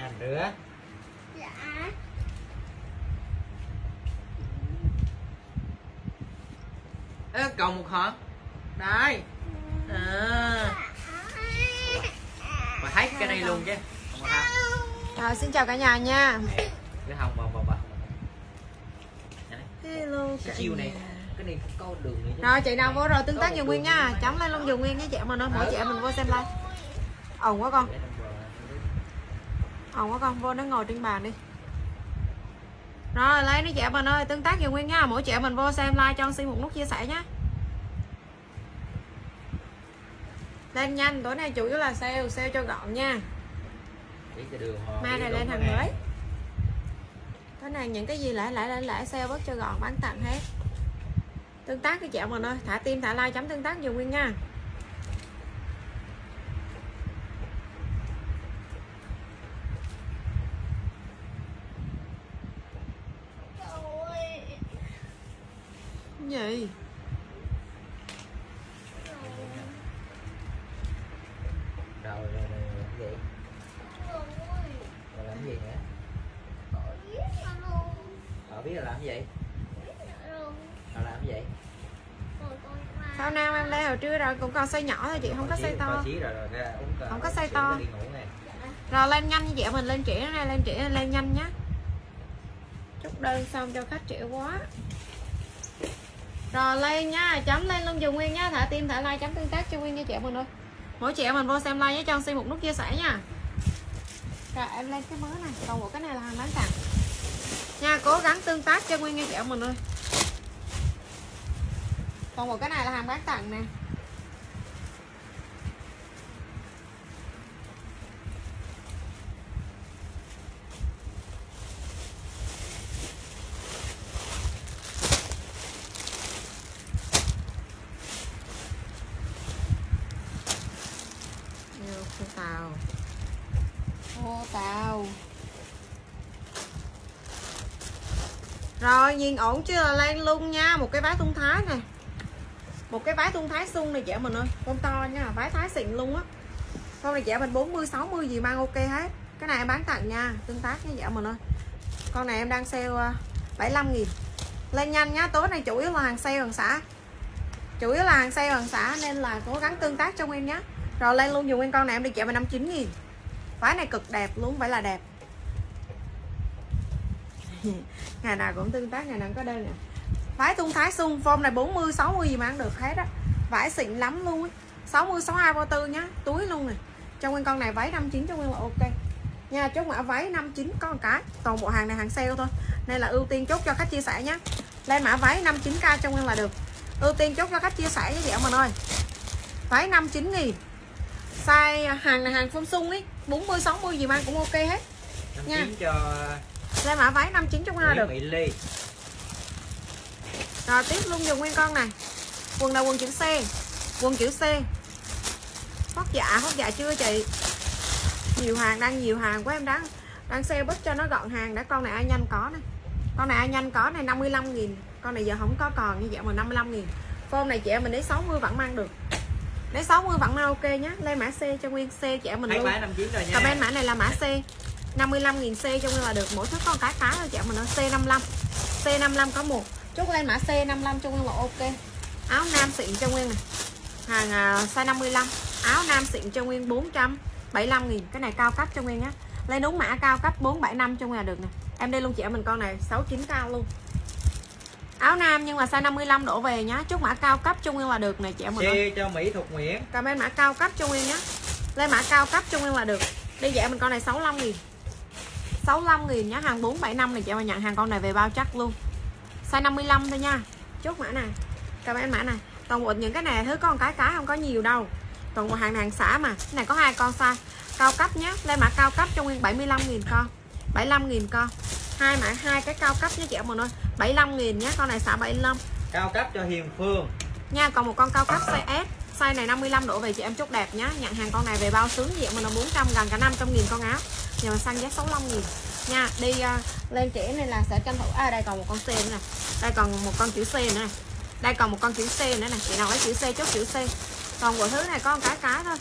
Hành rửa. Dạ. Ê, còn một hộp. Đây. Mà thấy cái đây luôn chứ. Không có không. Rồi xin chào cả nhà nha. Cái hồng bà. Hello cả Chiêu này. nhà. Cái này có đường này chứ. Rồi chị nào vô rồi tương tác Dường Nguyên nha. Chấm lên luôn Dường Nguyên với chị mình ơi, mỗi chị mình vô xem like. Ồn quá con. Ồn quá con, vô nó ngồi trên bàn đi. Rồi lấy nó chị mình ơi, tương tác Dường Nguyên nha. Mỗi chị mình vô xem like cho xin một nút chia sẻ nhé. Lên nhanh, tối nay chủ yếu là sale cho gọn nha. Mai này lên hàng mới. Tối nay những cái gì lại sale bớt cho gọn, bán tặng hết. Tương tác với chị mình ơi, thả tim thả like chấm tương tác Dường Nguyên nha. Gì? Rồi làm gì? Rồi làm gì nữa? Họ biết là làm gì? Họ làm gì? Sao Nam em đây hồi trưa rồi cũng còn size nhỏ thôi chị, không có size to. Không có size to. Rồi lên nhanh chị mình lên trễ này, lên nhanh nhé. Chốt đơn xong cho khách trễ quá. Rồi lên nha, chấm lên luôn Dường Nguyên nhá, thả tim thả like chấm tương tác cho Nguyên nha chị mình ơi. Mỗi chị mình vô xem like nhé, cho xin một nút chia sẻ nha. Rồi em lên cái mới này, còn một cái này là hàng bán tặng nha, cố gắng tương tác cho Nguyên nha chị mình ơi. Còn một cái này là hàng bán tặng nè. Tàu. Rồi nhìn ổn chưa, là lên luôn nha. Một cái váy thun thái này, một cái váy thun thái sung này chị mình ơi, con to nha, váy thái xịn luôn á. Con này chị mình 40-60 gì mang ok hết. Cái này em bán tặng nha, tương tác nha chị mình ơi. Con này em đang sale 75.000. Lên nhanh nhá, tối này chủ yếu là hàng sale hàng xã. Chủ yếu là hàng sale hàng xã nên là cố gắng tương tác cho Nguyên nhé. Rồi lên luôn dùng Nguyên, con này em đi chị mình 59.000. Váy này cực đẹp luôn, phải là đẹp. Ngày nào cũng tương tác, ngày nào cũng có đơn nè. Váy thun thái sung, form này 40-60 gì mà ăn được hết á. Vải xịn lắm luôn á. 60-62 bao tư nhá, túi luôn nè. Cho Nguyên con này váy 59 cho Nguyên là ok nha. Chốt mã váy 59 có một cái. Toàn bộ hàng này hàng sale thôi, nên là ưu tiên chốt cho khách chia sẻ nhé. Lên mã váy 59k cho Nguyên là được. Ưu tiên chốt cho khách chia sẻ với chị em mình ơi. Váy 59.000. Size hàng này hàng form sung ấy, 40-60 gì mang cũng ok hết nha. Cho lên mã váy 59 cho Nguyên là được. Rồi tiếp luôn dùng Nguyên con này. Quần là quần chữ C. Quần chữ C. Hót dạ chưa chị? Nhiều hàng, đang nhiều hàng quá em đang sale bớt cho nó gọn hàng đã. Con này ai nhanh có này. Con này ai nhanh có này 55.000. Con này giờ không có còn như vậy mà 55.000. Form này chị em mình đến 60 vẫn mang được. Đến 60 vẫn mang ok nhé. Lên mã C cho Nguyên, C chị em mình luôn. Comment mã này là mã C. 55.000 C cho Nguyên là được. Mỗi thứ có một cái thôi chị em mình ơi. C55. C55 có một. Chốt lên mã C55 cho Nguyên là ok. Áo nam xịn cho Nguyên này. Hàng size 55. Áo nam xịn cho Nguyên 475.000. Cái này cao cấp cho Nguyên nhé. Lên đúng mã cao cấp 475 cho Nguyên là được nè. Em đi luôn chị em mình con này 69k luôn. Áo nam nhưng mà size 55 đổ về nhá. Chốt mã cao cấp cho Nguyên là được này chị em mình ơi. cho Mỹ Thuật Nguyễn. Comment mã cao cấp cho Nguyên nhé. Lên mã cao cấp cho Nguyên là được. Đi vậy mình con này 65.000. 65.000 nhá, hàng 475 này chị em nhận hàng con này về bao chắc luôn. Size 55 thôi nha. Chốt mã này. Comment mã này. Toàn bộ những cái này thứ có một cái không có nhiều đâu. Toàn bộ hàng này hàng xả mà. Cái này có 2 con size cao cấp nhé. Lên mã cao cấp cho Nguyên 75.000 con. 75.000 con. Hai cái cao cấp nhé chị em mình ơi. 75.000 nhé, con này xả 75. Cao cấp cho Hiền Phương nha. Còn một con cao cấp size S. Size này 55 đổ về chị em chốt đẹp nhá. Nhận hàng con này về bao sướng vậy mình là 400 gần cả 500.000 con áo. Nhưng mà xăng giá 65.000 nha. Đi lên trễ này là sẽ tranh thủ. Đây còn một con C nữa nè. Đây còn một con chữ C nữa này. Đây còn một con chữ C nữa nè. Chị nào lấy chữ C chốt chữ C. Còn bộ thứ này có một cái thôi.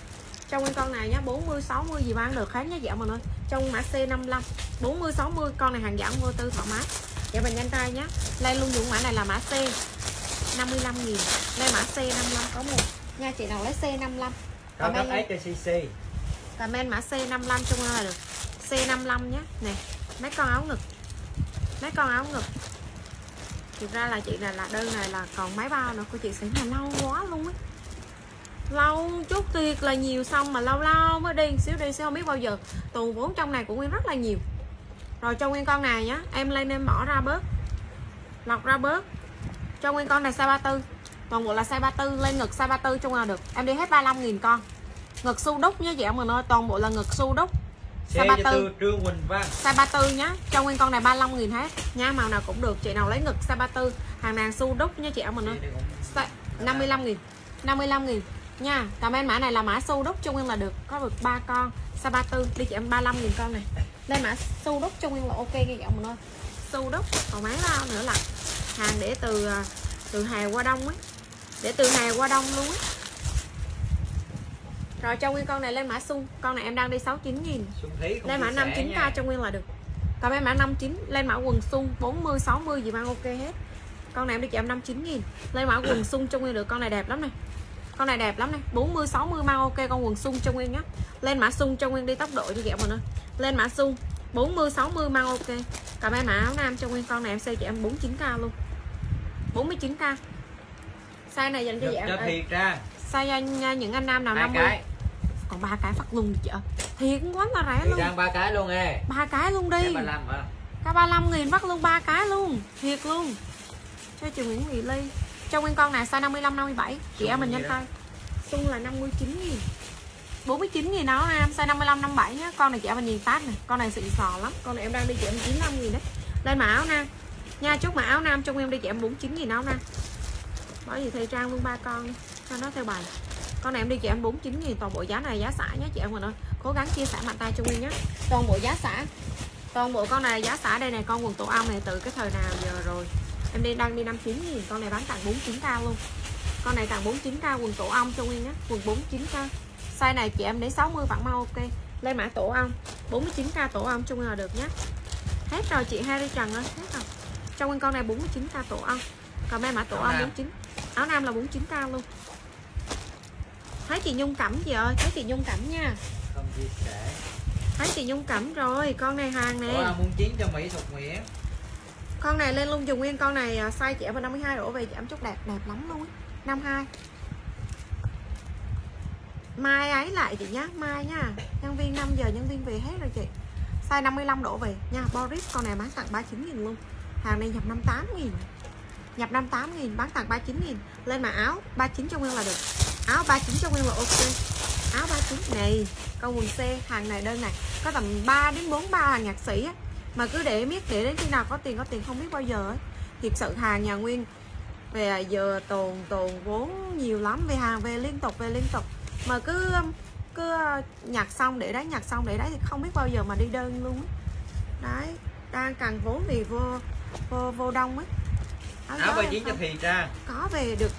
Trong nguyên con này nhá, 40 60 gì bán được hết nhá dạ mình ơi. Trong mã C55 40 60 con này hàng dẫn vô tư thoải mái. Dạ mình nhanh tay nhá. Lên luôn dùng mã này là mã C 55.000. Lên mã C55 có một nha, chị nào lấy C55. Comment HTCC. Comment mã C55 trong là được. C55 nhá. Nè, mấy con áo ngực. Mấy con áo ngực. Thực ra là chị là đơn này là còn mấy bao nữa của chị sẽ là lâu quá luôn á. Lâu chút tuyệt là nhiều, xong mà lâu lâu mới đi xíu không biết bao giờ. Tuần vốn trong này của Nguyên rất là nhiều. Rồi cho Nguyên con này nhá, em lên em bỏ ra bớt, lọc ra bớt. Cho Nguyên con này size 34, toàn bộ là size 34, lên ngực size 34 chung là được. Em đi hết 35.000 con. Ngực su đúc nhá dẻo mình ơi, toàn bộ là ngực su đúc. Size 34 Trương Quỳnh Văn. Size 34 nhá, cho Nguyên con này 35.000 hết nha, màu nào cũng được. Chị nào lấy ngực size 34, hàng nàng su đúc nha chị em mình ơi. 55.000. 55.000 nha. Comment mã này là mã su đúc cho Nguyên là được, có được 3 con size 34, đi chị em 35.000 con này. Lên mã su đúc cho Nguyên là ok nghe chị mình ơi. Su đúc, còn mấy bao nữa là hàng để từ Hà qua Đông ấy. Để từ Hà qua Đông luôn ấy. Rồi cho Nguyên con này lên mã sung, con này em đang đi 69.000. Lên mã 59k cho Nguyên là được. Còn em mã 59, lên mã quần sung 40 60 gì mang ok hết. Con này em đi chị em 59.000. Lên mã quần sung cho Nguyên được, con này đẹp lắm này. Con này đẹp lắm này, 40 60 mang ok, con quần sung cho Nguyên nhá. Lên mã sung cho Nguyên đi tốc độ cho kẹo mình ơi. Lên mã sung 40 60 mang ok. Còn em mã áo nam cho Nguyên, con này em xây chị em 49k luôn. 49k. Size này dành cho chị em. Size những anh nam nào 50. Cái. Còn 3 cái phát luôn chị ơi. Thiệt quá là rẻ luôn. Đang 3 cái luôn nè. 3 cái luôn đi. Cái 35.000 phát luôn 3 cái luôn. Thiệt luôn. Cho chị Nguyễn Thị Ly. Trong Nguyên con này size 55 57. Chị em mình nhanh tay. Xung là 59.000. 49.000 áo nam size 55 57 nhá. Con này chị em mình nhìn phát này. Con này xịn sò lắm. Con này em đang đi chị em 95.000 đấy. Lên mã áo nam. Nha, chúc mã áo nam trong em đi chị em 49.000 áo nam. Bởi vì thời trang luôn 3 con cho nó theo bài. Con này em đi chị em 49.000, toàn bộ giá này giá xả nhé chị em mình ơi. Cố gắng chia sẻ mạnh tay cho Nguyên nhé. Toàn bộ giá xả. Toàn bộ con này giá xả đây này, con quần tổ ong này từ cái thời nào giờ rồi. Em đang đi 59.000, con này bán tặng 49k luôn. Con này tặng 49k quần tổ ong cho Nguyên nhé, quần 49k. Size này chị em đến 60 vẫn mau ok. Lên mã tổ ong, 49k tổ ong cho Nguyên là được nhé. Hết rồi chị Harry Trần ơi, hết rồi. Trong Nguyên con này 49k tổ ong. Còn em mã tổ ong 49. Áo nam là 49k luôn. Thấy chị Nhung Cẩm chị ơi, thấy chị Nhung Cẩm nha. Không chia sẻ. Thấy chị Nhung Cẩm rồi, con này hàng nè. Muốn chiến cho Mỹ Thuật Nguyễn. Con này lên luôn dùng Nguyên, con này size chị em 52 đổ về chị em chút đẹp lắm luôn á. 52. Mai ấy lại chị nhá, mai nha. Nhân viên 5 giờ nhân viên về hết rồi chị. Size 55 đổ về nha. Boris con này bán tặng 39.000 luôn. Hàng này nhập 58.000. Nhập 58.000 bán tặng 39.000. Lên mà áo 39 cho Nguyên là được. Áo 39 cho Nguyên là ok. Áo 39 này, con quần C hàng này đơn này có tầm 3 đến 4 bao hàng nhạc sĩ á. Mà cứ để biết để đến khi nào có tiền không biết bao giờ ấy. Thiệt sự hàng nhà Nguyên về giờ tồn vốn nhiều lắm, về hàng về liên tục mà cứ nhặt xong để đấy thì không biết bao giờ mà đi đơn luôn ấy. Đấy, đang cần vốn thì vô đông ấy. Áo 39 cho Thị Trang có về được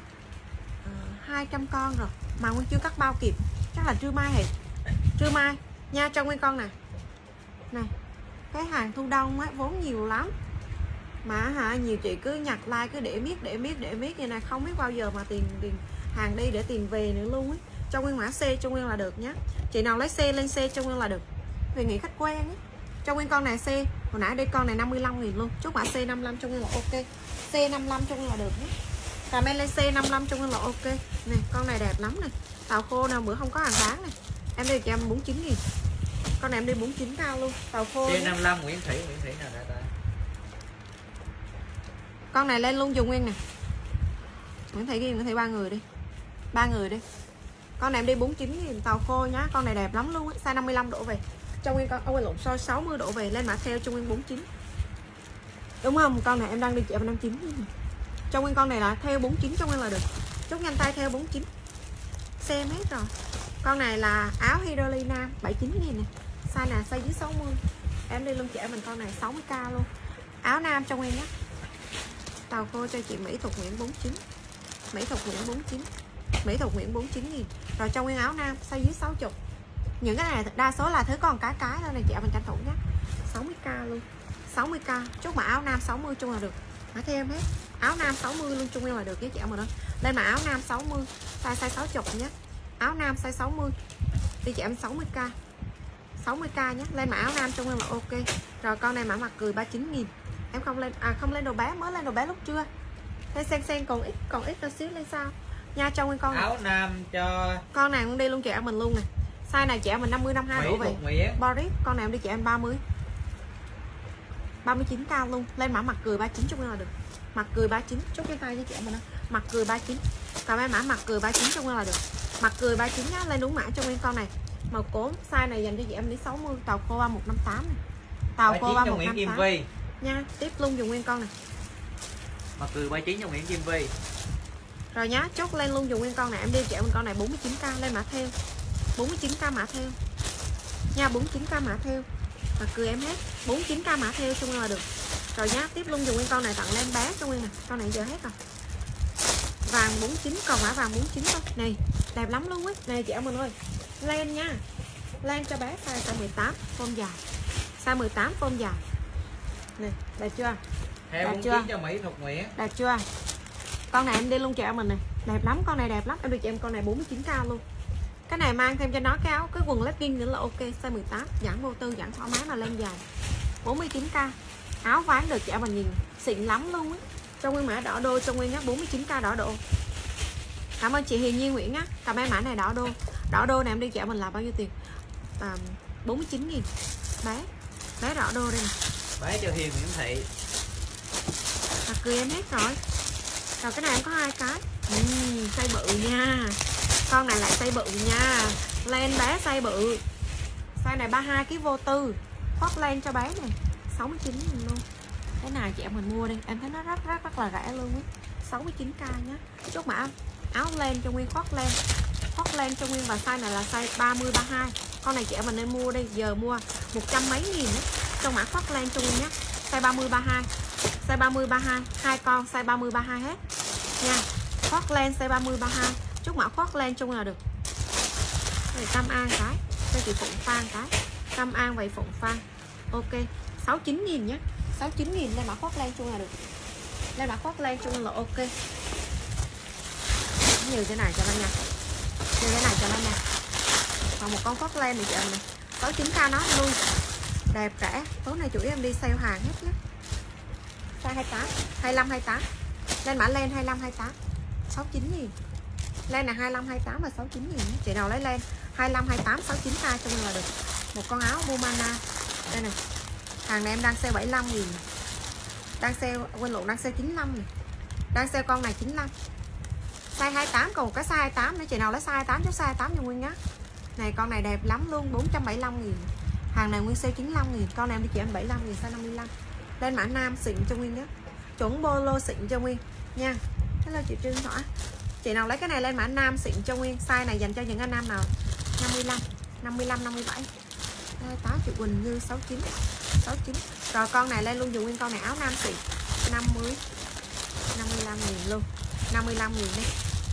200 con rồi mà Nguyên chưa cắt bao kịp, chắc là trưa mai trưa mai nha. Cho Nguyên con này này, cái hàng thu đông á vốn nhiều lắm mà nhiều chị cứ nhặt like cứ để miết như này, không biết bao giờ mà tiền hàng đi để tiền về nữa luôn ấy. Cho Nguyên mã C cho Nguyên là được nhá. Chị nào lấy C lên C cho Nguyên là được, vì nghĩ khách quen ấy. Cho Nguyên con này C, hồi nãy đây con này 55.000 luôn. Chốt mã C55 cho Nguyên là ok. C55 cho Nguyên là được nhé. Comment lên C55 cho Nguyên là ok. Này, con này đẹp lắm này. Tàu khô nào bữa không có hàng bán này. Em đi cho em 49.000. Con này em đi 49 cao luôn. Tàu khô. C55 Nguyễn Thủy nào đã ta. Con này lên luôn dùng Nguyên nè. Nguyễn Thủy ghi Nguyễn Thủy 3 người đi. 3 người đi. Con này em đi 49.000 tàu khô nhá. Con này đẹp lắm luôn á. Size 55 đổ về. Cho Nguyên con quên lộn, size 60 đổ về, lên mã theo cho Nguyên 49. Đúng không? Con này em đang đi chị em 59. Cho Nguyên con này là theo 49 cho Nguyên là được. Chốt nhanh tay theo 49. Xem hết rồi. Con này là áo Hidrolina 79.000 nè. Size nào size dưới 60. Em đi luôn chị mình con này 60k luôn. Áo nam cho Nguyên nhé. Tàu khô cho chị Mỹ Thuật Nguyễn 49. Mỹ Thuật Nguyễn 49. Mỹ Thuật Nguyễn 49.000. Rồi trong nguyên áo nam size dưới 60. Những cái này đa số là thứ còn cái thôi này chị em mình tranh thủ nhé. 60k luôn, 60k. Chốt mà áo nam 60 chung là được. Mã theo em hết. Áo nam 60 luôn chung em là được với chị em mình ơi. Lên mà áo nam 60 size 60 nhé. Áo nam size 60 thì chị em 60k, 60k nhé. Lên mà áo nam chung em là ok. Rồi con này mã mặt cười 39.000. Em không lên không lên đồ bé, mới lên đồ bé lúc trưa. Đây sen còn ít một xíu lên sao nha. Trong con áo nam cho con này cũng đi luôn chị em mình luôn nè. Size này chị em mình 50 52 đổ về. Boris con này em đi chị em 30 39k luôn. Lên mã mặt cười 39 chung em là được. Mặt cười 39 chốt cái tay cho chị em mình. Mặt cười 39. Còn em mã mặt cười 39 chung em là được. Mặt cười 39 nhá. Lên đúng mã cho nguyên con này. Màu cốm size này dành cho chị em đến 60. Tàu cô 3158 này. Tàu cô 3158 nha. Tiếp luôn dùng nguyên con này. Mặt cười 39 cho Nguyễn Kim Vi. Rồi nhá, chốt lên luôn dùng nguyên con này. Em đi chị em con này 49k lên mã theo. 49k mã theo nha. 49k mã theo. Mặt cười em hết 49k mã theo chung là được. Rồi nhá, tiếp luôn dùng nguyên con này tặng lên bé cho nguyên này. Con này giờ hết rồi. Vàng 49, còn mã vàng 49 thôi. Này, đẹp lắm luôn ấy. Này chị em mình ơi. Len nha. Len cho bé size 18 form dài. Size 18 form dài. Này, đẹp chưa? Đẹp chưa? Cho Mỹ Thuật Nguyễn. Đẹp chưa? Con này em đi luôn chị em mình này. Đẹp lắm, con này đẹp lắm. Em được chị em con này 49k luôn. Cái này mang thêm cho nó cái áo, cái quần legging nữa là ok. Size 18, giãn vô tư, giãn thoải mái mà lên dài. 49k. Áo ván được chị em mình nhìn xịn lắm luôn á. Trong nguyên mã đỏ đô, trong nguyên nhá, 49k đỏ đô. Cảm ơn chị Hiền Nhi Nguyễn á. Cảm ơn mã này đỏ đô. Đỏ đô này em đi chị em mình là bao nhiêu tiền? 49.000. Bé đỏ đô đây nè. Bé cho Hiền Nguyễn Thị. Mặt cười em hết rồi. Rồi cái này em có 2 cái. Size bự nha. Con này lại size bự nha. Len bé size bự. Size này 32 kg vô tư. Khoác len cho bé này 69.000 luôn. Cái này chị em mình mua đi. Em thấy nó rất là rẻ luôn á. 69k nhá. Chốt mã áo len cho nguyên, khoác len cho nguyên. Và size này là size 30 32. Con này chị em mình nên mua đi. Giờ mua 100 mấy nghìn á. Trong mã khoác len cho nguyên nhá. Size 30 32. Size 30 32, hai con size 30 32 hết nha. Khoác len size 30 32. Chúc mã khoác len chung là được. Đây Tâm An cái. Đây chị Phụng Phan cái. Tâm An vậy Phụng Phan. Ok, 69.000 nhé. 69.000 lên mã khoác len chung là được. Lên mã khoác len chung là ok. Nhiều thế này cho nó nha. Nhiều thế này cho nó nha. Còn một con khoác len này chị em này. 69k nó luôn. Đẹp rẻ. Tối nay chủ yếu em đi sale hàng hết nhé. Size 28, 25 28. Lên mã len 25 28. 69.000. Len là 25 28 và 69.000. Chị nào lấy len 25 28 69k cho mình là được. Một con áo Bumana. Đây này. Hàng này em đang sale 75.000. Đang sale quên lộn, đang sale 95 này. Đang sale con này 95. Size 28 còn một cái size 28 nữa. Chị nào lấy size 28 cho size 28 cho Nguyên nhá. Này con này đẹp lắm luôn, 475.000. Hàng này Nguyên sale 95.000. Con này em đi chị em 75.000 size 55. Lên mã nam xịn cho Nguyên nhé. Chuẩn bolo xịn cho Nguyên nha. Hello chị Trương Thỏa. Chị nào lấy cái này lên mã nam xịn cho Nguyên. Size này dành cho những anh nam nào 55, 55, 57. Đây, tá chị Quỳnh Như 69, 69. Rồi con này lên luôn dùng Nguyên con này áo nam xịn 50, 55.000 luôn. 55.000 đi.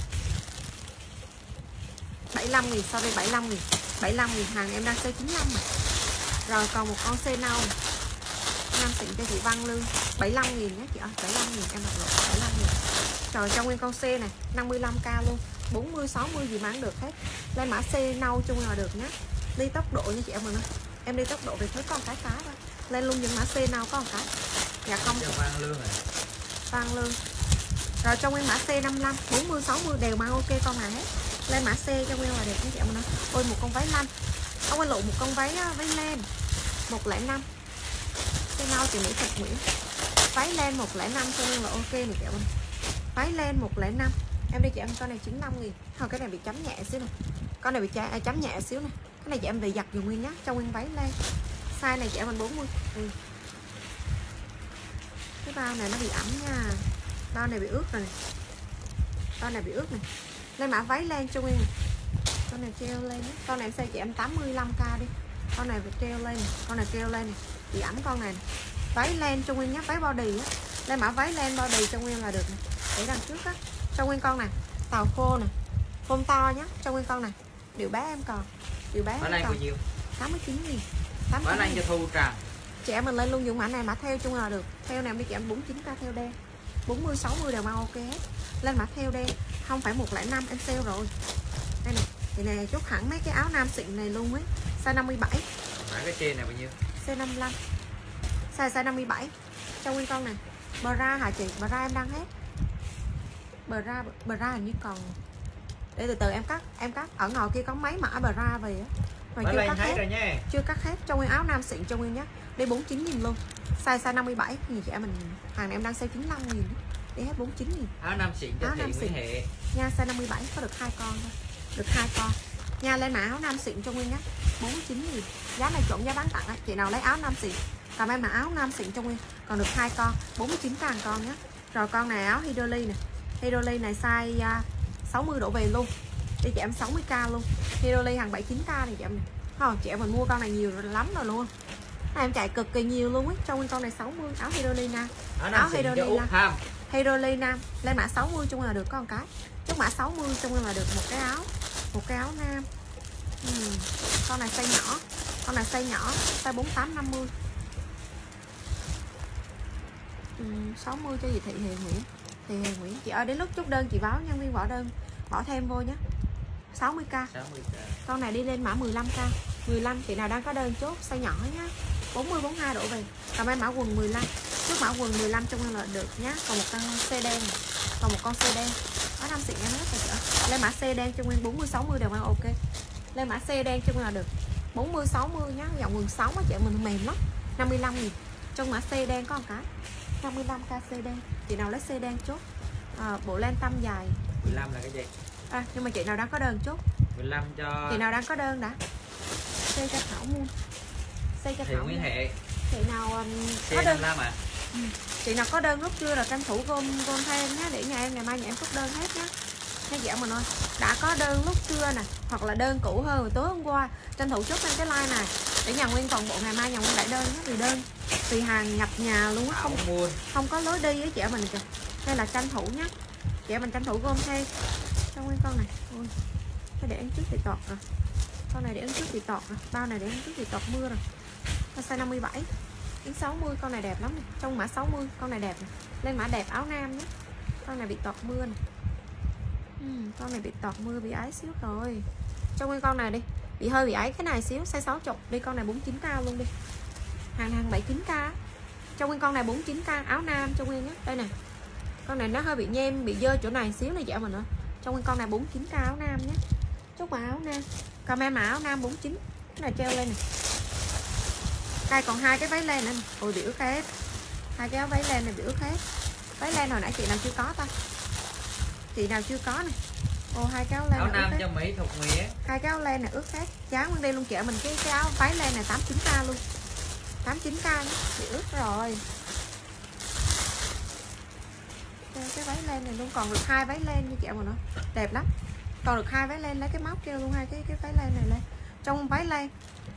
75.000, sorry 75.000. 75.000 hàng em đang sale 95 mà. Rồi còn một con xe nâu nam xịn cho chị Văn Lương 75.000 nhé chị ơi. 75.000 em đọc lộn 75.000. Rồi trong nguyên con xe này 55k luôn. 40 60 gì bán được hết. Lên mã xe nâu chung là được nhé. Đi tốc độ như chị em mình ơi. Em đi tốc độ thì thấy con cái thôi. Lên luôn những mã xe nâu có một cái. Dạ không. Văn Lương này. Văn Lương. Rồi trong nguyên mã xe 55 40 60 đều mang ok con này hết. Lên mã xe cho nguyên là đẹp như chị em mình ơi. Ôi một con váy lanh. Ông quên lộ một con váy len 105. Xe nâu chị Mỹ Thuật Nguyễn. Váy len 105 cho nên là ok này chị em. Váy len 105. Em đi chị em con này 95.000. Thôi cái này bị chấm nhẹ xíu này. Con này bị chấm nhẹ xíu này. Cái này chị em về giặt dùng nguyên nhá, cho nguyên váy len. Size này chị em mình 40. Cái bao này nó bị ẩm nha. Bao này bị ướt rồi này. Bao này bị ướt này. Lên mã váy len cho nguyên. Con này treo lên nhé. Con này em size chị em 85k đi. Con này phải treo lên này. Con này treo lên này. Bị ẩm con này, này. Váy len cho nguyên nhé, váy body á. Lên mã váy len body cho nguyên là được này. Để đằng trước á. Cho nguyên con này, tàu khô này. Form to nhá, cho nguyên con này. Điều bé em còn. Điều bé Mã em lan bao còn. nhiêu? 89.000. Mã lan cho Thu Trà. Chị em mình lên luôn những mã này, mã theo chung là được. Theo này em đi chị em 49k theo đen. 40 60 đều mang ok hết. Lên mã theo đen, không phải 105 em sale rồi. Đây này, thì này chốt hẳn mấy cái áo nam xịn này luôn ấy. Size 57. Mã cái trên này bao nhiêu? Size 55. Size 57. Cho nguyên con này. Bra hả chị? Bra em đang hết. Bra hình như còn. Để từ từ em cắt. Ở ngoài kia có mấy mã bra về á. Mà chưa cắt hết rồi nha. Chưa cắt hết. Cho nguyên áo nam xịn cho nguyên nhá. Đi 49.000 luôn. Size 57 thì chị em mình hàng này em đang sale 95.000. Đi hết 49.000. Áo nam xịn cho Thị Nguyễn Hệ. Nha, size 57 có được 2 con thôi. Được 2 con. Nha, lên mã áo nam xịn cho nguyên nhá. 49.000. Giá này trộn giá bán tặng á. Chị nào lấy áo nam xịn cầm em mã áo nam xịn cho nguyên. Còn được 2 con, 49k con nhá. Rồi con này áo Hidoli nè. Hidoli này size 60 đổ về luôn. Đi chị em 60k luôn. Hidoli hàng 79k này chị em này. Không, chị em mình mua con này nhiều lắm rồi luôn. Em chạy cực kỳ nhiều luôn ấy. Cho nguyên con này 60 áo Hidoli nam. Áo Hidoli nam. Hidoli nam lên mã 60 chung là được con cái. Chốt mã 60 chung là được một cái áo nam. Con này size nhỏ. Con này size nhỏ, size 48 50. 60 cho gì Thị Hiền Nguyễn. Thị Hiền Nguyễn, chị ơi đến lúc chốt đơn chị báo nhân viên bỏ thêm vô nhé. 60k. Con này đi lên mã 15k. 15 chị nào đang có đơn chốt size nhỏ nhá. 40 42 đổ về. Còn em mã quần 15. Chốt mã quần 15 trong là được nhá. Còn một con C đen. Còn một con C đen. Có 5 xịn em hết rồi chị. Lên mã C đen cho nguyên 40 60 đều mang ok. Lên mã C đen cho nguyên là được 40 60 nhá. Dòng quần 6 á chị mình mềm lắm. 55.000. Trong mã C đen có một cái 55k C đen. Chị nào lấy C đen chốt. Bộ len tăm dài 15 là cái gì? Nhưng mà chị nào đang có đơn chốt. 15 cho chị nào đang có đơn đã. C cho Thảo Muôn. C cho Thảo Muôn. Chị nào có đơn à? Chị nào có đơn lúc trưa là tranh thủ gom thêm nhé. Để nhà em ngày mai nhà em chốt đơn hết nhé. Thấy dạo mình ơi. Đã có đơn lúc trưa nè. Hoặc là đơn cũ hơn rồi tối hôm qua. Tranh thủ chốt lên cái like này. Để nhà Nguyên toàn bộ ngày mai nhà Nguyên đại đơn nhé. Vì đơn vì hàng nhập nhà luôn á. Không có lối đi với chị em mình kìa. Đây là tranh thủ nhé. Chị em mình tranh thủ gom thêm. Cho Nguyên con này. Ôi, để ăn trước thì tọt rồi. Con này để ăn trước thì tọt rồi. Bao này để ăn trước thì tọt mưa rồi. Con size 57 đến 60. Con này đẹp lắm này. Trong mã 60 con này đẹp này. Lên mã đẹp áo nam nhé. Con này bị tọt mưa này. Con này bị tọt mưa bị ái xíu rồi. Cho Nguyên con này đi. Bị hơi bị ái cái này xíu. Size 60 đi. Con này 49k luôn đi. Hàng 79k. Cho Nguyên con này 49k áo nam cho Nguyên nhé. Đây nè. Con này nó hơi bị nhem bị dơ chỗ này xíu này dạ mình nữa. Cho Nguyên con này 49k áo nam nhé. Chốt mã áo nam. Comment mã áo nam 49. Cái này treo lên nè. Đây còn 2 cái váy len nữa. Ôi bị ướt hết. 2 cái áo váy len này bị ướt hết. Váy len hồi nãy chị nào chưa có ta? Chị nào chưa có này. Ồ 2 cái áo len áo nam cho Mỹ Thục Nghĩa. 2 cái áo len này ướt hết. Giá Nguyên đi luôn chợ mình cái áo váy len này 89k luôn. 89k nhé. Bị ướt rồi. Cái váy len này luôn còn được 2 váy len như chị mà nó đẹp lắm. Còn được 2 váy len lấy cái móc treo luôn 2 cái váy len này lên. Trong váy len.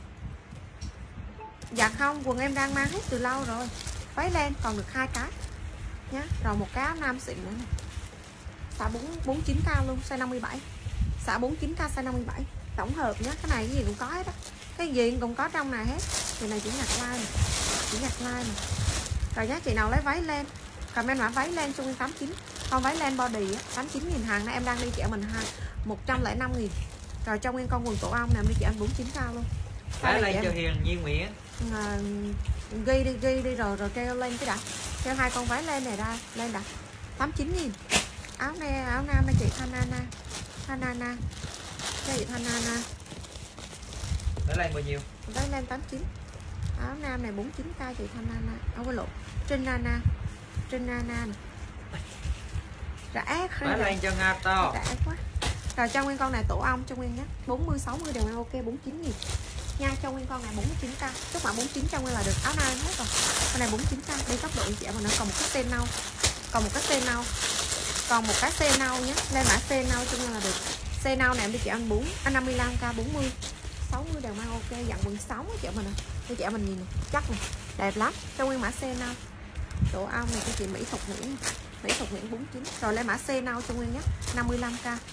Dạ không, quần em đang mang hết từ lâu rồi. Váy len còn được 2 cái nhá. Rồi một cái áo nam xịn nữa này. Xả 49k luôn, size 57. Xả 49k size 57. Tổng hợp nhá, cái này cái gì cũng có hết á. Cái gì cũng có trong này hết. Thì này chỉ nhặt like này. Chỉ nhặt like này. Rồi nhá, chị nào lấy váy len comment mã váy len cho Nguyên 89. Con váy len body á, 89.000 hàng này em đang đi chị mình 105.000. Rồi cho Nguyên con quần tổ ong này em đi chị anh 49k luôn. Váy len cho Hiền Nhi Nguyễn. Ghi đi rồi treo lên cái đã. Treo 2 con váy len này ra, lên đã. 89.000. Áo nam này chị Thanana. Cho chị Thanana. Váy len bao nhiêu? Váy len 89. Áo nam này 49k chị Thanana. Áo có lộ. Trinana này. Rã váy len cho Nga to. Rã quá. Rồi cho Nguyên con này tổ ong cho Nguyên nhé. 40 60 đều ok 49.000. Nha cho Nguyên con này 49k. Chúc mã 49 cho Nguyên là được áo nam hết rồi. Con này 49k đi tốc độ chị em mà nó còn một cái tên nâu. Còn một cái xe nâu nhé. Lên mã xe nâu cho Nguyên là được. Xe nâu này em đi chị ăn 55k 40 60 đều mang ok. Dặn quần 6 chị em mình nè. Cho chị em mình nhìn nè. Chắc nè. Đẹp lắm. Cho Nguyên mã xe nâu. Tổ ong này cho chị Mỹ Thục Nguyễn. Mỹ Thục Nguyễn 49. Rồi lên mã C nâu cho Nguyên nhé. 55k.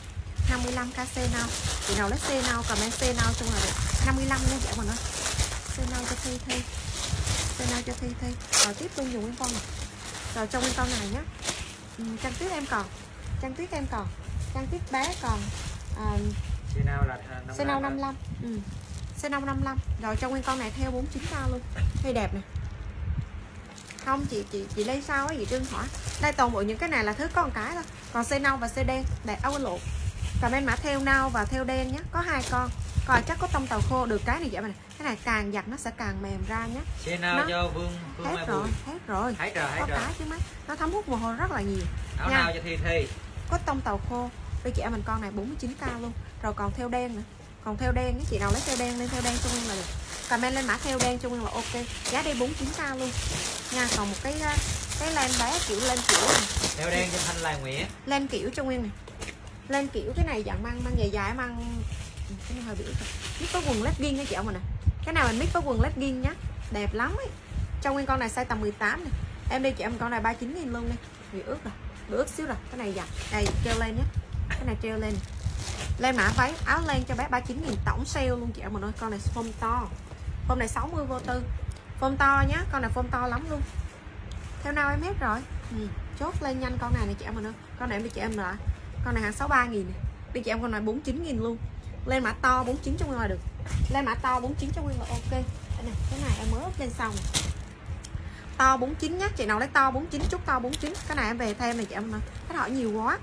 55k C nâu. Chị nào lấy C nâu comment C nâu chung là được 55 nha chị mình ơi. C nâu cho Thi. C nâu cho Thi. Rồi tiếp luôn dùng nguyên con này. Rồi trong nguyên con này nhá. Trang tuyết em còn. Trang tuyết bé còn C nâu là C nâu 55. C nâu 55. Rồi trong nguyên con này theo 49k luôn. Hay đẹp nè. Không chị lấy sao á, chị Trương hỏi. Đây toàn bộ những cái này là thứ con cái thôi. Còn C nâu và C đen đẹp áo lộ. Comment mã theo nâu và theo đen nhé, có 2 con. Còn chắc có tông tàu khô được cái này vậy mà. Cái này càng giặt nó sẽ càng mềm ra nhé. C nâu cho Vương hết rồi. Hết rồi. cái chứ mấy. Nó thấm hút mồ hôi rất là nhiều. Áo nào cho Thi. Có tông tàu khô. Bây chị em mình con này 49k luôn. Rồi còn theo đen nữa. Còn theo đen chị nào lấy theo đen lên theo đen cho Nguyên là được. Comment lên mã theo đen cho Nguyên là ok. Giá đây 49k luôn. Nha, còn một cái len bé kiểu lên kiểu này. Theo đen cho Thanh Lai Nguyễn. Len kiểu cho Nguyên này. Len kiểu cái này dạng mang dài mang cái này hơi bị mix có quần legging nha chị ông nè. Cái nào mình mix có quần legging nhá. Đẹp lắm ấy. Trong Nguyên con này size tầm 18 này. Em đi chị em con này 39.000 luôn đi. Vì ướt rồi. Bị ướt xíu rồi. Cái này giặt. Đây treo lên nhé. Cái này treo lên. Lên mã váy áo len cho bé 39.000 tổng sale luôn chị em ơi. Con này form to. Form này 60 vô tư. Form to nhá. Con này form to lắm luôn. Theo nào em hết rồi. Chốt lên nhanh con này này chị em ơi. Con này em đi chị em lại. Con này hàng 63.000 này. Đi chị em con này 49.000 luôn. Lên mã to 49 cho Nguyên là được. Lên mã to 49 cho Nguyên là ok. Đây này, cái này em mới up lên xong. To 49 nhá, chị nào lấy to 49 chút to 49. Cái này em về thêm này chị em ơi. Khách hỏi nhiều quá.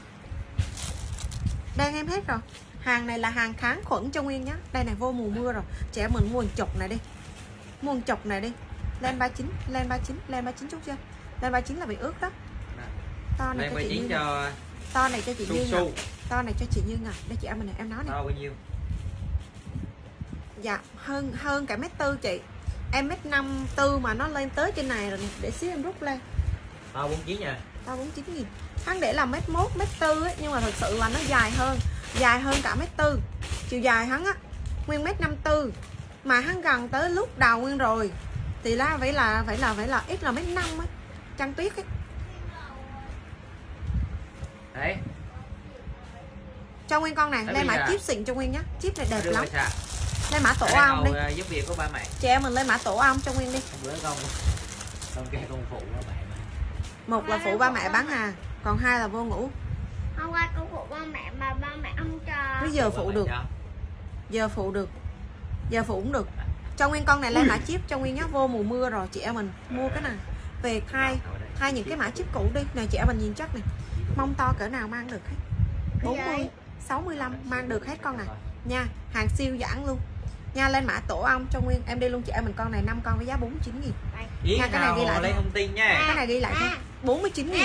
Đang em hết rồi. Hàng này là hàng kháng khuẩn cho Nguyên nhá. Đây này vô mùa mưa rồi. Chị em mình mua một chục này đi. Mua một chục này đi. Lên 39, lên 39 chút chưa? Lên 39 là bị ướt đó. To này cho chị Như cho... To này cho chị Như Ngọc. To này cho chị Như Ngọc. Đây chị em mình này, em nói này. To bao nhiêu? Dạ, hơn cả 1m4 chị. Em 1m54 mà nó lên tới trên này rồi nè. Để xíu em rút lên. To 49 nha. To 49.000. Hắn để là 1m1, 1m4 ấy, nhưng mà thật sự là nó dài hơn. Dài hơn cả 1m4. Chiều dài hắn á Nguyên 1m54 mà hắn gần tới lúc đầu Nguyên rồi. Thì là phải là ít là 1m5 ấy. Trăng tuyết ấy. Đấy. Cho Nguyên con này, lên mã chip xịn cho Nguyên nhá. Chip này đẹp lắm. Lên mã tổ ong đi. Giúp việc của ba mẹ. Chị em mình lên mã tổ ong cho Nguyên đi. Bữa con kia con phụ ba mẹ. Một là phụ ba mẹ bán hàng, còn 2 là vô ngủ. Hôm qua con phụ ba mẹ mà ba mẹ không cho. Bây giờ phụ được. Giờ phụ được. Giờ phụ cũng được. Cho Nguyên con này lên mã chip cho Nguyên nhá. Vô mùa mưa rồi chị em mình mua cái này về thay những cái mã chip cũ đi. Này chị em mình nhìn chắc này. Mông to cỡ nào mang được hết. 40, 65 mang được hết con này nha. Hàng siêu giãn luôn nha. Lên mã tổ ong cho Nguyên. Em đi luôn chị em mình con này 5 con với giá 49.000 nha. Cái này ghi lại lấy thông tin nha. Cái này ghi lại thôi 49.000.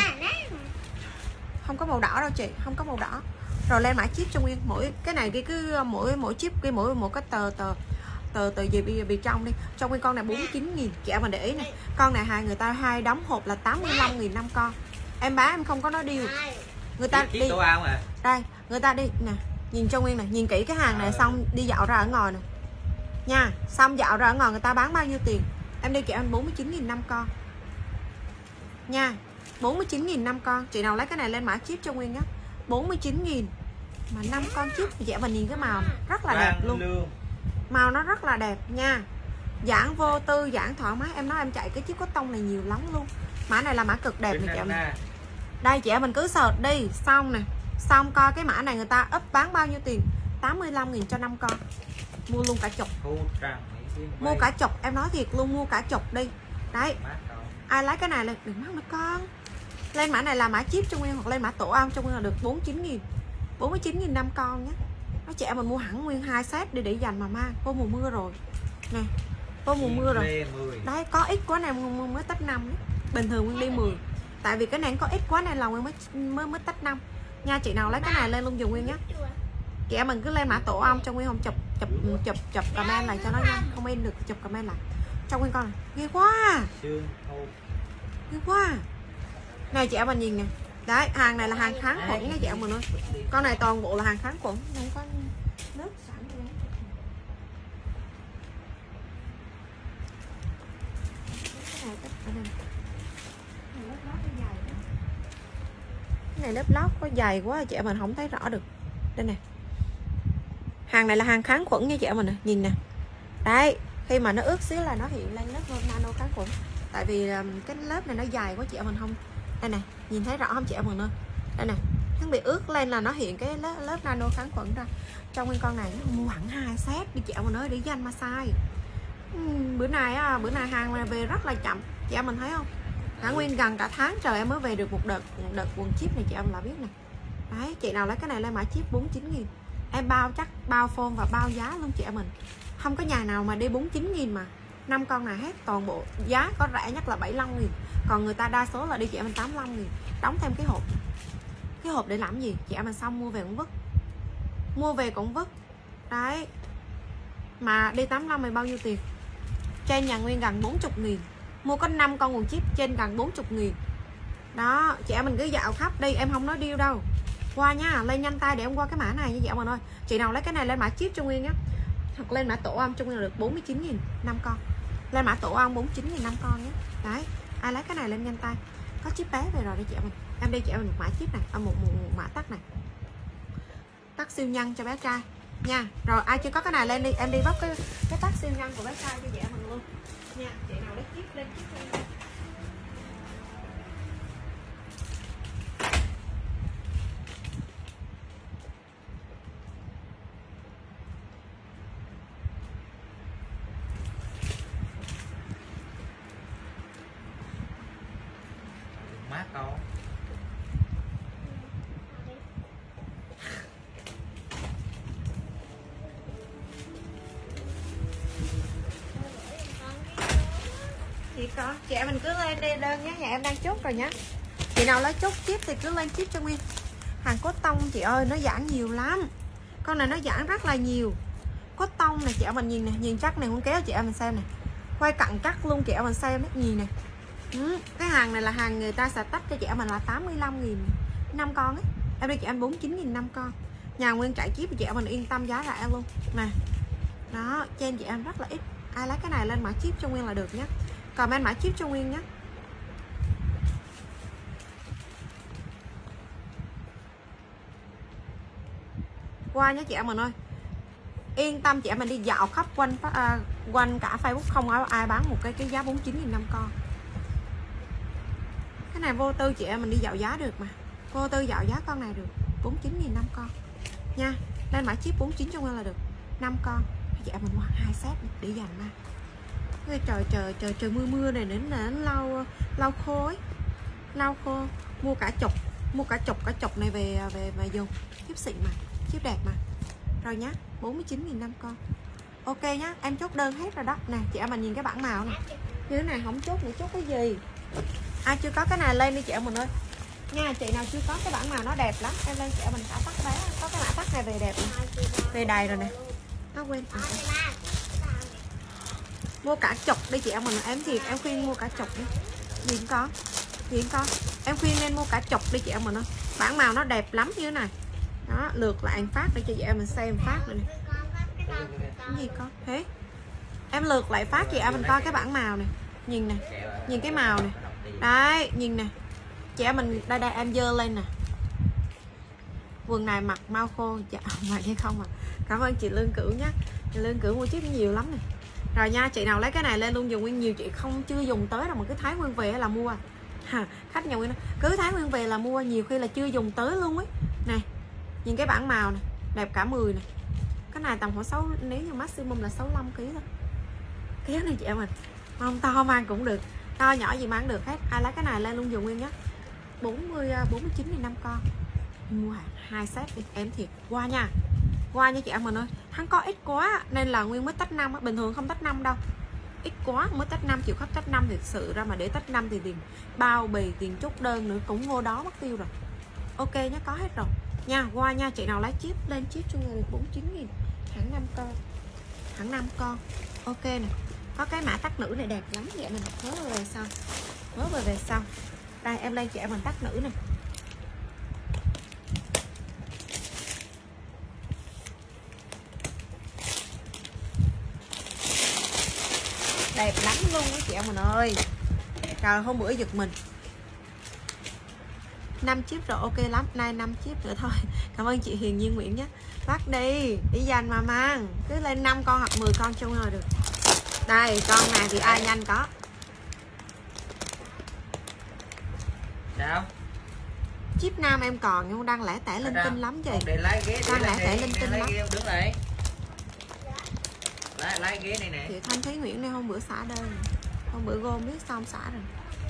Không có màu đỏ đâu chị. Không có màu đỏ. Rồi lên mã chip cho Nguyên. Mỗi cái này ghi cứ mỗi chip ghi mỗi cái tờ gì bì trong đi. Cho Nguyên con này 49.000. Chị em mình để ý này. Con này người ta hai đóng hộp là 85.000 5 con. Em bán em không có nói điều. Người ta đi đây, người ta đi nè, nhìn cho Nguyên này, nhìn kỹ cái hàng này xong đi dạo ra ở ngoài nè nha. Xong dạo ra ở ngoài người ta bán bao nhiêu tiền. Em đi chị em 49.000 5 con nha. 49.000 5 con. Chị nào lấy cái này lên mã chip cho Nguyên nhá. 49.000 mà 5 con chip thì chị mình nhìn cái màu rất là đẹp luôn. Màu nó rất là đẹp nha. Giãn vô tư, giãn thoải mái. Em nói em chạy cái chip có tông này nhiều lắm luôn. Mã này là mã cực đẹp này chị em. Đây chị em mình cứ search đi. Xong nè. Xong coi cái mã này người ta up bán bao nhiêu tiền. 85.000 cho 5 con. Mua luôn cả chục. Mua cả chục. Em nói thiệt luôn, mua cả chục đi. Đấy. Ai lấy cái này là đừng mắc mấy con. Lên mã này là mã chip cho Nguyên. Hoặc lên mã tổ ong cho Nguyên là được 49.000. 49.000 5 con nhé. Nói chị em mình mua hẳn Nguyên 2 set đi để dành mà mang. Vô mùa mưa rồi. Nè. Vô mùa mưa rồi. Đấy có ít quá này mới tách 5 đấy. Bình thường Nguyên đi 10. Tại vì cái này có ít quá này là Nguyên mới tách 5 nha. Chị nào lấy cái này lên luôn dùng Nguyên nhé. Chị em mình cứ lên mã tổ ong cho Nguyên. Không chụp comment lại cho nó nhanh. Không in được chụp comment lại cho Nguyên con này. Ghê quá. Ghê quá. Này chị em mình nhìn nè. Đấy hàng này là hàng kháng khuẩn nha chị em mình ơi. Con này toàn bộ là hàng kháng khuẩn. Không có nước sẵn. Cái này lớp lót có dày quá chị em mình không thấy rõ được. Đây nè. Hàng này là hàng kháng khuẩn nha chị em mình nè, nhìn nè. Đấy, khi mà nó ướt xíu là nó hiện lên lớp nano kháng khuẩn. Tại vì cái lớp này nó dài quá chị em mình không. Đây nè, nhìn thấy rõ không chị em mình ơi? Đây nè, nó bị ướt lên là nó hiện cái lớp nano kháng khuẩn ra. Trong nguyên con này nó mua hẳn 2 set đi chị em mình ơi, để với anh massage. Bữa nay hàng này về rất là chậm, chị em mình thấy không? Cả nguyên gần cả tháng trời em mới về được một đợt quần chip này chị em là biết nè. Đấy, chị nào lấy cái này lên mã chip 49.000. Em bao chắc bao phone và bao giá luôn chị em mình. Không có nhà nào mà đi 49.000 mà 5 con này hết, toàn bộ giá có rẻ nhất là 75.000. Còn người ta đa số là đi chị em mình 85.000. Đóng thêm cái hộp. Cái hộp để làm gì? Chị em mình xong mua về cũng vứt. Mua về cũng vứt. Đấy. Mà đi 85 thì bao nhiêu tiền? Trên nhà nguyên gần 40.000. Mua có 5 con quần chip trên gần 40.000. Đó, chị em mình cứ dạo khắp đi, em không nói điêu đâu. Qua nha, lên nhanh tay để em qua cái mã này như vậy mọi ơi. Chị nào lấy cái này lên mã chip cho Nguyên nhé. Hoặc lên mã tổ ong cho Nguyên là được 49.000 5 con. Lên mã tổ ong 49.000 5 con nhé. Đấy, ai lấy cái này lên nhanh tay. Có chip bé về rồi đây chị em mình. Em đi chị em mình một mã chip này, một mã tắt này. Tắt siêu nhân cho bé trai nha. Rồi ai chưa có cái này lên đi, em đi bóc cái tắt siêu nhân của bé trai cho chị em mình luôn. Nha, chị nào lấy chip lên chip lên. Mát không? Chị có, chị em mình cứ lên đây đơn nhé, nhà em đang chốt rồi nhé. Chị nào lấy chốt chip thì cứ lên chip cho Nguyên. Hàng cốt tông chị ơi, nó giãn nhiều lắm. Con này nó giãn rất là nhiều. Cốt tông này chị em mình nhìn này, nhìn chắc này, không kéo chị em mình xem này. Quay cận cắt luôn chị em mình xem đấy, nhìn này. Cái hàng này là hàng người ta sẽ tách cho chị em mình là 85.000 5 con ấy. Em đi chị em 49.000 5 con. Nhà Nguyên trải chip thì chị em mình yên tâm giá rẻ luôn. Nè. Đó, trên chị em rất là ít. Ai lấy cái này lên mã chip cho Nguyên là được nhé. Comment mã chip cho Nguyên nhé. Qua nhé chị em mình ơi. Yên tâm chị em mình đi dạo khắp quanh cả Facebook không có ai bán một cái giá 49.000 5 con. Cái này vô tư chị em mình đi dạo giá được mà. Vô tư dạo giá con này được 49.000 5 con nha. Lên mã chip 49 cho Nguyên là được 5 con. Chị em mình mua 2 set để dành ra. Cái trời mưa này đến là lau khô ấy. Lau khô, mua cả chục này về dùng. Chip xịn mà, chip đẹp mà. Rồi nhá, 49.000 5 con. Ok nhá, em chốt đơn hết rồi đó. Nè, chị em mình nhìn cái bảng màu này. Như thế này không chốt nữa, chốt cái gì? Ai chưa có cái này lên đi chị em mình ơi. Nha, chị nào chưa có cái bảng màu nó đẹp lắm. Em lên chị em mình cả tắt bé. Có cái mã tắt này về đẹp này. Về đầy rồi nè. Nó quên. Mua cả chục đi chị em mình, em thiệt em khuyên mua cả chục đi. Nhìn con. Em khuyên nên mua cả chục đi chị em mình ơi. Bảng màu nó đẹp lắm như thế này. Đó, lượt lại phát để cho chị em mình xem phát rồi nè. Cái gì con? Thế. Em lượt lại phát chị em mình coi cái bảng màu này. Nhìn nè. Nhìn cái màu này. Đấy, nhìn nè. Chị em mình đây em dơ lên nè. Quần này mặc mau khô dạ mà hay không à. Cảm ơn chị Lương Cửu nhé. Chị Lương Cửu mua chip nhiều lắm nè. Rồi nha, chị nào lấy cái này lên luôn dùng Nguyên nhiều, chị không chưa dùng tới đâu mà cứ Thái Nguyên về là mua. Khách nhà Nguyên đó, cứ Thái Nguyên về là mua, nhiều khi là chưa dùng tới luôn ấy. Nè. Nhìn cái bảng màu này, đẹp cả 10 này. Cái này tầm khoảng 6, nếu như maximum là 65 kg thôi. Kéo này chị em mình. Không to mang cũng được, to nhỏ gì mang được hết. Ai lấy cái này lên luôn dùng Nguyên nhé. 49.000 5 con. Mua hàng 2 set đi, em thiệt. Qua nha. Qua nha chị em mình ơi. Hắn có ít quá nên là Nguyên mới tách 5 á, bình thường không tách 5 đâu. Ít quá mới tách 5, chịu khách tách 5 thực sự ra mà để tách 5 thì tiền bao bì, tiền chốt đơn nữa cũng vô đó mất tiêu rồi. Ok nhé, có hết rồi. Nha, qua nha, chị nào lấy chip lên chip cho người được 49.000 hẳn 5 con. Hẳn 5 con. Ok nè. Có cái mã tắt nữ này đẹp lắm vậy mình vớ về sau. Vớ về sau. Đây em lên chị em mình tắt nữ nè. Đẹp lắm luôn đó chị em mình ơi. Trời, hôm bữa giật mình. 5 chip rồi, ok lắm. Nay 5 chip nữa thôi. Cảm ơn chị Hiền Như Nguyễn nhé. Bắt đi, đi dành mà mang. Cứ lên 5 con hoặc 10 con chung rồi được. Đây, con này thì ai nhanh có. Sao? Chip nam em còn nhưng đang lẻ tẻ linh tinh lắm chị. Để lái ghế, đang lẻ tẻ linh tinh lắm. Đứng lại. Lái ghế này nè. Chị Thanh Thúy Nguyễn này hôm bữa xả đơn. Hôm bữa gom biết xong xả rồi.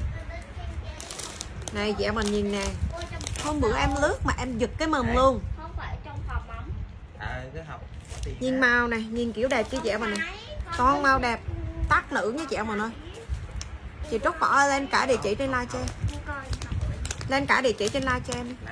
Này chị em mình nhìn nè. Hôm bữa em lướt mà em giật cái mồm luôn. Không phải trong phòng ấm. Cái học. Nhìn màu này, nhìn kiểu đẹp chứ chị em mình này. Con màu đẹp, tác nữ nha chị em mình ơi. Chị Trúc bỏ lên cả địa chỉ trên live cho em. Lên cả địa chỉ trên live cho em đi.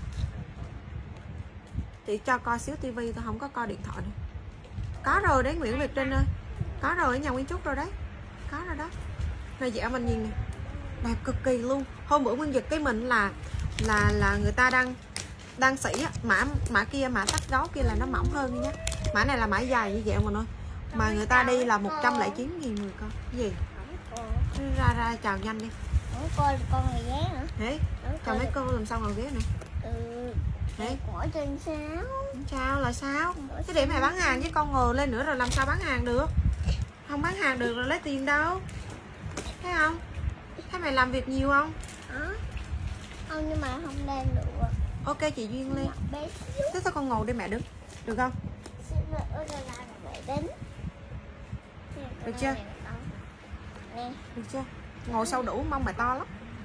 Chị cho coi xíu tivi, tôi không có coi điện thoại nữa. Có rồi đấy Nguyễn Việt Trinh ơi. Có rồi ở nhà Nguyên Trúc rồi đấy. Có rồi đó. Này chị em mình nhìn nè. Đẹp cực kỳ luôn. Hôm bữa Nguyên giật cái mình là người ta đang sỉ á, mã kia, mã tắt gấu kia là nó mỏng hơn nhé. Mã này là mã dài như vậy mà thôi. Mà người ta đi là 109.000 10 con. Cái gì? Ra chào nhanh đi. Coi con này ghé nữa. Thế, chào mấy cô làm sao ngồi ghế nữa. Đấy, của trên sao? Sao là sao? Cái điểm mày bán hàng với con ngồi lên nữa rồi làm sao bán hàng được? Không bán hàng được rồi lấy tiền đâu. Thấy không? Thấy mày làm việc nhiều không? Không, nhưng mà không lên được. Ok chị Duyên lên. Thế sao con ngồi đi mẹ đứng. Được không? Được chưa? Được chưa? Ngồi sau đủ mông mày to lắm.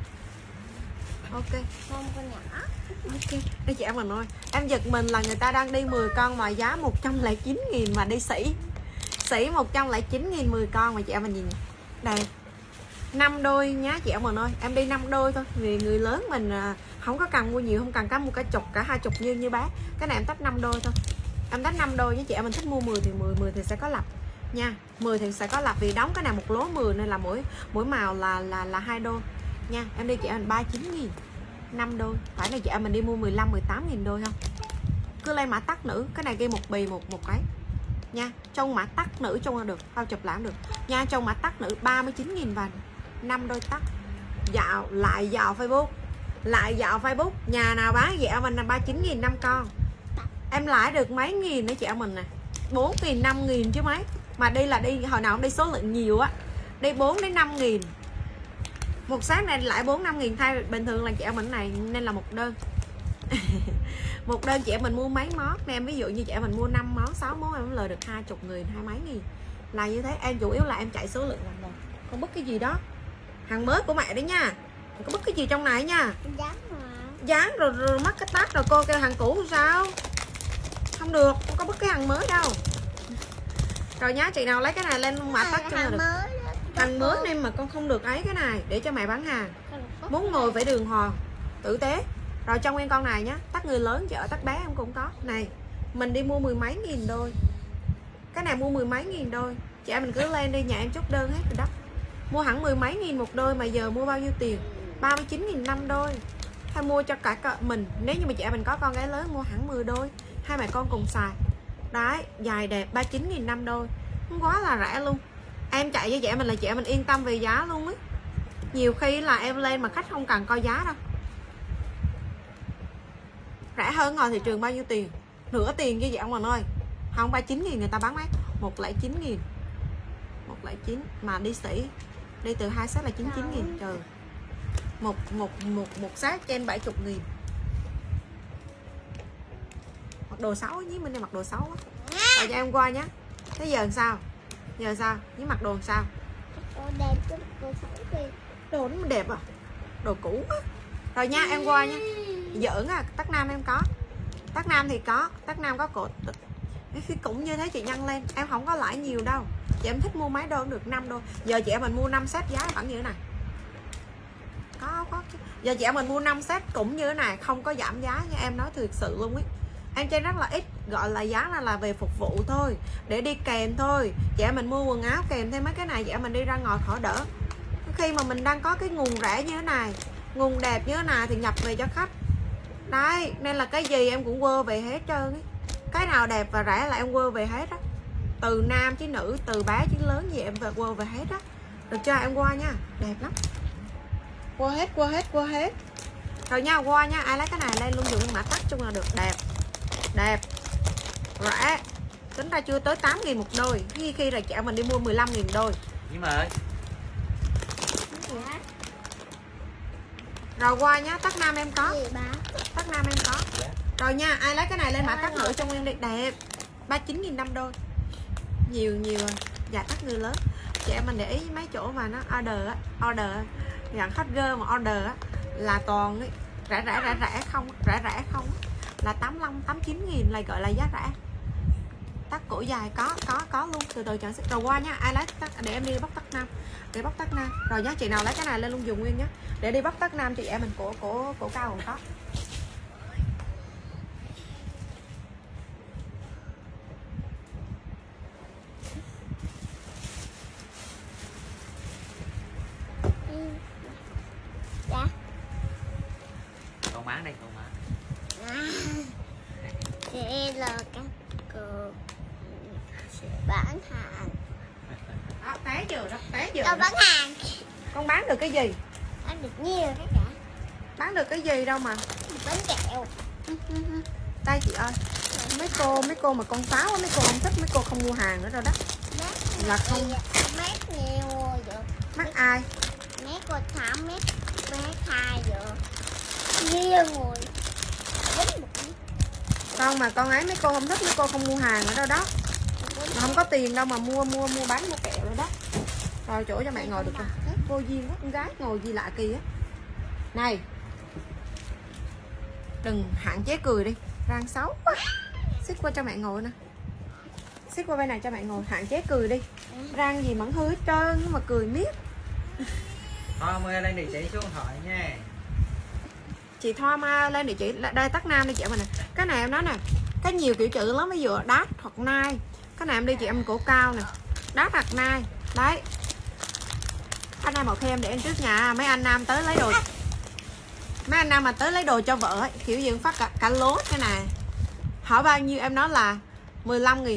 Ok. Mông con nhỏ. Ok. Đây chị em mình ơi. Em giật mình là người ta đang đi 10 con mà giá 109.000 mà đi sỉ. Sỉ 109.000 10 con mà chị em mình nhìn. Đây. 5 đôi nhá chị em mình ơi. Em đi 5 đôi thôi. Vì người lớn mình không có cần mua nhiều, không cần mua cả chục, cả 20 như bé. Cái này em tách 5 đôi thôi. Em tách 5 đôi với chị em mình thích mua 10 thì 10 thì sẽ có lập nha. 10 thì sẽ có lập vì đóng cái này một lố 10 nên là mỗi màu là 2 đôi nha. Em đi chị em mình 39.000 5 đôi. Phải là chị em mình đi mua 15 18.000 đôi không? Cứ lên mã tắc nữ, cái này ghi một bì một cái nha. Trong mã tắc nữ trong là được, tao chụp làm được nha. Trong mã tắc nữ 39.000 vàng 5 đôi tắc. Dạo Facebook. Lại dạo Facebook, nhà nào bán vậy mình là 39.000 5 con. Em lãi được mấy nghìn nữa chị em mình nè. 4.000 5.000 chứ mấy. Mà đi là đi hồi nào cũng đi số lượng nhiều á. Đi 4 đến 5.000. Một sáng này lại 4-5.000 thay bình thường là chị em mình này nên là một đơn. Một đơn chị em mình mua mấy món nên em ví dụ như chị em mình mua 5 món 6 món em lời được 20.000 20 mấy nghìn. Là như thế. Em chủ yếu là em chạy số lượng lần rồi. Không bất cái gì đó. Hàng mới của mẹ đấy nha. Không có bất cái gì trong này nha. Dán rồi mất cái tag rồi cô kêu hàng cũ sao? Không được, không có bất cái hàng mới đâu. Rồi nhá, chị nào lấy cái này lên mã tag cho được. Hàng mới nên mà con không được ấy cái này để cho mẹ bán hàng. Muốn ngồi phải đường hoàng, tử tế. Rồi trong nguyên con này nhá, tag người lớn chợ tag bé em cũng có. Này, mình đi mua 10 mấy nghìn đôi. Cái này mua 10 mấy nghìn đôi. Chị em mình cứ lên đi, nhà em chốt đơn hết rồi đó. Mua hẳn 10 mấy nghìn một đôi mà giờ mua bao nhiêu tiền? 39.000 5 đôi. Hay mua cho cả mình. Nếu như mà chị em mình có con gái lớn mua hẳn 10 đôi. Hai mẹ con cùng xài. Đấy, dài đẹp 39.000 5 đôi. Không quá là rẻ luôn. Em chạy với chị em mình là chị em mình yên tâm về giá luôn ấy. Nhiều khi là em lên mà khách không cần coi giá đâu. Rẻ hơn ngoài thị trường bao nhiêu tiền? Nửa tiền chứ chị em mình ơi. Không 39.000 người ta bán mấy 109.000 109 mà đi sỉ. Đi từ 2 set là 99.000 trời. Một set trên 70.000. Mặc đồ xấu nhí mình đi mặc đồ xấu quá. Rồi cho em qua nhé. Thế giờ làm sao? Giờ sao? Nhí mặc đồ làm sao? Đẹp chứ, đồ xấu thì. Đồ nó đẹp à? Đồ cũ á. Rồi nha em qua nha. Giỡn à, tắc nam em có. Tắc nam thì có, tắc nam có cột. Khi cũng như thế chị nhân lên. Em không có lãi nhiều đâu. Chị em thích mua mấy đôi cũng được 5 đôi. Giờ chị em mình mua 5 set giá vẫn như thế này. Có chứ. Giờ chị em mình mua 5 set cũng như thế này, không có giảm giá nha, em nói thực sự luôn ấy. Em trên rất là ít, gọi là giá là về phục vụ thôi, để đi kèm thôi. Chị em mình mua quần áo kèm thêm mấy cái này, chị em mình đi ra ngoài khỏi đỡ. Khi mà mình đang có cái nguồn rẻ như thế này, nguồn đẹp như thế này thì nhập về cho khách. Đấy, nên là cái gì em cũng quơ về hết trơn ấy. Cái nào đẹp và rẻ là em quơ về hết á. Từ nam chứ nữ, từ bé chứ lớn gì em quơ về hết á. Được chưa em qua nha, đẹp lắm. Qua hết. Rồi nha, qua nha, ai lấy cái này lên luôn dùng mã tắt chung là được. Đẹp. Đẹp. Rẻ. Tính ra chưa tới 8.000 một đôi. Khi là chợ mình đi mua 15.000 đôi. Nhưng mà ơi. Rồi qua nhá, tắt nam em có. Gì bà? Tắt nam em có. Rồi nha, ai lấy cái này lên mã tắt nữa cho Nguyên đi. Đẹp. 39.000 5 đôi. Nhiều dạ tắt người lớn. Chị em mình để ý mấy chỗ mà nó order dạng hot girl mà order á là toàn ấy, rẻ không là 85 89.000 lại gọi là giá rẻ. Tắt cổ dài có luôn. Từ từ chọn rồi qua nha, ai lấy tắt để em đi bóc tắt nam, để bóc tắt nam. Rồi nhá, chị nào lấy cái này lên luôn dùng Nguyên nhá, để đi bóc tắt nam chị em mình cổ cao còn có. Dạ. Con bán đây, con bán. Sẽ là các cô sẽ bán hàng. Té chưa đó, té chưa. Đâu bán hàng. Con bán được cái gì? Bán được nhiều tất cả. Bán được cái gì đâu mà. Bán kẹo. Đây chị ơi. Mấy cô mà con pháo mấy cô không thích, mấy cô không mua hàng nữa rồi đó. Là không. Mát nhiều rồi. Mắc ai? Mấy cô Thảo mát hai rồi. Nhiều người. Con mà con ấy mấy cô không thích, mấy cô không mua hàng nữa đâu đó. Mà không có tiền đâu mà mua bán mua kẹo rồi đó. Rồi chỗ cho mẹ ngồi được rồi. Vô duyên đó, con gái ngồi gì lạ kỳ á. Này. Đừng hạn chế cười đi, răng xấu quá. Xích qua cho mẹ ngồi nè. Xích qua bên này cho mẹ ngồi, hạn chế cười đi. Răng gì mẫn hư hết trơn mà cười miết. Thôi mời lên địa chỉ số điện thoại nha. Chị Thoa ma lên địa chỉ đây tắt nam đi chị mình nè. Cái này em nói nè, cái nhiều kiểu chữ lắm, ví dụ đát hoặc nai. Cái này em đi chị em cổ cao nè, đát hoặc nai. Đấy. Anh nam màu khem để em trước nhà, mấy anh nam tới lấy đồ. Mấy anh nam mà tới lấy đồ cho vợ ấy, kiểu gì cũng phát cả lố cái này. Hỏi bao nhiêu em nói là 15.000.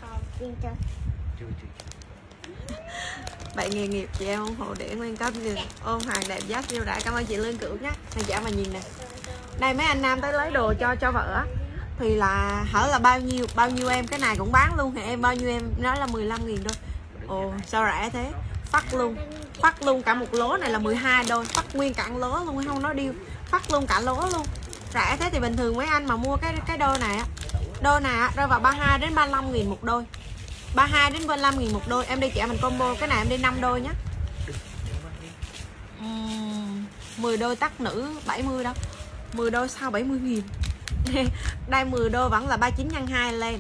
Vậy nghề nghiệp chị em ủng hộ để Nguyên cấp gì ôm hàng đẹp giá siêu rẻ. Cảm ơn chị Lương Cửu nhé. Này chị mà nhìn nè, đây mấy anh nam tới lấy đồ cho vợ thì là hỏi là bao nhiêu em, cái này cũng bán luôn thì em bao nhiêu em nói là 15.000 thôi. Ồ sao rẻ thế, phát luôn cả một lố này là 12 đôi, phát nguyên cả lố luôn, không nói điêu, phát luôn cả lố luôn. Rẻ thế thì bình thường mấy anh mà mua cái đôi này rơi vào 32 đến 35.000 một đôi, 32 đến 35.000 một đôi. Em đi chị em mình combo cái này em đi 5 đôi nhé. 10 đôi tắt nữ 70 đâu, 10 đôi sao 70.000. Đây 10 đôi vẫn là 39 nhân 2 lên,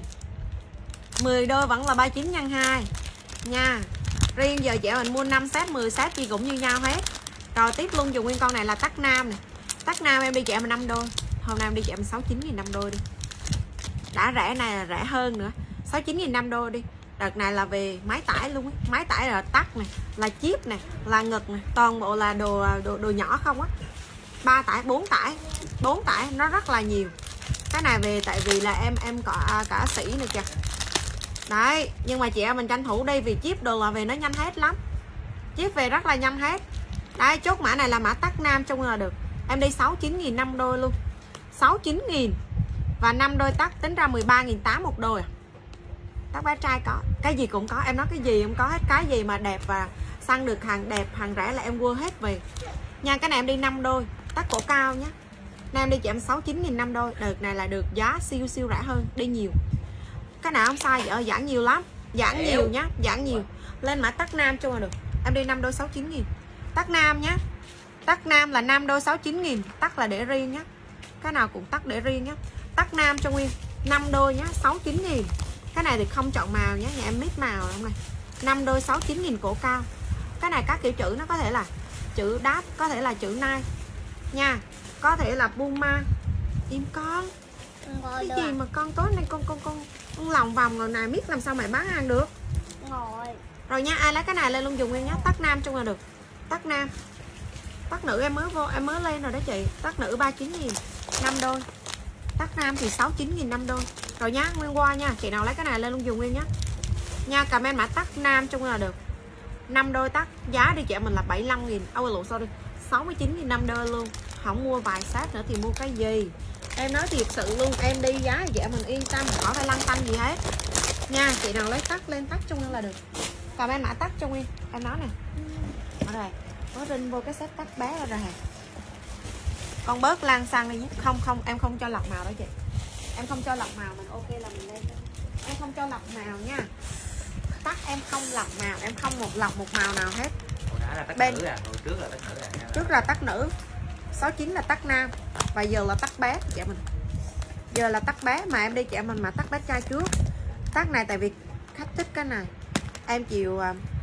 10 đôi vẫn là 39 nhân 2 nha. Riêng giờ chị em mình mua 5 set 10 set gì cũng như nhau hết. Rồi tiếp luôn dùng nguyên con này là tắt nam này. Tắt nam em đi chị em mình 5 đôi. Hôm nay em đi chị em 69.000 5 đôi đi. Đã rẻ này là rẻ hơn nữa. 69.000 5 đôi đi. Đợt này là về máy tải luôn ấy. Máy tải là tắt này, là chip này, là ngực này, toàn bộ là đồ nhỏ không á. 3 tải, 4 tải nó rất là nhiều. Cái này về tại vì là em có cả sỉ này kìa. Đấy, nhưng mà chị em mình tranh thủ đi vì chip đồ là về nó nhanh hết lắm. Chip về rất là nhanh hết. Đấy, chốt mã này là mã tắt nam chung là được. Em đi 69.000 5 đôi luôn. 69.000 và 5 đôi tắt tính ra 13.800 một đôi à. Tắt bé trai có, cái gì cũng có, em nói cái gì cũng có hết, cái gì mà đẹp và săn được hàng đẹp, hàng rẻ là em mua hết về. Nha, cái này em đi 5 đôi, tắt cổ cao nhé. Nay em đi chị em 69.000 5 đôi, đợt này là được giá siêu rẻ hơn, đi nhiều. Cái nào không sai vậy, giảm nhiều lắm, giảm nhiều nhá, giảm nhiều. Lên mã tắt nam chung là được. Em đi 5 đôi 69.000. Tắt nam nhá. Tắt nam là 5 đôi 69.000, tắt là để riêng nhá. Cái nào cũng tắt để riêng nhá. Tắt nam cho Nguyên 5 đôi nhá, 69.000. Cái này thì không chọn màu nhé, nhà em mix màu không này. 5 đôi 69.000 cổ cao. Cái này các kiểu chữ nó có thể là chữ đáp, có thể là chữ nai nha, có thể là Puma. Im con. Cái gì mà con tối nay con lòng vòng rồi này, biết làm sao mày bán hàng được. Ngồi. Rồi nha, ai lấy cái này lên luôn dùng Nguyên nhé. Tắt nam chung là được. Tắt nam. Tắt nữ em mới lên rồi đó chị. Tắt nữ 39.000 5 đôi. Tắt nam thì 69.000 5 đôi. Rồi nhá, Nguyên qua nha. Chị nào lấy cái này lên luôn dùng Nguyên nhé. Nha, comment mã tắt nam chung là được. 5 đôi tắt, giá đi chị mình là 75.000. Ôi lộn sorry, 69.000 5 đôi luôn. Không mua vài set nữa thì mua cái gì? Em nói thiệt sự luôn, em đi giá thì dạ mình yên tâm, khỏi phải lăn tăn gì hết nha. Chị nào lấy tắt lên tắt Trung Nguyên là được. Còn em mã tắt Trung Nguyên, em nói nè. Ở đây, có rinh vô cái set tắt bé ra rồi hả? Con bớt lan xăng đi nhé. Không không, em không cho lọc màu đó chị. Em không cho lọc màu, mình ok là mình lên. Em không cho lọc màu nha. Tắt em không lọc màu, em không lọc một màu nào hết. Hồi nãy là tắt nữ à, hồi trước là tắt nữ à. Trước là tắt nữ, 69 là tắt nam, và giờ là tắt bé chị mình. Giờ là tắt bé mà em đi chị mình mà tắt bé trai trước. Tắt này tại vì khách thích cái này. Em chịu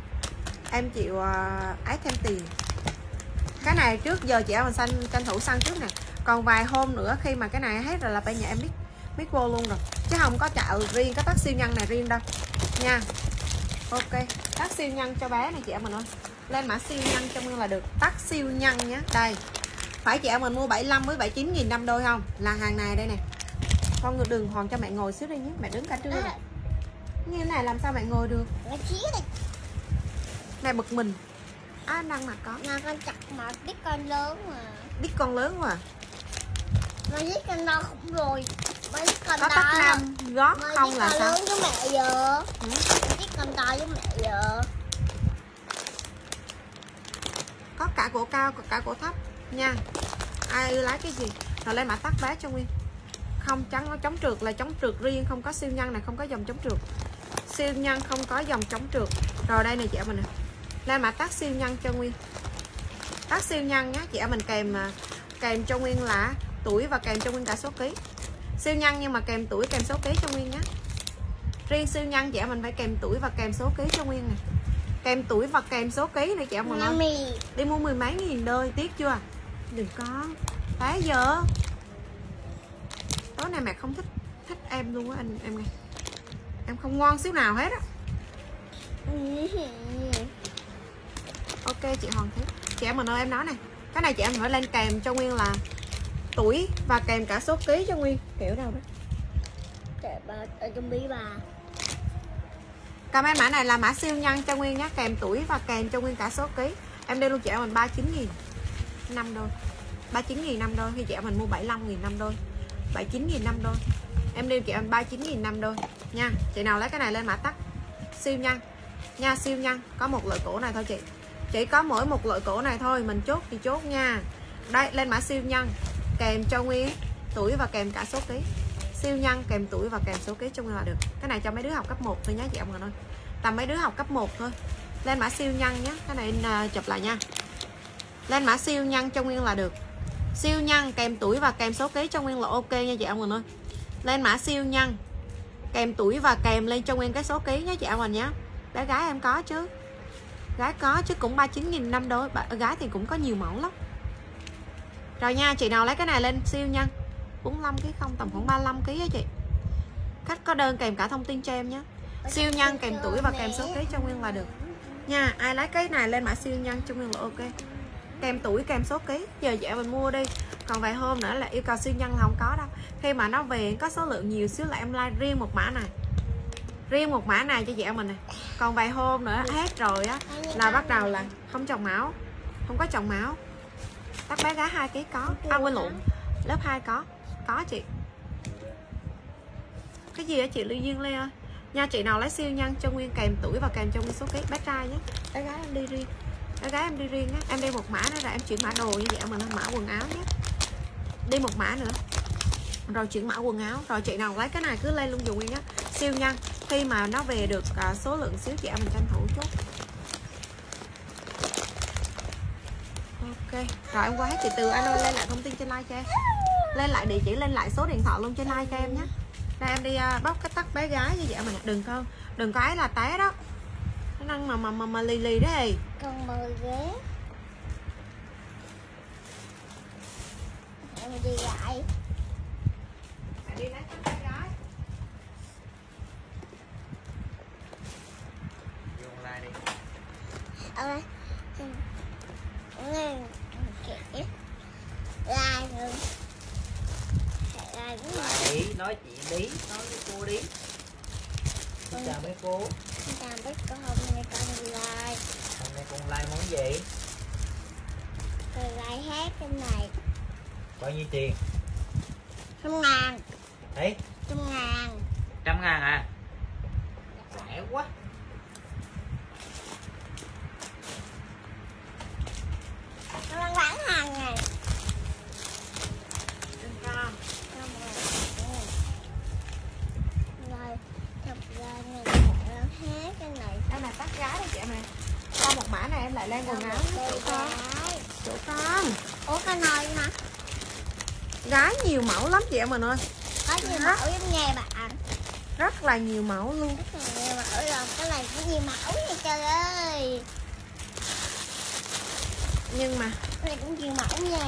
ấy thêm tiền. Cái này trước giờ chị mình tranh thủ săn trước nè. Còn vài hôm nữa khi mà cái này hết rồi là phải nhà em biết vô luôn rồi. Chứ không có chạo riêng cái tắt siêu nhân này riêng đâu nha. Ok, tắt siêu nhân cho bé này chị mình ơi. Lên mã siêu nhân cho Nguyên là được. Tắt siêu nhân nhé. Đây. Phải chị mình mua 75 với 79.000 5 đôi không? Là hàng này đây nè. Con đường hòn cho mẹ ngồi xíu đi nhé. Mẹ đứng cả trưa này. Như thế này làm sao mẹ ngồi được? Này bực mình. Anh đang mặc có. Mà con chặt mà biết con lớn mà. Biết con lớn quá à. Mà biết con to cũng rồi. Mấy con có tắt nam gót không là sao? lớn với mẹ giờ. Biết con to với mẹ giờ. Có cả cổ cao, cả cổ thấp nha. Ai ưa lấy cái gì rồi lên mã tắt bé cho Nguyên. Không trắng nó chống trượt là chống trượt riêng, không có siêu nhân này, không có dòng chống trượt. Siêu nhân không có dòng chống trượt. Rồi đây này chị mình nè. Lên mã tắt siêu nhân cho Nguyên. Tắt siêu nhân nhá, chị mình kèm cho Nguyên là tuổi và kèm cho Nguyên cả số ký. Siêu nhân nhưng mà kèm tuổi kèm số ký cho Nguyên nhá. Riêng siêu nhân chị mình phải kèm tuổi và kèm số ký cho Nguyên nè. Kèm tuổi và kèm số ký này chị mình ơi. Đi mua 10 mấy nghìn đôi, tiếc chưa? Đừng có. Tới giờ. Tối nay mẹ không thích em luôn á anh em nghe. Em không ngon xíu nào hết á. Ok chị Hoàng Thế. Chị em mình ơi em nói này. Cái này chị em phải lên kèm cho Nguyên là tuổi và kèm cả số ký cho Nguyên. Kiểu đâu đó. Ở trong bí bà. Comment mã này là mã siêu nhân cho Nguyên nhé. Kèm tuổi và kèm cho Nguyên cả số ký. Em đi luôn chị em mình 39.000 5 đôi. 39.000 5 đôi. Khi chị em mình mua 75.000 5 đôi. 79.000 5 đôi. Em đi chị em 39.000 5 đôi nha. Chị nào lấy cái này lên mã tắt siêu nhân nha. Siêu nhân có một loại cổ này thôi chị. Chỉ có mỗi một loại cổ này thôi. Mình chốt thì chốt nha. Đây lên mã siêu nhân kèm cho Nguyên tuổi và kèm cả số ký. Siêu nhân kèm tuổi và kèm số ký cho Nguyên là được. Cái này cho mấy đứa học cấp 1 thôi nhé chị em ơi. Tầm mấy đứa học cấp 1 thôi. Lên mã siêu nhân nhé. Cái này chụp lại nha. Lên mã siêu nhân cho Nguyên là được. Siêu nhân kèm tuổi và kèm số ký cho Nguyên là ok nha chị em ơi. Lên mã siêu nhân kèm tuổi và kèm lên cho Nguyên cái số ký nhé chị em mình nhé. Bé gái em có chứ. Gái có chứ cũng 39.000 5 đôi. Gái thì cũng có nhiều mẫu lắm. Rồi nha, chị nào lấy cái này lên siêu nhân 45 kg không, tầm khoảng 35 kg á chị. Khách có đơn kèm cả thông tin cho em nhé. Siêu nhân kèm tuổi và kèm số ký cho Nguyên là được. Nha, ai lấy cái này lên mã siêu nhân cho Nguyên là ok. Kèm tuổi kèm số ký. Giờ chị mình mua đi. Còn vài hôm nữa là yêu cầu siêu nhân là không có đâu. Khi mà nó về có số lượng nhiều xíu là em like riêng một mã này. Riêng một mã này cho chị em mình này. Còn vài hôm nữa hết rồi á là bắt đầu là không trồng máu. Không có trồng máu. Tắt bé gái 2 kg có. À quên lộn. Lớp 2 có. Có chị. Cái gì đó chị Lưu Dương Lê ơi. Nha, chị nào lấy siêu nhân cho Nguyên kèm tuổi và kèm cho Nguyên số ký. Bé trai nhé. Bé gái em đi riêng. Bé gái em đi riêng nhé. Em đi một mã nữa rồi em chuyển mã đồ như vậy mà nó mã quần áo nhé. Đi một mã nữa. Rồi chuyển mã quần áo. Rồi chị nào lấy cái này cứ lên luôn dùng Nguyên nhé. Siêu nhân. Khi mà nó về được số lượng xíu chị em mình tranh thủ chút. Ok. Rồi em qua hết chị Từ anh ơi lên lại thông tin trên like cho em. Lên lại địa chỉ, lên lại số điện thoại luôn trên like cho em nhé. Đây em đi bóc cái tắt bé gái như vậy mình đừng có ấy là té đó. Nó năng mà lì lì đấy. Con mời ghế. Em đi lại. Mẹ đi lấy tắt bé gái. Vô online đi. Lại rồi. Lại nói chuyện đi, nói với cô đi. Xin chào mấy cô. Xin chào mấy cô, hôm nay con like. Hôm nay con like món gì? Con like hát cái này. Bao nhiêu tiền? 100.000. Đấy, 100.000. 100.000 à? Rẻ quá. Nó đang bán hàng này. Rồi, thật ra mình sẽ hết cái này. Đây là tắt gái đây chị em nè. Qua một mã này em lại lên quần áo chỗ con. Chỗ con. Ủa cái nồi hả? Gái nhiều mẫu lắm chị em mình ơi. Có nhiều mẫu giống nghe bạn. Rất là nhiều mẫu luôn. Rất là nhiều mẫu rồi. Cái này có nhiều mẫu vậy trời ơi. Nhưng mà Cái này cũng nhiều mẫu nha.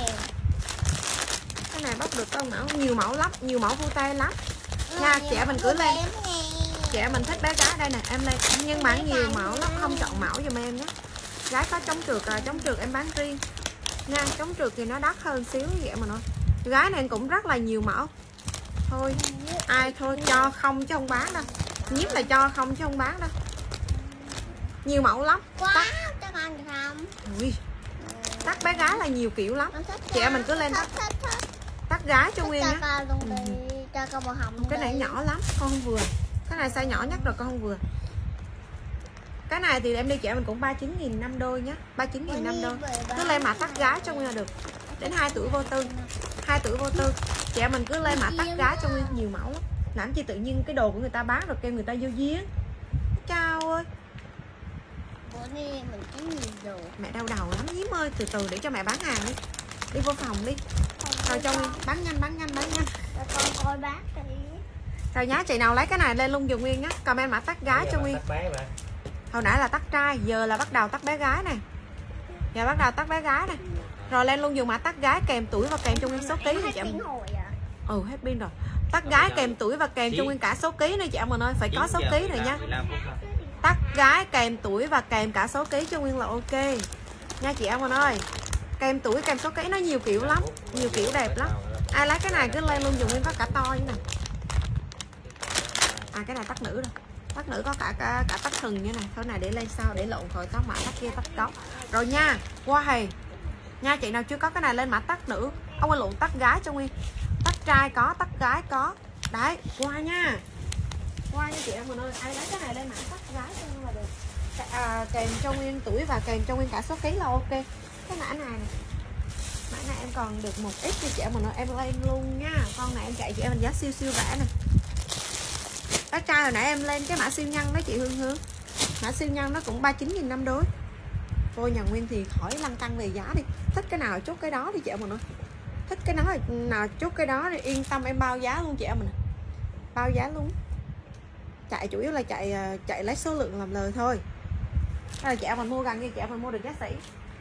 cái này bóc được con mẫu, nhiều mẫu lắm, nhiều mẫu tay lắm. Nha, chị em mình cứ lên. Chị em mình thích bé gái đây nè, em lên. Nhưng mà nhiều mẫu lắm, không chọn mẫu giùm em nhé. Gái có chống trượt em bán riêng. Nha, chống trượt thì nó đắt hơn xíu vậy mà thôi. Gái này cũng rất là nhiều mẫu. Thôi, ai thôi cho không chứ không bán đâu. Nhiếp là cho không chứ không bán đâu. Nhiều mẫu lắm. Quá, chắc ăn được không? Ui, tắt bé gái là nhiều kiểu lắm. Chị em mình cứ lên tắt gái cho Nguyên nhé. Cho con màu hồng. Cái này nhỏ lắm, con không vừa. Cái này size nhỏ nhất rồi, con không vừa. Cái này thì em đi chị em mình cũng 39.000 5 đôi nhé. 39.000 5 đôi. Cứ lên mã tắt gái cho Nguyên là được. Đến 2 tuổi vô tư. 2 tuổi vô tư. Chị em mình cứ lên mã tắt gái cho Nguyên nhiều mẫu lắm. Làm chi tự nhiên cái đồ của người ta bán rồi kêu người ta vô giếng. Chao ơi. Bữa nay mình có nhiều đồ. Mẹ đau đầu lắm Nhiếm ơi, từ từ để cho mẹ bán hàng đi. Đi vô phòng đi. Rồi cho Nguyên bán nhanh. Cho con coi bác đi. Rồi nhá, chị nào lấy cái này lên luôn giùm Nguyên nhá. Comment mã tắt gái cho Nguyên. Hồi nãy là tắt trai, giờ là bắt đầu tắt bé gái này. Giờ bắt đầu tắt bé gái này. Rồi lên luôn dùng mã tắt gái kèm tuổi và kèm cho Nguyên số ký chị em. Ừ, hết pin rồi. Tắt gái kèm tuổi và kèm cho Nguyên cả số ký nữa chị em mình ơi, phải có số ký rồi nha. Tắt gái kèm tuổi và kèm cả số ký cho Nguyên là ok. Nha chị em mình ơi. Kèm tuổi kèm số ký nó nhiều kiểu lắm, nhiều kiểu đẹp lắm. Ai lấy cái này cứ lên luôn dùng Nguyên có cả to như này. À cái này tắt nữ rồi. Tắt nữ có cả tắt thừng như này. Thôi này để lên sau để lộn khỏi tóc mã tắt kia tắt đó. Rồi nha, qua hề. Nha chị nào chưa có cái này lên mã tắt nữ. Ông ơi lộn tắt gái cho Nguyên. Tắt trai có, tắt gái có. Đấy, qua nha. Qua nha chị em mình ơi. Ai lấy cái này lên mã tắt gái cho Nguyên là được. Kèm cho Nguyên tuổi và kèm cho Nguyên cả số ký là ok. Cái mã này mã này em còn được một ít cho chị em mình ơi. Em lên luôn nha. Con này em chạy chị em mình giá siêu rẻ nè. Cái trai hồi nãy em lên cái mã siêu nhân đó chị Hương. Mã siêu nhân nó cũng 39.000 5 đôi. Thôi nhà Nguyên thì khỏi lăn tăng về giá đi. Thích cái nào chốt cái đó thì chị em mình ơi. Thích cái nào chốt cái đó thì yên tâm em bao giá luôn chị em mình. Bao giá luôn. Chạy chủ yếu là chạy lấy số lượng làm lời thôi. Đây là chị em mình mua gần như chị em mình mua được giá sỉ.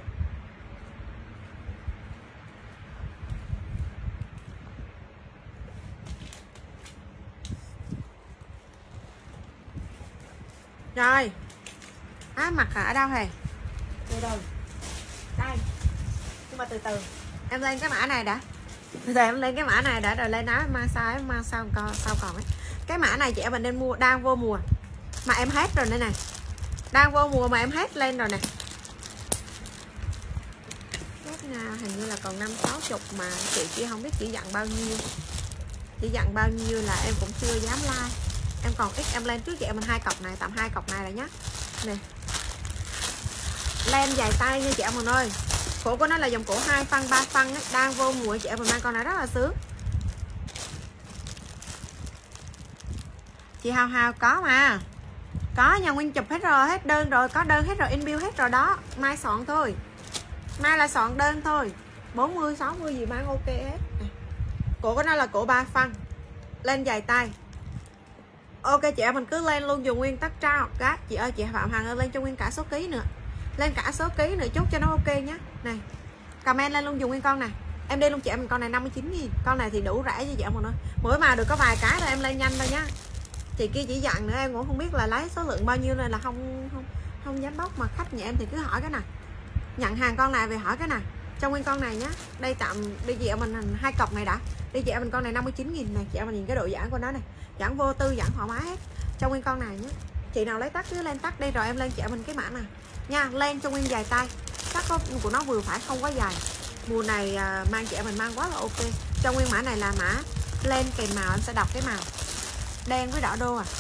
Rồi. Mặt ở đâu hề? Từ từ. Đây. Nhưng mà từ từ. Em lên cái mã này đã. Từ từ em lên cái mã này đã rồi lên áo mang sao còn ấy. Cái mã này chị em mình nên mua đang vô mùa. Mà em hết rồi đây này. Đang vô mùa mà em hết lên rồi nè. Hình như là còn 5-60 mà chị không biết chị dặn bao nhiêu. Chị dặn bao nhiêu là em cũng chưa dám like. Em còn ít em lên trước chị em mình 2 cọc này, tầm 2 cọc này rồi nhá. Nè. Len dài tay nha chị em mình ơi. Cổ của nó là dòng cổ 2 phân 3 phân ấy. Đang vô mùa chị em mình mang con này rất là sướng. Chị Hào có mà. Có nhà Nguyên chụp hết rồi, hết đơn rồi, có đơn hết rồi, in bill hết rồi đó. Mai soạn thôi. Mai là soạn đơn thôi. 40 60 gì mang ok hết. Cổ của nó là cổ 3 phân. Lên dài tay. Ok chị em mình cứ lên luôn dùng Nguyên tắt trao gái. Chị ơi chị Phạm Hằng ơi lên cho Nguyên cả số ký nữa. Lên cả số ký nữa chốt cho nó ok nhá. Này. Comment lên luôn dùng Nguyên con này. Em đi luôn chị em mình con này 59.000. Con này thì đủ rẻ cho chị em mình ơi. Mỗi mà được có vài cái là em lên nhanh thôi nhá. Chị kia chỉ dặn nữa em cũng không biết là lấy số lượng bao nhiêu nên là không dám bóc mà khách nhà em thì cứ hỏi cái này. Nhận hàng con này về hỏi cái này. Cho Nguyên con này nhá. Đây tạm đi chị em mình 2 cọc này đã. Đi chị em mình con này 59.000 này, chị em mình nhìn cái độ giãn của nó này. Giãn vô tư, giãn thoải mái hết. Cho Nguyên con này nhé. Chị nào lấy tắt cứ lên tắt đi rồi em lên chị em mình cái mã này. Nha, lên cho Nguyên dài tay. Tắt của nó vừa phải không quá dài. Mùa này mang chị em mình mang quá là ok. Trong nguyên mã này là mã len kèm màu, em sẽ đọc cái màu đen với đỏ đô à.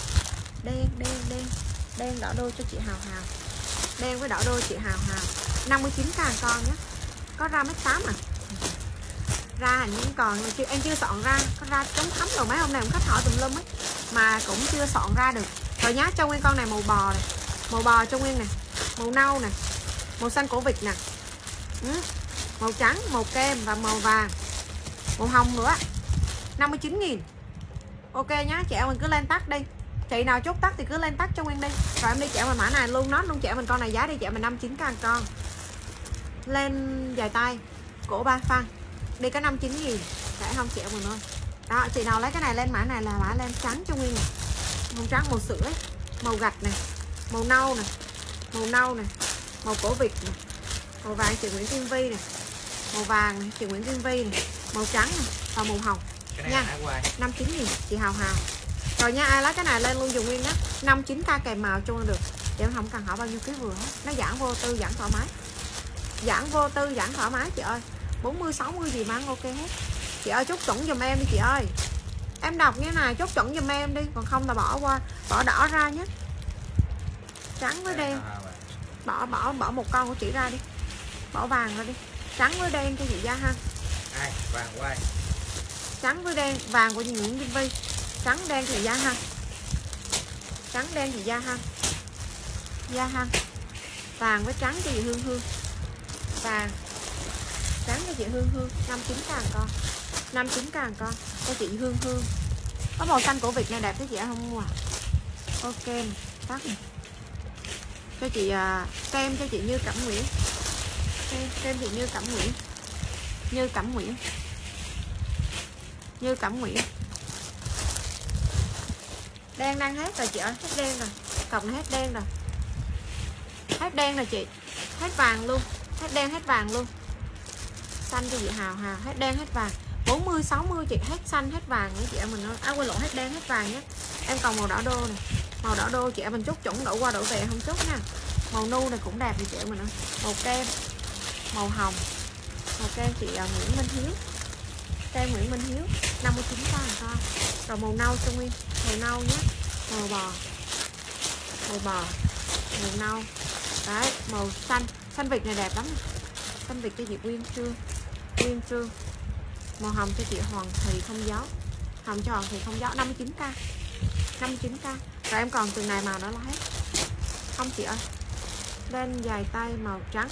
Đen đỏ đô cho chị Hào Hào. Đen với đỏ đô chị Hào Hào. 59k con nhé. Có ra mấy 8 à? Ra hình như còn em chưa soạn ra, có ra trống thấm rồi mấy hôm nay cũng khách hỏi tùm lum ấy mà cũng chưa soạn ra được. Rồi nhá, cho nguyên con này màu bò này, màu bò cho nguyên này, màu nâu nè, màu xanh cổ vịt nè, màu trắng, màu kem và màu vàng, màu hồng nữa. 59.000. Ok nhá, chị em mình cứ lên tắt đi. Chị nào chốt tắt thì cứ lên tắt cho nguyên đi. Rồi em đi chị em mình mã này luôn, nó luôn chị em mình con này giá đi chị em mình 59k con. Lên dài tay, cổ 3 phân. Đi cái 59.000 để không chị em mình ơi. Đó, chị nào lấy cái này lên mã này là mã len trắng cho nguyên này. Màu trắng, màu sữa ấy, màu gạch này, màu nâu này, màu nâu này, màu cổ vịt này, màu vàng chị Nguyễn Kim Vi này, màu vàng này, chị Nguyễn Kim Vi này, màu trắng này và màu hồng nha. 59.000 chị Hào Hào. Rồi nha, ai lấy cái này lên luôn dùng nguyên đó. 59k kèm màu cho được. Chị em không cần hỏi bao nhiêu ký vừa hết. Nó giãn vô tư, giãn thoải mái. Giãn vô tư, giãn thoải mái chị ơi. 40 60 gì mà ăn ok hết. Chị ơi chốt chuẩn giùm em đi chị ơi. Em đọc như này chốt chuẩn giùm em đi, còn không là bỏ qua, bỏ đỏ ra nhé. Trắng với đen. Bỏ một con của chị ra đi. Bỏ vàng ra đi. Trắng với đen cho chị Gia ha. Ai, vàng quay. Trắng với đen, vàng của chị Nguyễn Kim Vi. Trắng đen thì Gia ha. Trắng đen thì Gia ha. Gia ha. Vàng với trắng cho chị Hương Hương. Vàng trắng cho chị Hương Hương. 59k con. 59k con cho chị Hương Hương. Có màu xanh cổ vịt này đẹp thế chị không mua à? Ok, tắt này. Cho chị kem cho chị Như Cẩm Nguyễn. Kem chị Như Cẩm Nguyễn. Như Cẩm Nguyễn. Như Cẩm Nguyễn. Đen đang hết rồi chị ơi, hết đen rồi. Cọc này hết đen rồi. Hết đen rồi chị. Hết vàng luôn. Hết đen hết vàng luôn. Xanh cho chị Hào Hào, hết đen hết vàng. 40 60 chị, hết xanh hết vàng nữa chị em mình ơi. Quên lộn, hết đen hết vàng nhé. Em còn màu đỏ đô này. Màu đỏ đô chị em mình chốt chuẩn, đổ qua đổ về không chốt nha. Màu nu này cũng đẹp thì chị em mình ơi. Màu kem, màu hồng. Màu kem chị Nguyễn Minh Hiếu. Kem Nguyễn Minh Hiếu 59k con. Rồi màu nâu cho nguyên, màu nâu nhé. Màu bò. Màu bò. Màu nâu. Đấy, màu xanh, xanh vịt này đẹp lắm. Xanh vịt cho chị Nguyên Trương. Nguyên Trương. Màu hồng cho chị Hoàng Thị không gió. Hồng cho Hoàng Thị không gió 59k. 59k. Rồi em còn từng này màu nữa là hết. Không chị ơi. Lên dài tay màu trắng.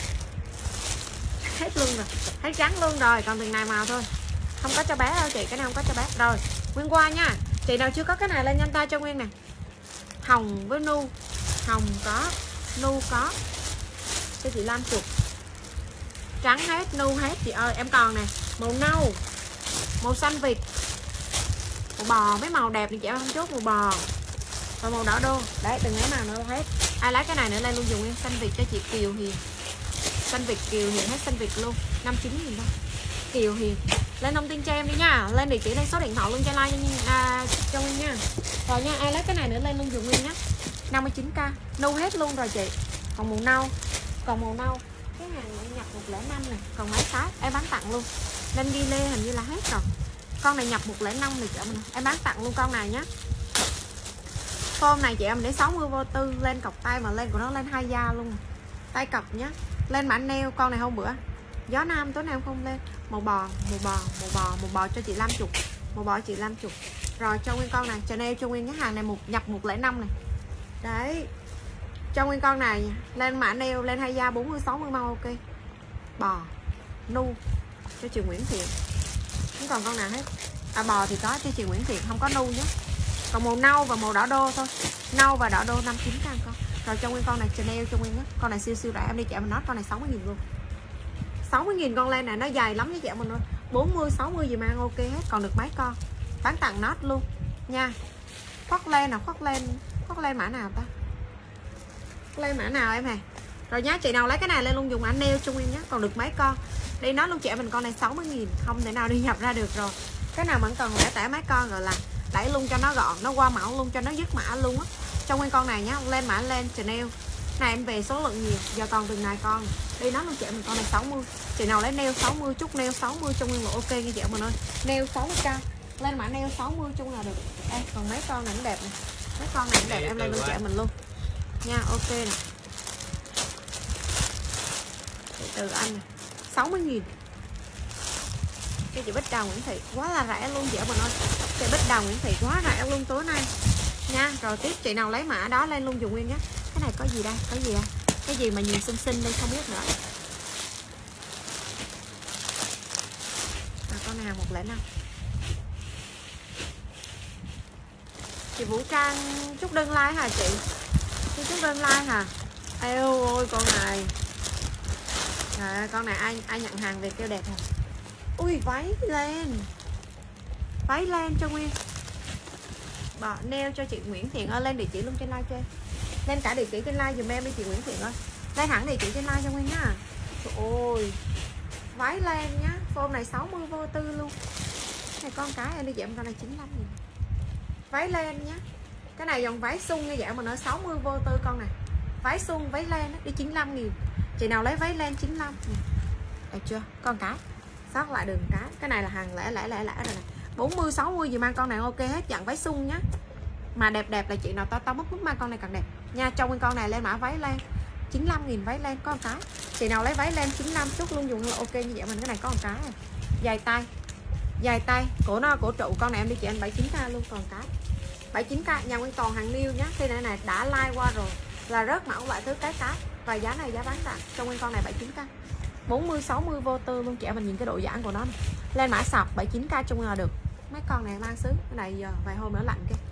Hết luôn rồi. Hết trắng luôn rồi, còn từng này màu thôi. Không có cho bé đâu chị, cái này không có cho bé. Rồi, Nguyên qua nha. Chị nào chưa có cái này lên nhanh tay cho Nguyên nè. Hồng với nu. Hồng có, nu có. Cho chị Lam Chuột. Trắng hết, nu hết chị ơi. Em còn nè, màu nâu, màu xanh vịt, màu bò, mấy màu đẹp thì chị em không chốt. Màu bò và màu đỏ đô. Đấy, từng cái màu nữa hết. Ai lấy cái này nữa lên luôn dùng nguyên. Xanh vịt cho chị Kiều Hiền. Xanh vịt Kiều Hiền, hết xanh vịt luôn. 59.000 thôi. Kiều Hiền. Lên thông tin cho em đi nha. Lên địa chỉ, lên số điện thoại luôn cho like cho Nguyên nha. Rồi nha, ai lấy cái này nữa lên luôn dùng Nguyên nhé. 59k. Nu hết luôn rồi chị. Còn màu nâu. Còn màu nâu. Cái hàng này nhập 105 này. Còn mấy cái em bán tặng luôn. Lên ghi lê hình như là hết rồi. Con này nhập 105 này chị em. Em bán tặng luôn con này nhé. Form này chị em để 60 vô tư. Lên cọc tay mà lên của nó lên 2 da luôn. Tay cọc nhé. Lên mã nail con này hôm bữa. Gió Nam tối nay em không lên. Màu bò, màu bò, màu bò, màu bò cho chị Lam Chục. Màu bò chị Lam Chục. Rồi cho nguyên con này, Chanel cho nguyên cái hàng này nhập 105 này. Đấy. Cho nguyên con này lên mã nail, lên 2 da 40 60 màu ok. Bò, nu cho chị Nguyễn Thiện. Không còn con nào hết. À bò thì có cho chị Nguyễn Thiện, không có nu nhé. Còn màu nâu và màu đỏ đô thôi. Nâu và đỏ đô 59k con. Rồi cho nguyên con này Chanel cho nguyên nhé. Con này siêu siêu rẻ, em đi chợ mình nói con này 60.000 luôn. 60.000 con len này, nó dài lắm với chị em mình ơi. 40 60 gì mà ăn ok hết, còn được mấy con. Bán tặng nốt luôn nha. Khoác len nào, khoác len mã nào ta? Len mã nào em hề? Rồi nhá, chị nào lấy cái này lên luôn dùng mã nail cho nguyên nhé, còn được mấy con. Đi nói luôn chị em mình con này 60.000, không thể nào đi nhập ra được rồi. Cái nào vẫn còn lẻ tẻ mấy con rồi là đẩy luôn cho nó gọn, nó qua mẫu luôn cho nó dứt mã luôn á. Trong nguyên con này nhá, lên mã lên Chanel Này em về số lượng nhiều, giờ còn từng này con. Đi nó luôn chị mình con này 60. Chị nào lấy nail 60, chút nail 60 trong nguyên là ok nha chị mình ơi. Nail 60k. Lên mã nail 60 chung là được. Ê, còn mấy con này cũng đẹp này. Mấy con này cũng đẹp, em lên luôn chị mình luôn. Nha, ok nè. Từ anh này 60.000. Cái chị Bích Đào Nguyễn Thị quá là rẻ luôn chị mình ơi. Chị Bích Đào Nguyễn Thị quá rẻ luôn tối nay nha. Rồi tiếp chị nào lấy mã đó lên luôn dùng nguyên nhé. Cái này có gì đây? Có gì à? Cái gì mà nhìn xinh xinh đây không biết nữa. Con nào 105. Chị Vũ Trang chúc đơn like hả chị? Chúc đơn like hả? Eo ôi con này. Trời ơi, con này ai nhận hàng về kêu đẹp hả? Ui váy lên. Váy lên cho Nguyên. Bỏ nail cho chị Nguyễn Thiện ơi, lên địa chỉ luôn trên like cho em. Lên cả địa chỉ trên like dùm em đi chị Nguyễn Thiện ơi. Lên hẳn địa chỉ trên like cho Nguyên nhá. Trời ơi. Váy lên nhá. Form này 60 vô tư luôn. Này con cái em đi giảm con này 95.000. Váy lên nhá. Cái này dòng váy sung như vậy mà nó 60 vô tư con này. Váy sung váy len đi 95.000. Chị nào lấy váy len 95 nè. Được chưa? Con cái. Sót lại đường cái. Cái này là hàng lẻ rồi này. 40 60 gì mang con này ok hết, dặn váy sung nhá. Mà đẹp đẹp là chị nào to mút mang con này càng đẹp. Nha, trong con này lên mã váy len 95.000 váy len con cái. Chị nào lấy váy len 95 chút luôn dùng là ok như vậy mình. Cái này có một cái này. Dài tay, cổ trụ con này em đi chị anh 79k luôn còn cái. 79k nhà Nguyên toàn hàng new nhá. Khi này đã like qua rồi là rớt mẫu lại thứ cái. Và giá này giá bán tặng trong nguyên con này 79k. 40 60 vô tư luôn chị em mình nhìn cái độ giãn của nó này. Lên mã sọc 79k chung là được. Mấy con này mang xứ. Cái này giờ vài hôm nữa lạnh kia.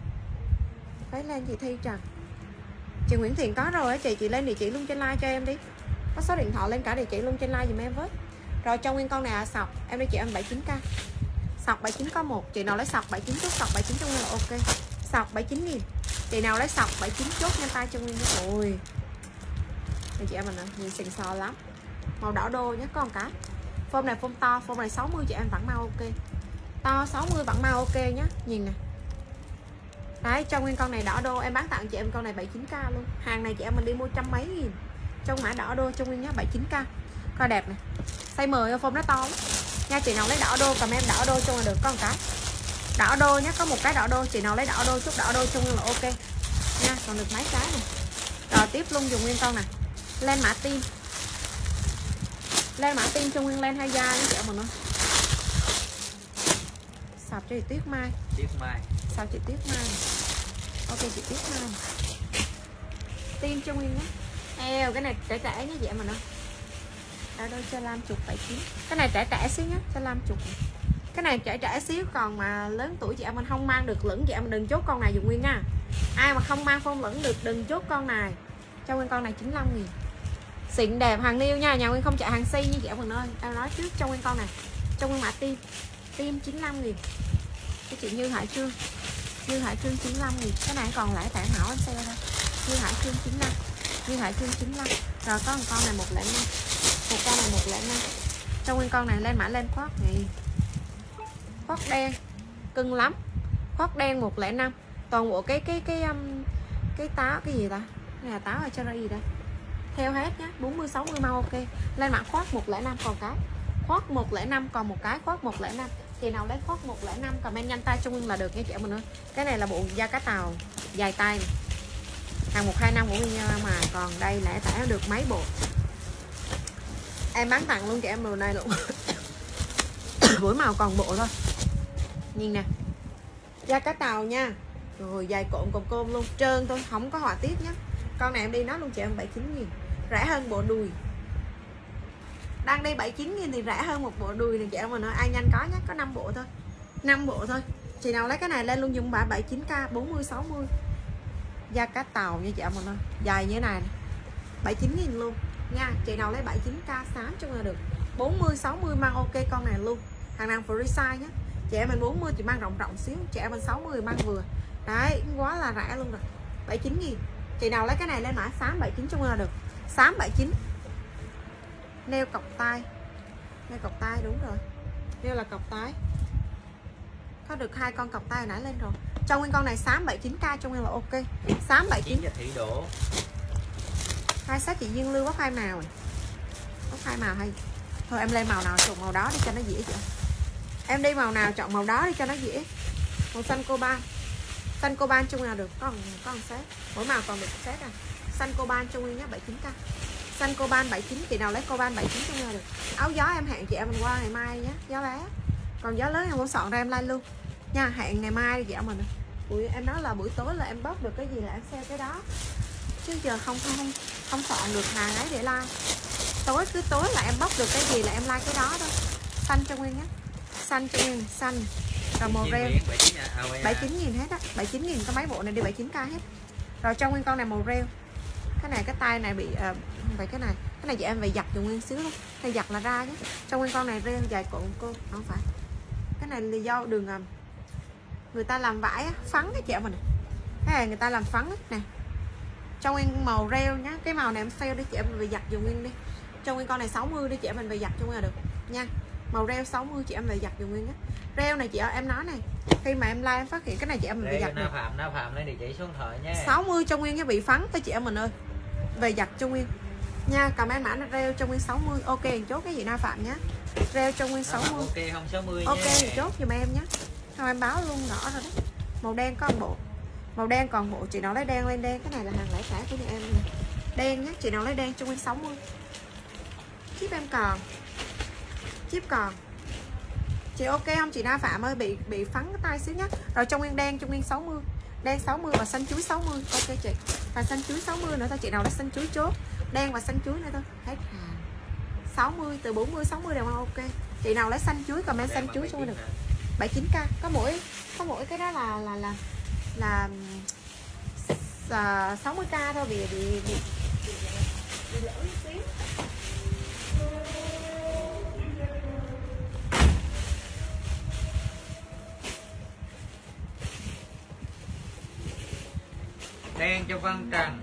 Váy lên chị Thi Trần. Chị Nguyễn Thiện có rồi á chị lên địa chỉ luôn trên like cho em đi. Có số điện thoại lên cả địa chỉ luôn trên like dùm em với. Rồi trong nguyên con này là sọc em đi chị em 79k. Sọc 79 có một. Chị nào lấy sọc 79 chút sọc 79 trong nguyên là ok. Sọc 79.000. Chị nào lấy sọc 79 chốt nhanh tay trong nguyên. Ôi. Đây chị em mình nhìn xịn sò lắm. Màu đỏ đô nhé con cái. Form này form to, form này 60 chị em vẫn mau ok. To 60 vẫn mau ok nhá. Nhìn nè. Đấy, trong nguyên con này đỏ đô em bán tặng chị em con này 79k luôn. Hàng này chị em mình đi mua trăm mấy nghìn. Trong mã đỏ đô trong nguyên nhá 79k. Coi đẹp nè. Size 10 form nó to lắm. Nha, chị nào lấy đỏ đô comment đỏ đô trong là được con cái. Đỏ đô nhé, có một cái đỏ đô, chị nào lấy đỏ đô chút đỏ đô trong là ok. Nha, còn được mấy cái này. Rồi tiếp luôn dùng nguyên con này. Lên mã tim. Lên mã tim trong nguyên lên 2 da nhé chị em mình ơi. Sạp cho chị Tuyết Mai. Sao chị Tuyết Mai. Ok chị Tuyết Mai. Tim trong nguyên nhé. Eo cái này trẻ nhé chị em mình ơi. Ở đâu cho Lam chục 79. Cái này trẻ xíu nhé, cho Lam chục. Cái này trẻ xíu, còn mà lớn tuổi chị em mình không mang được lửng chị em mình đừng chốt con này dùng nguyên nha. Ai mà không mang phong lửng được đừng chốt con này. Cho nguyên con này 95.000. Xịn đẹp hàng new nha, nhà Nguyên không chạy hàng si như chị em mình ơi. Em nói trước cho nguyên con này. Cho nguyên mã tim. Tim 95.000. Cái chị Như Hải Trương. Như Hải Trương 95.000. Cái này còn lại tản hảo em xe thôi. Như Hải Trương 95. Như Hải Trương 95. Rồi có một con này 105. Một con này 105. Trong nguyên con này lên mã lên khoác này. Khoác đen cưng lắm. Khoác đen 105. Toàn bộ cái táo cái gì ta? Này là táo ở cherry gì đây? Theo hết nhá, 40 60 mau ok. Lên mã khoác 105 còn cái. Khoác 105 còn một cái khoác 105. Chị nào lấy khoác 105 comment nhanh tay trong nguyên là được nha chị em mình ơi. Cái này là bộ da cá tàu dài tay này. Hàng 125 của Nguyên nha mà còn đây lẻ tẻ được mấy bộ. Em bán tặng luôn chị em đồ này luôn. Buổi màu còn bộ thôi. Nhìn nè. Da cá tàu nha. Rồi dài cộm côm luôn, trơn thôi, không có họa tiết nhé. Con này em đi nó luôn chị em 79.000. Rẻ hơn bộ đùi. Đang đi 79.000 thì rẻ hơn một bộ đùi này chị em mình ơi. Ai nhanh có nhé, có 5 bộ thôi. 5 bộ thôi. Chị nào lấy cái này lên luôn dùng bà 79k 40 60. Da cá tàu nha chị em mình ơi. Dài như thế này. 79.000 luôn nha. Chị nào lấy 79k xám cho là được. 40 60 mang ok con này luôn. Hàng nào free size nhé. Chị em mình 40 thì mang rộng xíu, chị em mình 60 mang vừa. Đấy, quá là rẻ luôn rồi. 79.000. Chị nào lấy cái này lên mã xám 79 chung là được. Xám 79. Neo cọc tay. Neo cọc tay đúng rồi. Neo là cọc tay. Có được 2 con cọc tay hồi nãy lên rồi. Trong nguyên con này xám 79k trong nguyên là ok. Xám 79. Thị Đỗ. Hai set chị Duyên Lưu có hai màu rồi. Có hai màu hay. Thôi em lên màu nào chọn màu đó đi cho nó dễ chị. Em đi màu nào chọn màu đó đi cho nó dễ. Màu xanh coban. Xanh coban chung nào được. Có một set. Mỗi màu còn được set à. Xanh coban chung Nguyên nhé 79k. Xanh coban 79, chị nào lấy coban 79 chung nào được. Áo gió em hẹn chị em mình qua ngày mai nhé, gió bé. Còn gió lớn em cũng soạn ra em like luôn. Nha, hẹn ngày mai chị em mình. Em nói là buổi tối là em bóc được cái gì là em sale cái đó. Chứ giờ không soạn được hàng ấy để like. Cứ tối là em bóc được cái gì là em like cái đó thôi. Xanh cho Nguyên nhé. Xanh cho Nguyên, xanh. Rồi màu rêu 79.000 hết á. 79.000 có mấy bộ này đi 79k hết. Rồi cho Nguyên con này màu rêu. Cái này cái tay này bị không phải cái này chị em phải giặt cho Nguyên xíu luôn. Này giặt là ra chứ. Cho Nguyên con này rêu dài cuộn cô, không phải. Cái này là do đường người ta làm vải á, phấn cái chị em mình. Cái này người ta làm phấn nè. Cho Nguyên màu rêu nhá. Cái màu này em sale đi chị em mình về giặt dùng Nguyên đi. Cho Nguyên con này 60 đi chị em mình về giặt cho Nguyên là được nha. Màu rêu 60 chị em về giặt dùng Nguyên á. Rêu này chị em nói này, khi mà em like em phát hiện cái này chị em mình về giặt được. Na Phạm lấy địa chỉ số điện thoại nha. 60 cho Nguyên cái bị phấn tới chị em mình ơi. Về giặt cho Nguyên nha. Comment mã rêu cho Nguyên 60. Ok chốt cái gì Na Phạm nhá. Rêu cho Nguyên 60. Ok không 60 ok nha. chốt giùm em nhé. Thôi em báo luôn rõ rồi đấy. Màu đen có một bộ. Màu đen còn bộ, chị nào lấy đen lên đen. Cái này là hàng lẻ tẻ của nhà em nè. Đen nhé, chị nào lấy đen cho Nguyên 60. Chip em còn. Chip còn. Chị ok không chị Na Phạm ơi, bị phấn cái tay xíu nhé. Rồi cho Nguyên đen cho Nguyên 60. Đen 60 và xanh chuối 60. Ok chị. Và xanh chuối 60 nữa thôi, chị nào lấy xanh chuối chốt. Đen và xanh chuối nữa thôi. Hết hàng. 60 từ 40 60 đều ok. Chị nào lấy xanh chuối comment xanh chuối cho Nguyên được. 79k. Có mỗi cái đó là 60k thôi vì lỡ chút xíu. Đen cho Văn Trần.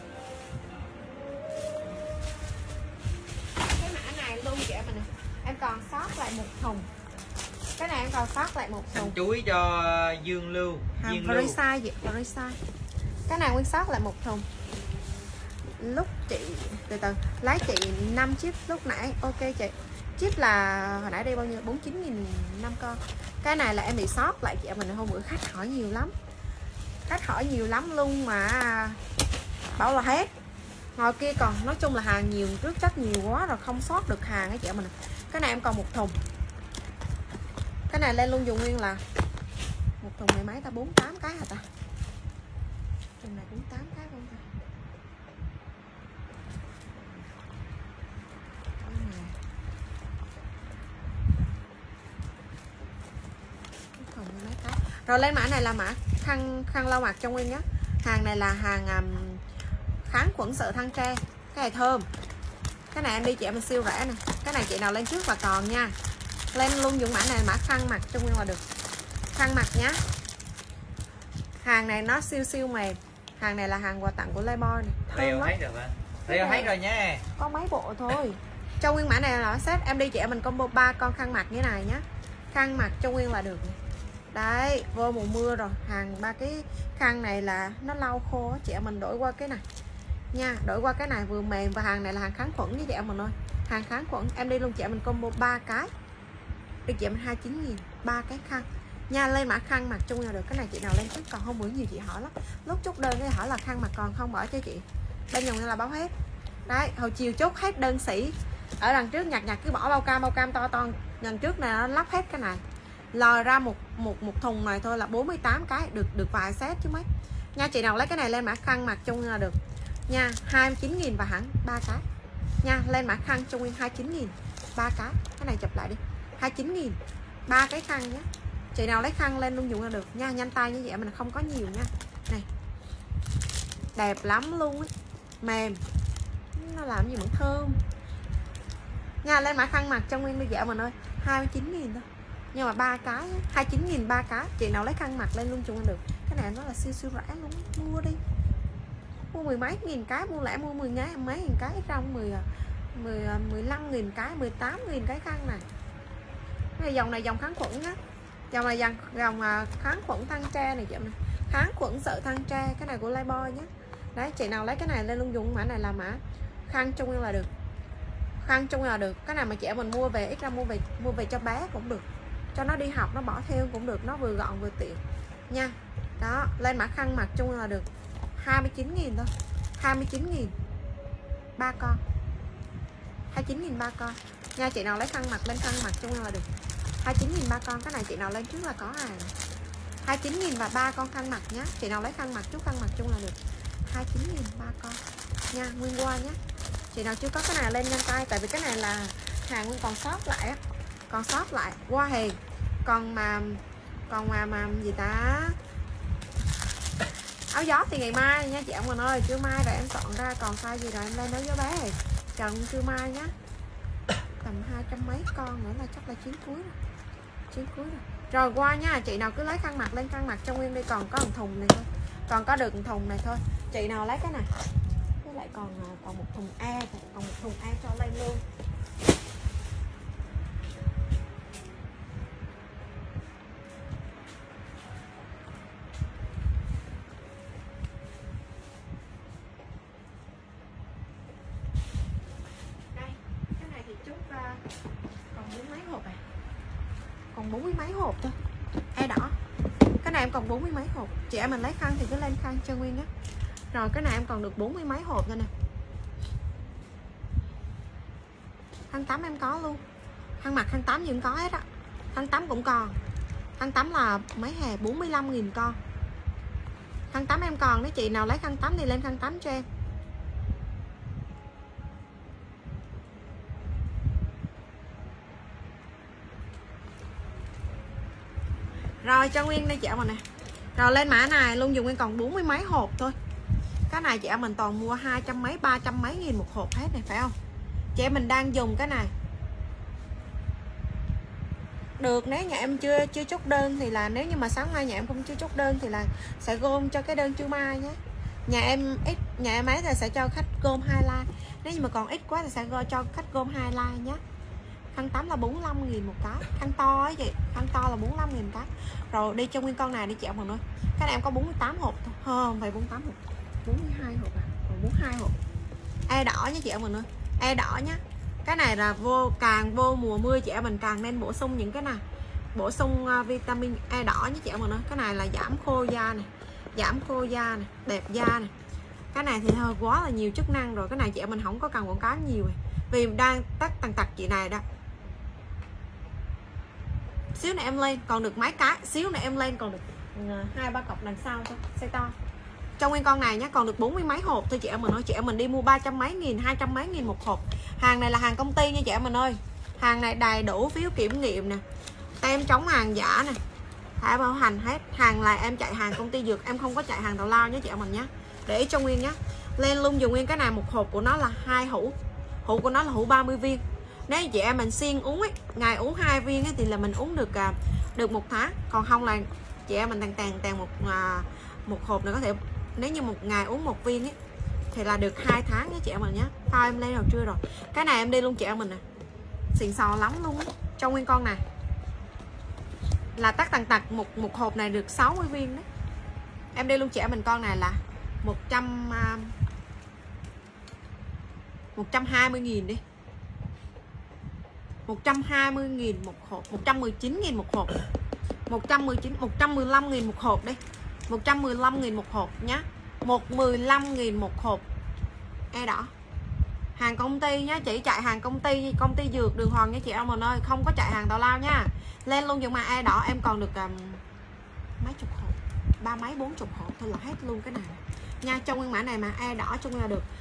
Cái mã này luôn chị em mình. Em còn sót lại một thùng. Cái này em còn sót lại một thùng. Xanh chuối cho Dương Lưu. Hàng free size vậy, free size. Cái này Nguyên sót lại một thùng. Lúc chị từ từ lấy chị 5 chip lúc nãy. Ok chị. Chip là hồi nãy đây bao nhiêu? 49.000 5 con. Cái này là em bị sót lại chị em mình, hôm bữa khách hỏi nhiều lắm. Khách hỏi nhiều lắm luôn mà bảo là hết. Ngoài kia còn nói chung là hàng nhiều, trước chất nhiều quá rồi không sót được hàng ấy chị em mình. Cái này em còn một thùng. Cái này lên luôn dùng Nguyên là một thùng này mấy ta 48 cái hả ta? Thùng này 48 cái không ta? Mấy cái. Rồi lên mã này là mã khăn lau mặt cho Nguyên nhé. Hàng này là hàng kháng khuẩn sợ than tre. Cái này thơm. Cái này em đi chị em siêu rẻ nè. Cái này chị nào lên trước là còn nha. Lên luôn dùng mã này mã khăn mặt cho Nguyên là được. Khăn mặt nhá. Hàng này nó siêu mềm. Hàng này là hàng quà tặng của Playboy này. Rêu thấy được hả? Rêu thấy rồi nha. Có mấy bộ thôi. Cho Nguyên mã này là set. Em đi chị em mình combo 3 con khăn mặt như này nhá. Khăn mặt cho Nguyên là được. Đấy, vô mùa mưa rồi. Hàng 3 cái khăn này là nó lau khô. Chị em mình đổi qua cái này nha. Đổi qua cái này vừa mềm. Và hàng này là hàng kháng khuẩn với chị em mình thôi. Hàng kháng khuẩn. Em đi luôn chị em mình combo 3 cái. Đi chị em 29.000 3 cái khăn nha. Lên mã khăn mặt chung là được. Cái này chị nào lên trước còn không, bữa nhiều chị hỏi lắm. Lúc chốt đơn cái hỏi là khăn mặt còn không, bỏ cho chị. Bên nhung là báo hết. Đấy, hồi chiều chốt hết đơn sĩ. Ở đằng trước nhặt cứ bỏ bao cam to. Đằng trước này nó lắp hết cái này. Lòi ra một thùng này thôi là 48 cái, được vài set chứ mấy. Nha, chị nào lấy cái này lên mã khăn mặt chung là được. Nha, 29.000 và hẳn 3 cái. Nha, lên mã khăn chung Nguyên 29.000 3 cái. Cái này chụp lại đi. 29.000 3 cái khăn nhé. Chị nào lấy khăn lên luôn dùng là được nha. Nhanh tay như vậy mình không có nhiều nha. Này. Đẹp lắm luôn ấy. Mềm. Nó làm gì vẫn thơm. Nha, lên mã khăn mặt cho Nguyên đi dạo mình ơi. 29.000 thôi. Nhưng mà 3 cái 29.000 3 cái. Chị nào lấy khăn mặt lên luôn chung được. Cái này nó là siêu rẻ luôn. Mua đi. Mua 10 mấy nghìn cái, mua lẻ mua 10 mấy nghìn cái trong 15.000 cái, 18.000 cái khăn này. Cái dòng này dòng kháng khuẩn nhá. Dòng này dòng kháng khuẩn than tre này chị em này. Kháng khuẩn sợ than tre, cái này của Playboy nhé. Đấy, chị nào lấy cái này lên luôn dùng mã này là mã khăn Trung Nguyên là được. Khăn Trung Nguyên là được. Cái này mà chị em mình mua về, ít ra mua về cho bé cũng được, cho nó đi học nó bỏ theo cũng được, nó vừa gọn vừa tiện nha. Đó, lên mã khăn mặt Trung Nguyên là được. 29.000 thôi. 29.000 3 con. 29.000 3 con. Nha, chị nào lấy khăn mặt lên khăn mặt Trung Nguyên là được. 29.000 3 con. Cái này chị nào lên trước là có hàng. 29.000 và 3 con khăn mặt nhé. Chị nào lấy khăn mặt chút khăn mặt chung là được. 29.000 3 con nha, nguyên qua nhé. Chị nào chưa có cái này lên nhanh tay, tại vì cái này là hàng nguyên còn sót lại á. Còn sót lại qua hề. Còn mà gì ta? Áo gió thì ngày mai nha chị em mình ơi, trưa mai rồi em soạn ra, còn size gì rồi em lên nói với bé rồi. Chào trưa mai nhé. Tầm 200 mấy con nữa là chắc là chiến cuối rồi. Chiến cuối rồi. Rồi qua nha, chị nào cứ lấy khăn mặt lên khăn mặt cho Nguyên đi, còn có một thùng này thôi. Còn có được một thùng này thôi. Chị nào lấy cái này. Với lại còn một thùng A, còn một thùng A cho lên luôn. Đây, cái này thì chút còn 40 mấy hộp à. Còn 40 mấy hộp thôi. E đỏ. Cái này em còn 40 mấy hộp. Chị em mình lấy khăn thì cứ lên khăn cho Nguyên á. Rồi cái này em còn được 40 mấy hộp thôi nè. Khăn tắm em có luôn. Khăn mặt khăn tắm gì cũng có hết á. Khăn tắm cũng còn. Khăn tắm là mấy hè 45.000 con. Khăn tắm em còn, nếu chị nào lấy khăn tắm thì lên khăn tắm cho em. Rồi cho Nguyên đây chị em mình nè. Rồi lên mã này luôn, dùng Nguyên còn 40 mấy hộp thôi. Cái này chị em mình toàn mua 200 mấy 300 mấy nghìn một hộp hết này phải không? Chị em mình đang dùng cái này. Được, nếu nhà em chưa chốt đơn thì là, nếu như mà sáng mai nhà em không chưa chốt đơn thì là sẽ gom cho cái đơn trưa mai nhé. Nhà em ấy thì sẽ cho khách gom 2 like. Nếu như mà còn ít quá thì sẽ cho khách gom 2 like nhé. Khăn tắm là 45.000 một cái. Khăn to ấy chị, khăn to là 45.000 cái. Rồi đi cho Nguyên con này đi chị em mình ơi. Cái này em có 48 hộp thôi. Không phải 48 hộp, 42 hộp à. Còn 42 hộp. E đỏ nha chị em mình ơi. E đỏ nhá. Cái này là càng vô mùa mưa chị em mình càng nên bổ sung những cái này. Bổ sung vitamin E đỏ nhé chị em mình ơi. Cái này là giảm khô da này, giảm khô da này, đẹp da này. Cái này thì hơi quá là nhiều chức năng rồi. Cái này chị em mình không có cần quảng cáo nhiều rồi. Vì đang tắt chị này đó. Xíu này em lên còn được mấy cái, xíu này em lên còn được 2-3 cọc đằng sau thôi, size to. Trong nguyên con này nhé, còn được 40 mấy hộp thôi chị em mình ơi. Chị em mình đi mua 300 mấy nghìn, 200 mấy nghìn một hộp. Hàng này là hàng công ty nha chị em mình ơi. Hàng này đầy đủ phiếu kiểm nghiệm nè, tem chống hàng giả nè, thẻ bảo hành hết. Hàng là em chạy hàng công ty dược, em không có chạy hàng tào lao nhé chị em mình nhé. Để ý cho Nguyên nhé. Lên luôn dùng Nguyên cái này, một hộp của nó là 2 hũ. Hũ của nó là hũ 30 viên. Nếu chị em mình siêng uống ấy, ngày uống 2 viên ấy, thì là mình uống được 1 tháng. Còn không là chị em mình tàn một hộp này có thể, nếu như một ngày uống 1 viên ấy thì là được 2 tháng nhé chị em mình nhé. Thôi em lên rồi chưa rồi. Cái này em đi luôn chị em mình nè. Xịn sò lắm luôn á. Trong nguyên con này là tắc một hộp này được 60 viên đấy. Em đi luôn chị em mình, con này là 120.000 đi. 120.000 một hộp, 119.000 một hộp. 115.000 một hộp đi. 115.000 một hộp nhá. 115.000 một hộp. E đỏ. Hàng công ty nhá, chỉ chạy hàng công ty dược Đường Hoàng nha chị em mình ơi, không có chạy hàng tào lao nha. Lên luôn dùng mà E đỏ em còn được mấy chục hộp, 30 mấy 40 hộp thôi là hết luôn cái này nha. Trong nguyên mã này mà E đỏ chung là được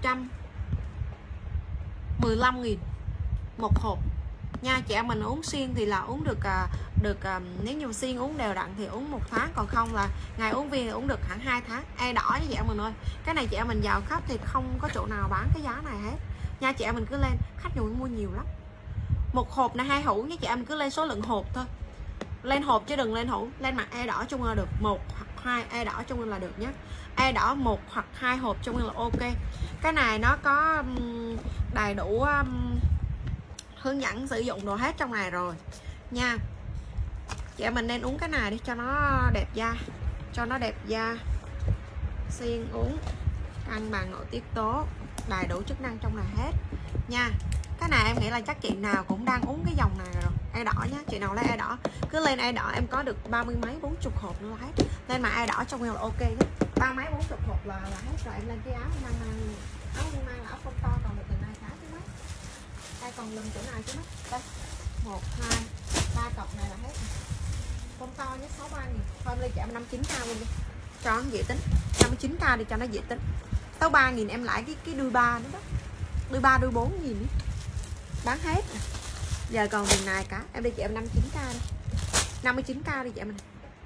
115.000 một hộp nha. Chị em mình uống xuyên thì là uống được nếu như xuyên uống đều đặn thì uống 1 tháng, còn không là ngày uống viên thì uống được hẳn 2 tháng. E đỏ như chị em mình ơi. Cái này chị em mình vào khắp thì không có chỗ nào bán cái giá này hết nha. Chị em mình cứ lên, khách nhiều mua nhiều lắm. Một hộp này 2 hũ nhé chị em, cứ lên số lượng hộp thôi. Lên hộp chứ đừng lên hũ. Lên mặt E đỏ chung là được 1 hoặc 2 E đỏ chung là được nhé. E đỏ 1 hoặc 2 hộp chung là ok. Cái này nó có đầy đủ hướng dẫn sử dụng đồ hết trong này rồi nha. Chị em mình nên uống cái này đi cho nó đẹp da, cho nó đẹp da. Xiên uống cân bằng nội tiết tố, đầy đủ chức năng trong này hết nha. Cái này em nghĩ là chắc chị nào cũng đang uống cái dòng này rồi. E đỏ nhá, chị nào lấy e đỏ cứ lên e đỏ, em có được 30 mấy 40 hộp nữa là hết. Lên mà e đỏ trong em là ok nhé. 30 mấy 40 hộp là hết rồi. Em lên cái áo em đang mang, áo em mang là áo phông to, còn được từ này khá chứ mấy. Đây còn lùm chỗ này chứ mấy. Đây 1 2 3 cọc này là hết. Phông to nhé, 63.000. Thôi em lên cho em 59k luôn đi cho nó dễ tính, 59k đi cho nó dễ tính. 63.000 em lại cái đuôi 3 nữa đó, đuôi 3 đuôi 4 gì nữa bán hết. Giờ còn đường này cả, em đi chị em 59k đi, 59k đi chị em mình,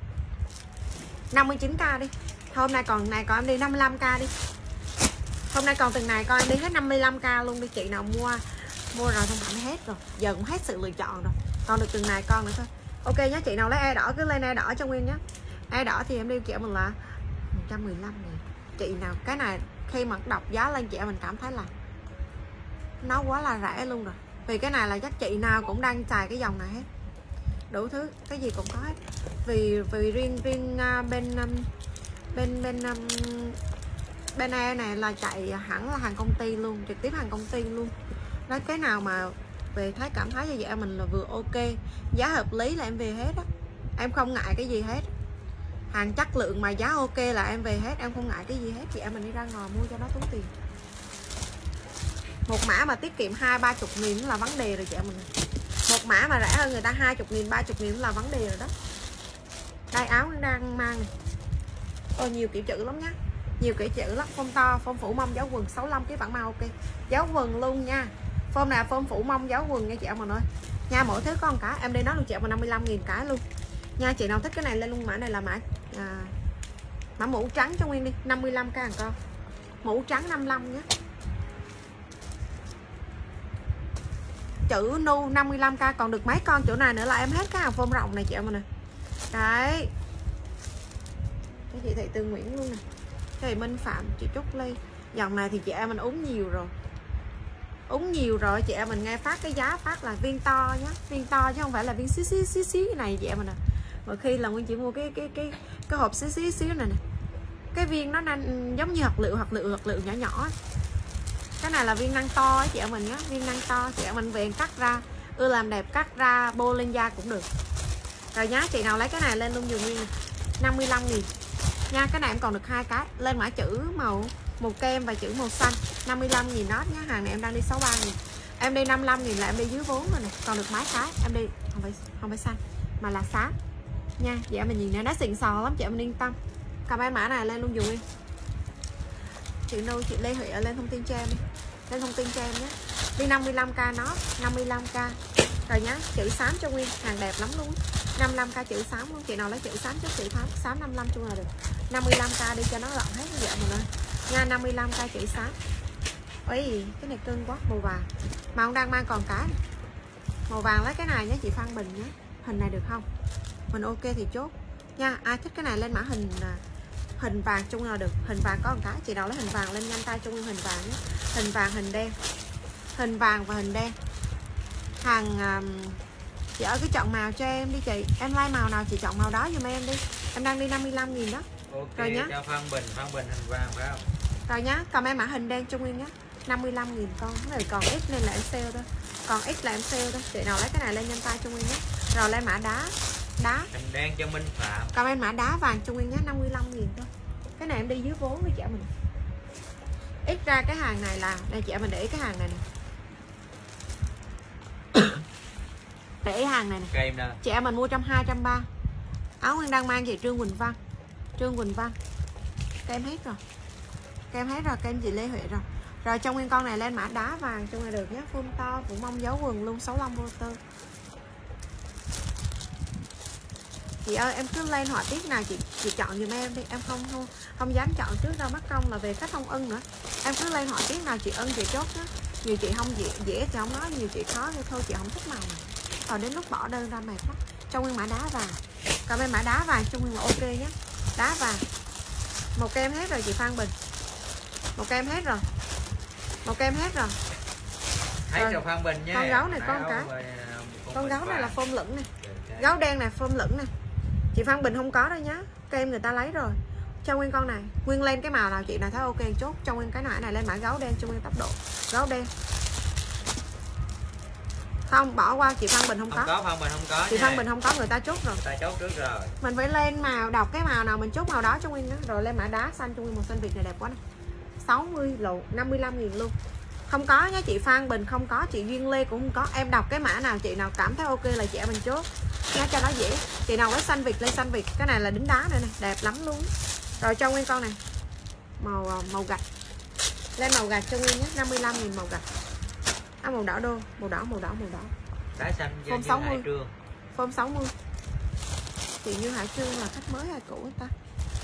59k đi. Hôm nay còn này còn em đi 55k đi. Hôm nay còn từng này coi em đi hết 55k luôn đi. Chị nào mua rồi không phải hết rồi, giờ cũng hết sự lựa chọn rồi, còn được từng này con nữa thôi. Ok nhá, chị nào lấy e đỏ cứ lên e đỏ cho Nguyên nhá. E đỏ thì em đi chị em mình là 115.000. Chị nào cái này khi mà đọc giá lên chị em mình cảm thấy là nó quá là rẻ luôn rồi, vì cái này là chắc chị nào cũng đang xài cái dòng này hết, đủ thứ cái gì cũng có hết. Vì riêng bên e này là chạy hẳn là hàng công ty luôn, trực tiếp hàng công ty luôn. Nói cái nào mà về thấy cảm thấy cho vậy mình là vừa ok, giá hợp lý là em về hết á, em không ngại cái gì hết. Hàng chất lượng mà giá ok là em về hết, em không ngại cái gì hết. Chị em mình đi ra ngoài mua cho nó tốn tiền. Một mã mà tiết kiệm 20-30 nghìn là vấn đề rồi chị em mình. Một mã mà rẻ hơn người ta 20.000 30.000 là vấn đề rồi đó. Đây áo đang mang này. Ôi nhiều kiểu chữ lắm nhá, nhiều kiểu chữ lắm. Phông to, phông phủ mông dấu quần 65 cái bản mau ok, dấu quần luôn nha. Phông này phông phủ mông dấu quần nha chị em mình ơi nha. Mỗi thứ con cả em đi nói luôn chị em mình 55.000 cái luôn nha. Chị nào thích cái này lên luôn. Mã này là mã mũ trắng cho Nguyên đi, 55k hàng con, mũ trắng 55 nhé. Chữ nu 55k, còn được mấy con chỗ này nữa là em hết cái hàng phông rộng này chị em mình nè. Đấy, cái chị Thị Từ Nguyễn luôn nè, cái Minh Phạm, chị Trúc Ly. Dòng này thì chị em mình uống nhiều rồi, chị em mình nghe phát cái giá phát là viên to nhá, viên to chứ không phải là viên xí này chị em mình nè. Mỗi khi là Nguyên chỉ mua cái hộp xíu này nè, cái viên nó nên giống như hạt lựu nhỏ nhỏ. Cái này là viên năng to ấy, chị em mình nhé, viên năng to. Chị em mình về cắt ra, làm đẹp cắt ra bôi lên da cũng được rồi nhá. Chị nào lấy cái này lên luôn dùm Nguyên 55.000 nha. Cái này em còn được 2 cái, lên mã chữ màu kem và chữ màu xanh 55.000 đó nhá. Hàng này em đang đi 63.000, em đi 55.000 là em đi dưới 4 rồi này, còn được mấy cái em đi không phải xanh mà là xám nha. Chị em mình nhìn này nó xịn sò lắm, chị em mình yên tâm. Comment mã này lên luôn dùm Nguyên. Chị Nu, chị Lê Huệ lên thông tin cho em đi, lên thông tin cho em nhé. Đi 55k nó 55k rồi nhá. Chữ xám cho Nguyên, hàng đẹp lắm luôn, 55k chữ xám luôn. Chị nào lấy chữ xám cho chữ xám 55 chung là được, 55k đi cho nó gọn hết vậy mình ơi nha. 55k chữ xám. Ôi cái này cưng quá, màu vàng mà không đang mang còn cái màu vàng. Lấy cái này nhé chị Phan Bình nhé, hình này được không, mình ok thì chốt nha. Ai thích cái này lên mã hình vàng chung là được, hình vàng có một cái. Chị nào lấy hình vàng lên nhanh tay chung hình vàng nhé. Hình vàng, hình đen, hình vàng và hình đen. Hàng chị ở cái chọn màu cho em đi chị, em like màu nào chị chọn màu đó giùm em đi. Em đang đi 55.000 đó. Ok rồi nhá. cho Phan Bình hình vàng phải không? Rồi nhá, cầm em mã hình đen cho Nguyên nhá, 55.000 con. Cái này còn ít nên là em sale thôi, còn ít là em sale thôi. Chị nào lấy cái này lên nhanh tay cho Nguyên nhé. Rồi lấy mã đá hình đen cho Minh Phạm, cầm em mã đá vàng cho Nguyên nhé, 55.000 thôi. Cái này em đi dưới vốn với chị mình. Ít ra cái hàng này là đây chị mình để ý cái hàng này nè. Để ý hàng này nè. Chị em mình mua 120-130. Áo Nguyên đang mang chị Trương Quỳnh Văn. Kem hết rồi. Kem chị Lê Huệ rồi. Rồi trong Nguyên con này lên mã đá vàng cho Nguyên được nhé. Phun to, phủ mông dấu quần luôn, 65 vô tư. Chị ơi em cứ lên họa tiết nào chị chọn giùm em đi, em không dám chọn trước đâu mất công là về khách không ưng nữa. Em cứ lên họa tiết nào chị ưng chị chốt đó. Nhiều chị không dễ thì không nói, nhiều chị khó thì thôi chị không thích màu này. Còn đến lúc bỏ đơn ra mệt lắm. Trong Nguyên mã đá vàng, còn em mã đá vàng trong Nguyên là ok nhé. Đá vàng một kem hết rồi chị Phan Bình, một kem hết rồi. Thấy rồi Phan Bình nhé. Con gấu này con cái, con gấu này là phông lửng này, gấu đen này phông lửng này. Chị Phan Bình không có đâu nhá, kem người ta lấy rồi. Cho Nguyên con này, Nguyên lên cái màu nào chị nào thấy ok chốt. Cho Nguyên cái này lên mã gấu đen, cho Nguyên tốc độ gấu đen. Không, bỏ qua chị Phan Bình không có. Phan Bình không có. Chị Phan Bình không có, người ta chốt rồi. Người ta chốt trước rồi. Mình phải lên màu, đọc cái màu nào mình chốt màu đó cho Nguyên đó. Rồi lên mã đá xanh cho Nguyên, màu xanh Việt này đẹp quá này. 60 lộ 55.000 luôn. Không có nhá chị Phan Bình không có, chị Duyên Lê cũng không có. Em đọc cái mã nào chị nào cảm thấy ok là chị em mình chốt nhá, cho nó dễ. Chị nào lấy xanh Việt lên xanh Việt, cái này là đính đá nữa này, đẹp lắm luôn. Rồi cho Nguyên con này màu gạch, lên màu gạch cho Nguyên nhé, 55.000 màu gạch. Màu đỏ đô, màu đỏ. Đá xanh form 60. Form 60. Chị Như Hải Trương là khách mới hay cũ người ta?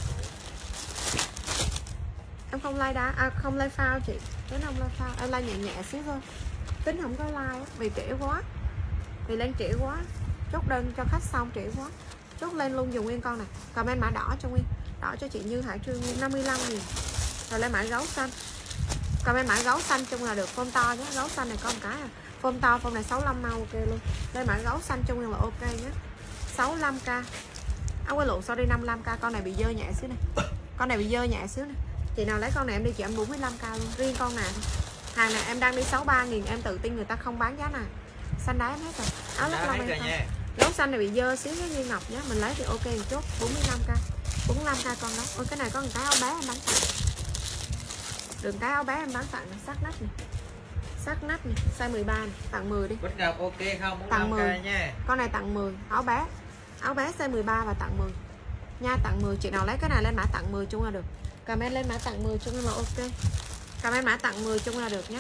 Em không like đá, không like phao chị. Tính không like phao, em like nhẹ nhẹ xíu thôi. Tính không có like vì trễ quá. Vì lên trễ quá. Chốt đơn cho khách xong trễ quá. Chốt lên luôn dùng Nguyên con này. Comment mã đỏ cho Nguyên. Đỏ cho chị Như Hải Trương 55.000. Rồi lên mã gấu xanh. Comment mã gấu xanh chung là được, form to nhé. Gấu xanh này có một cái à. Form to, form này 65 mau ok luôn. Lên mã gấu xanh chung là ok nhé. 65k. Quên lộn, sorry 55k. Con này bị dơ nhẹ xíu này. Con này bị dơ nhẹ xíu này. Chị nào lấy con này em đi chị em 45k luôn. Riêng con này. Hàng này em đang đi 63.000, em tự tin người ta không bán giá này. Xanh đá em hết rồi. Áo lót lông em không. Gấu xanh này bị dơ xíu với Như Ngọc nhé. Mình lấy thì ok một chút. 45k. 45k con đó. Ôi cái này có một cái áo bé em bán tặng. Đường cái áo bé em bán tặng này, sắc nách này. Sắc nách này, size 13 này, tặng 10 đi. Quýt Ngọc ok không? Tặng 10 nha. Con này tặng 10, áo bé. Áo bé size 13 và tặng 10. Nha, tặng 10, chị nào lấy cái này lên mã tặng 10 chung là được. Comment lên mã tặng 10 chung là ok. Comment mã tặng 10 chung là được nhé.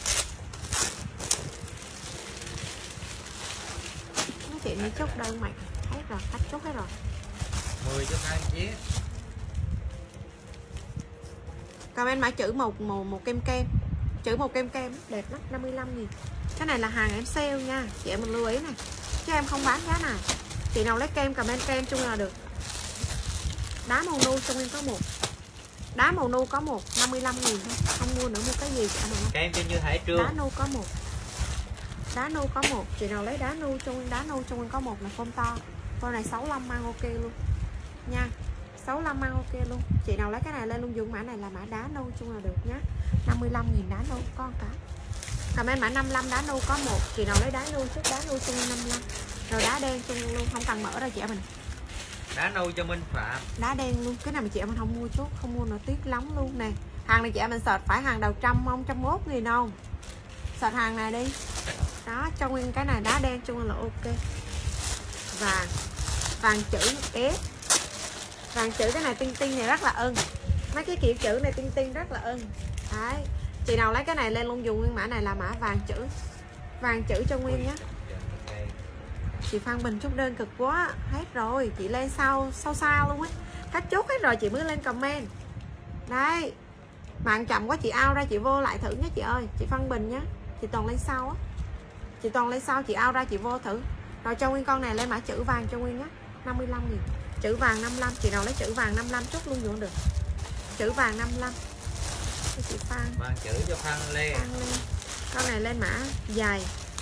Chị đi chốt đơn mày. Hết rồi, khách chốt hết rồi. 10 cho hai chiếc. Comment mã chữ một kem kem. Chữ một kem kem đẹp lắm, 55.000. Cái này là hàng em sale nha, chị em mình lưu ý này. Chứ em không bán giá này. Chị nào lấy kem comment kem chung là được. Đá màu nu trong em có một. Đá màu nu có một, 55.000 thôi. Không mua nữa mua cái gì chị em mình. Kem cho Như Hải Trương. Đá nu có một. Đá nu có một, chị nào lấy đá nu trong em, đá nu trong em có một là form to. Con này 65 mang ok luôn. Nha. 65 mang ok luôn. Chị nào lấy cái này lên luôn dùng mã này là mã đá nâu chung là được nhá. 55.000 đá nâu có một cái. Comment mã 55 đá nâu có một. Chị nào lấy đá nâu trước đá nâu chung 55. Rồi đá đen chung luôn, không cần mở ra chị em mình. Đá nâu cho Minh Phạm. Đá đen luôn, cái này mà chị em mình không mua chốt, không mua nó tiếc lắm luôn nè. Hàng này chị em mình search phải hàng đầu trăm không, 101.000 không. Search hàng này đi. Đó, cho Nguyên cái này đá đen chung là ok. Vàng chữ S. Vàng chữ cái này tinh tinh này rất là ưng. Mấy cái kiểu chữ này tinh tinh rất là ưng. Đấy. Chị nào lấy cái này lên luôn dùng Nguyên mã này là mã vàng chữ. Vàng chữ cho Nguyên nhé. Chị Phan Bình chốt đơn cực quá. Hết rồi, chị lên sau luôn á. Cách chốt hết rồi chị mới lên comment. Đây. Mạng chậm quá chị out ra chị vô lại thử nhé chị ơi. Chị Phan Bình nhé. Chị toàn lên sau á. Chị toàn lên sau chị out ra chị vô thử. Rồi cho Nguyên con này lên mã chữ vàng cho Nguyên nhé. 55.000. Chữ vàng 55, chị nào lấy chữ vàng 55 chốt luôn cũng được. Chữ vàng 55. Cái chị Phan. Vàng chữ cho Phan Lê. Con này lên mã dài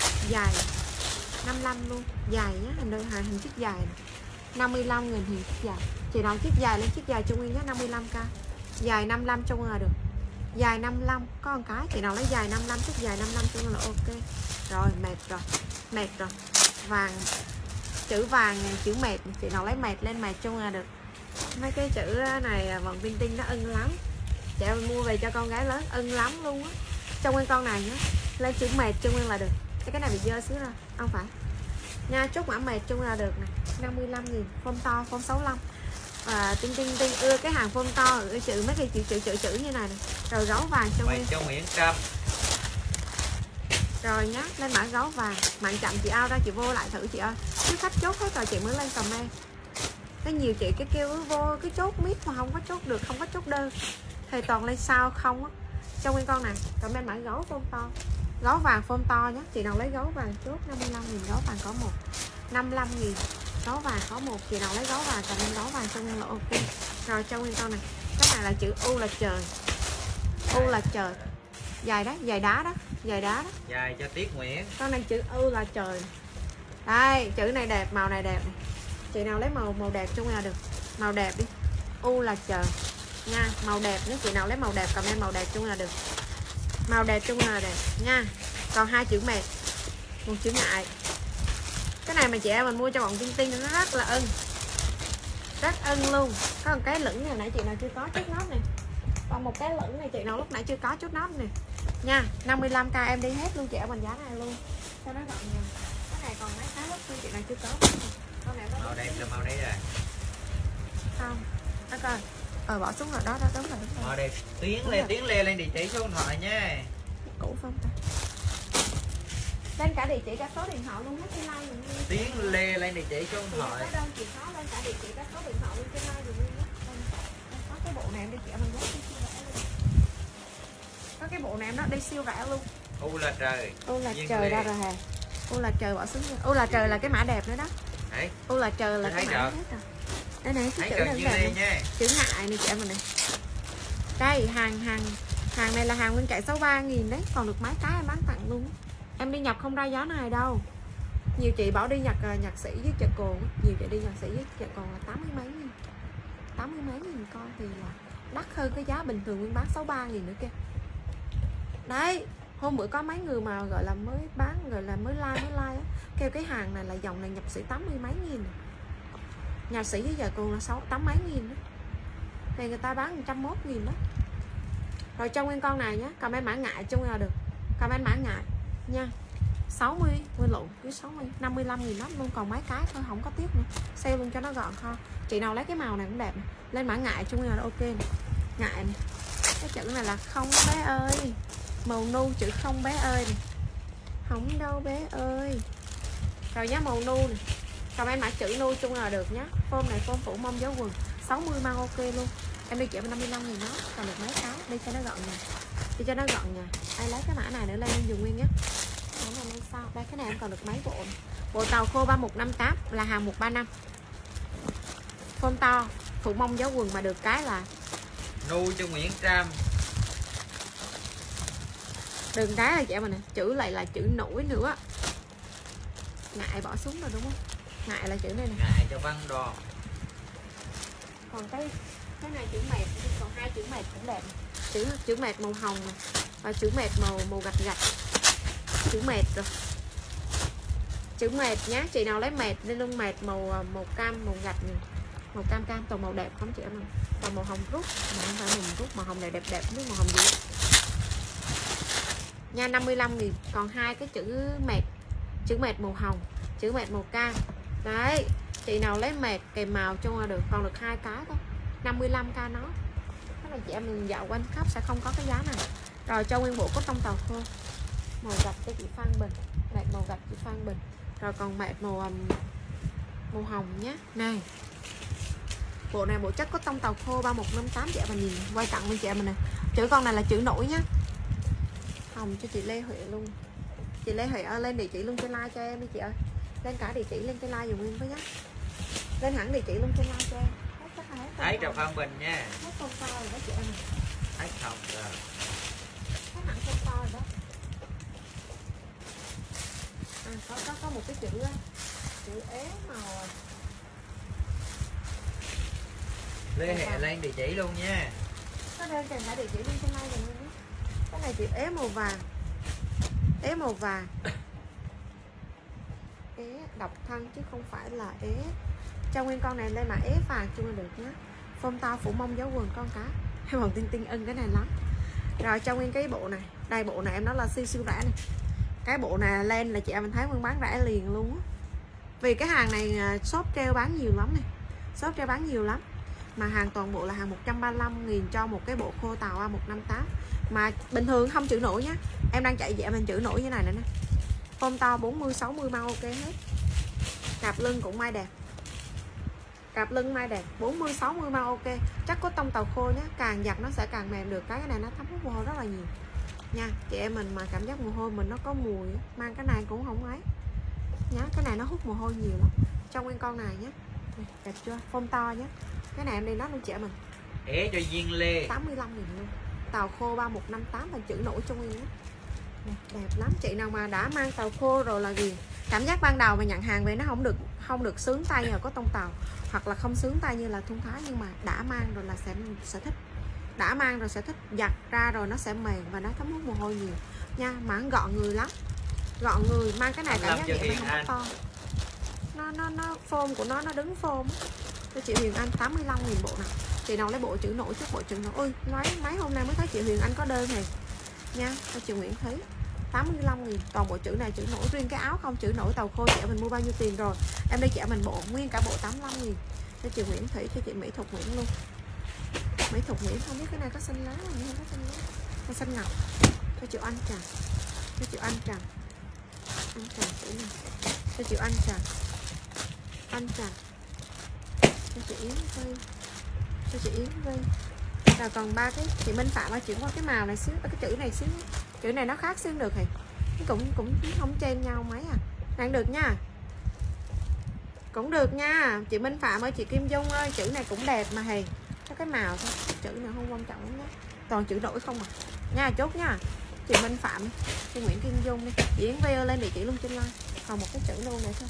55 luôn, dài nhé, hình chiếc dài này. 55.000 hình chiếc dài. Chị nào chiếc dài lên chiếc dài cho Nguyên nhé, 55k. Dài 55 cho Nguyên là được. Dài 55 có một cái, chị nào lấy dài 55 chiếc dài 55 cho Nguyên là ok. Rồi, mệt rồi. Vàng chữ vàng chữ mệt, chị nào lấy mệt lên mệt chung là được. Mấy cái chữ này vòng tinh tinh nó ưng lắm. Chị em mua về cho con gái lớn ưng lắm luôn á. Cho Nguyên con này nhé, lên chữ mệt chung Nguyên là được. Cái này bị dơ xíu ra, không phải nha. Chốt mã mệt chung là được nè. 55.000, form to, form 65. Và tinh ưa cái hàng form to, ưa chữ mấy cái chữ như này nè. Rồi gấu vàng cho Nguyên. Cho Nguyễn Trâm. Rồi nhá, lên mã gấu vàng. Mạng chậm chị out ra chị vô lại thử chị ơi. Chứ khách chốt hết rồi chị mới lên comment. Có nhiều chị cái kêu vô cái chốt miết mà không có chốt được, không có chốt đơn. Thì toàn lên sao không á. Cho Nguyên con này, comment mã gấu form to. Gấu vàng form to nhé. Chị nào lấy gấu vàng chốt 55.000, gấu vàng có một. 55.000, gấu vàng có một. Chị nào lấy gấu vàng comment gấu vàng cho Nguyên là ok. Rồi cho Nguyên con này. Cái này là chữ U là trời. U là trời. Dài đó, dài đá đó. Dài cho Tiết Nguyễn. Con này chữ U là trời. Đây, chữ này đẹp, màu này đẹp này. Chị nào lấy màu đẹp cho Nguyên là được. Màu đẹp đi. U là trời nha. Màu đẹp, nếu chị nào lấy màu đẹp comment màu đẹp chung là được. Màu đẹp chung là đẹp nha. Còn 2 chữ mệt, 1 chữ ngại. Cái này mà chị em mình mua cho bọn Tinh Tinh nó rất là ưng, rất ưng luôn. Có một cái lửng này nãy chị nào chưa có chút nốt này, còn một cái lửng này chị nào lúc nãy chưa có chút nốt này nha. 55k em đi hết luôn chị em mình giá này luôn cho nó gọn nhàng. Cái này còn mấy cái lúc chị nào chưa có. Con này màu đẹp là màu đấy rồi không nó coi bỏ xuống rồi đó đúng rồi. Màu đẹp tiến lên địa chỉ số điện thoại nha. Cũ không ta, lên cả địa chỉ cả số điện thoại luôn hết trên like luôn. Tiến lên địa chỉ số điện thoại. Có đơn chị có lên cả địa chỉ cả số điện thoại luôn trên like luôn. Có cái bộ này em đi chị em mình giá siêu rẻ luôn. Có cái bộ này em nó đi siêu rẻ luôn. U là trời. U là trời ra rồi hả? U là trời bỏ xuống. U là trời là cái mã đẹp nữa đó. Đấy. U là trời là cái mã hết rồi. Đây này cái chữ đơn đẹp nha. Chữ ngại này chị em mình này. Đây hàng này là hàng nguyên chạy 63.000 đấy, còn được mấy cái em bán tặng luôn. Em đi nhập không ra giá này đâu. Nhiều chị bảo đi nhạc sĩ với chợ cồn, nhiều chị đi nhạc sĩ với chợ cồn là 80 mấy nghìn. 80 mấy nghìn con thì là đắt hơn cái giá bình thường nguyên bán 63.000 nữa kia. Đấy, hôm bữa có mấy người mà gọi là mới bán, gọi là mới like á, kêu cái hàng này là dòng này nhập sĩ 80 mấy nghìn. Nhạc sĩ với chợ cồn là 8 mấy nghìn đó. Thì người ta bán 101.000 đó. Rồi trong nguyên con này nhé, comment mã ngại chung là được. Comment mã ngại nha. 60 nguyên lộn cứ 60 55.000 lắm luôn, còn mấy cái thôi không có tiếc nữa. Sale luôn cho nó gọn kho. Chị nào lấy cái màu này cũng đẹp này. Lên mã ngại chung là ok này. Ngại này. Cái chữ này là không bé ơi. Màu nu chữ không bé ơi này. Không đâu bé ơi. Rồi nhá, màu nu này. Comment mã chữ nu chung là được nhá. Form này form phủ mông dấu quần 60 mang ok luôn. Em đi chợ 55.000 nó còn được mấy cái. Đi cho nó gọn nha. Đi cho nó gọn nha. Ai lấy cái mã này nữa lên dùng nguyên nhé. Sao? Đây cái này em còn được mấy bộ này. Bộ tàu khô 3158 là hàng 135. Form to, phụ mông dấu quần mà được cái là Nu cho Nguyễn Trâm. đừng cái là chị em mình nè, chữ lại là chữ nổi nữa. Ngại bỏ xuống rồi đúng không? Ngại là chữ này nè. Ngại cho Văn Đoàn. Còn cái này chữ mệt, còn 2 chữ mệt cũng đẹp. Chữ mệt màu hồng này. Và chữ mệt màu gạch. Chữ mệt rồi. Chữ mệt nhá, chị nào lấy mệt lên luôn, mệt màu cam màu gạch này. Màu cam toàn màu đẹp không chị em ơi. Còn màu hồng rút, mà không phải màu rút, màu hồng này đẹp không biết màu hồng gì. Nha 55.000, còn 2 cái chữ mệt màu hồng, chữ mệt màu cam. Đấy, chị nào lấy mệt kèm màu chung là được, còn được 2 cái thôi. 55k nó. Cái này chị em mình dạo quanh khắp sẽ không có cái giá này. Rồi cho nguyên bộ cốt tông tàu khô. Màu gạch cho chị Phan Bình, mệt màu gạch chị Phan Bình. Rồi còn mệt màu hồng nhé. Này. Bộ này bộ chất có tông tàu khô 3158 chị em mình nhìn quay cận bên chị em mình nè. Chữ con này là chữ nổi nhá. Hồng cho chị Lê Huệ luôn. Chị Lê Huệ ơi lên địa chỉ luôn trên like cho em đi chị ơi. Lên cả địa chỉ lên trên like dùng nguyên với nhá. Lên hẳn địa chỉ luôn trên like cho em. Thấy Trà Phan Bình nha. Hết con to rồi đó chị em. Thấy không rồi. Hết hẳn con to rồi đó. Có một cái chữ ế màu Liên hệ lên địa chỉ luôn nha. có đơn kèm cả địa chỉ luôn trên like rồi. Cái này chữ ế màu vàng, ế màu vàng, ế độc thân chứ không phải là ế. Trong nguyên con này lên mà ế vàng chung là được nhé. Form to phủ mông dấu quần con cá. Em còn Tinh ưng cái này lắm. Rồi trong nguyên cái bộ này, đây bộ này em nói là siêu rẻ này. Cái bộ này lên là chị em mình thấy nguyên bán rẻ liền luôn á. Vì cái hàng này shop treo bán nhiều lắm này. Shop treo bán nhiều lắm. Mà hàng toàn bộ là hàng 135.000 cho một cái bộ khô tàu A158. Mà bình thường không chữ nổi nhá. Em đang chạy vậy mình chữ nổi như này nè. Form to 40 60 mau ok hết. Cạp lưng cũng may đẹp. Cạp lưng may đẹp 40 60 mau ok. Chắc có tông tàu khô nhá, càng giặt nó sẽ càng mềm được. Cái này nó thấm hút mồ hôi rất là nhiều nha. Chị em mình mà cảm giác mồ hôi mình nó có mùi, mang cái này cũng không ấy nhá. Cái này nó hút mồ hôi nhiều lắm. Trong nguyên con này nhé, đẹp chưa? Form to nhé. Cái này em đi nói luôn chị em mình. Ế cho Duyên Lê 85.000 luôn. Tàu khô 3158 và chữ nổi trung nguyên nhé. Đẹp lắm. Chị nào mà đã mang tàu khô rồi là gì, cảm giác ban đầu mà nhận hàng về nó không được sướng tay như là có tông tàu, hoặc là không sướng tay như là thun thái, nhưng mà đã mang rồi là sẽ thích. Đã mang rồi sẽ thích, giặt ra rồi nó sẽ mềm và nó thấm hút mồ hôi nhiều nha, mà nó gọn người lắm. Gọn người, mang cái này cảm giác vậy mà không có to. Nó form của nó đứng form. Cho chị Huyền Anh 85.000 bộ nào. Chị nào lấy bộ chữ nổi trước bộ chữ nổi. Ôi, mấy hôm nay mới thấy chị Huyền Anh có đơn này nha. Cho chị Nguyễn Thúy 85.000, toàn bộ chữ này chữ nổi, riêng cái áo không chữ nổi tàu khô chị mình mua bao nhiêu tiền rồi. Em đi chợ mình bộ nguyên cả bộ 85.000. Cho chị Nguyễn Thúy, cho chị Mỹ Thục Nguyễn luôn. Mỹ Thục Nguyễn không biết cái này có xanh lá không, không có xanh lá. Có xanh ngọc. Cho chị Anh Trà. Cho chị Anh Trà. Anh Trà chữ này. Cho chị Anh Trà. Anh Trà. Cho chị Yến Vy. Cho chị Yến Vy. Rồi còn ba cái chị Minh Phạm chỉ có cái màu này xíu, cái chữ này xíu. Chữ này nó khác xíu được thì cũng không trên nhau mấy à. Đang được nha. Cũng được nha. Chị Minh Phạm ơi, chị Kim Dung ơi, chữ này cũng đẹp mà hề. Có cái màu thôi, chữ này không quan trọng lắm nhé. Toàn chữ nổi không à. Nha, chốt nha. Chị Minh Phạm, chị Nguyễn Kim Dung đi. Chị Yến Vy lên địa chỉ luôn trên live. Còn một cái chữ luôn nữa thôi.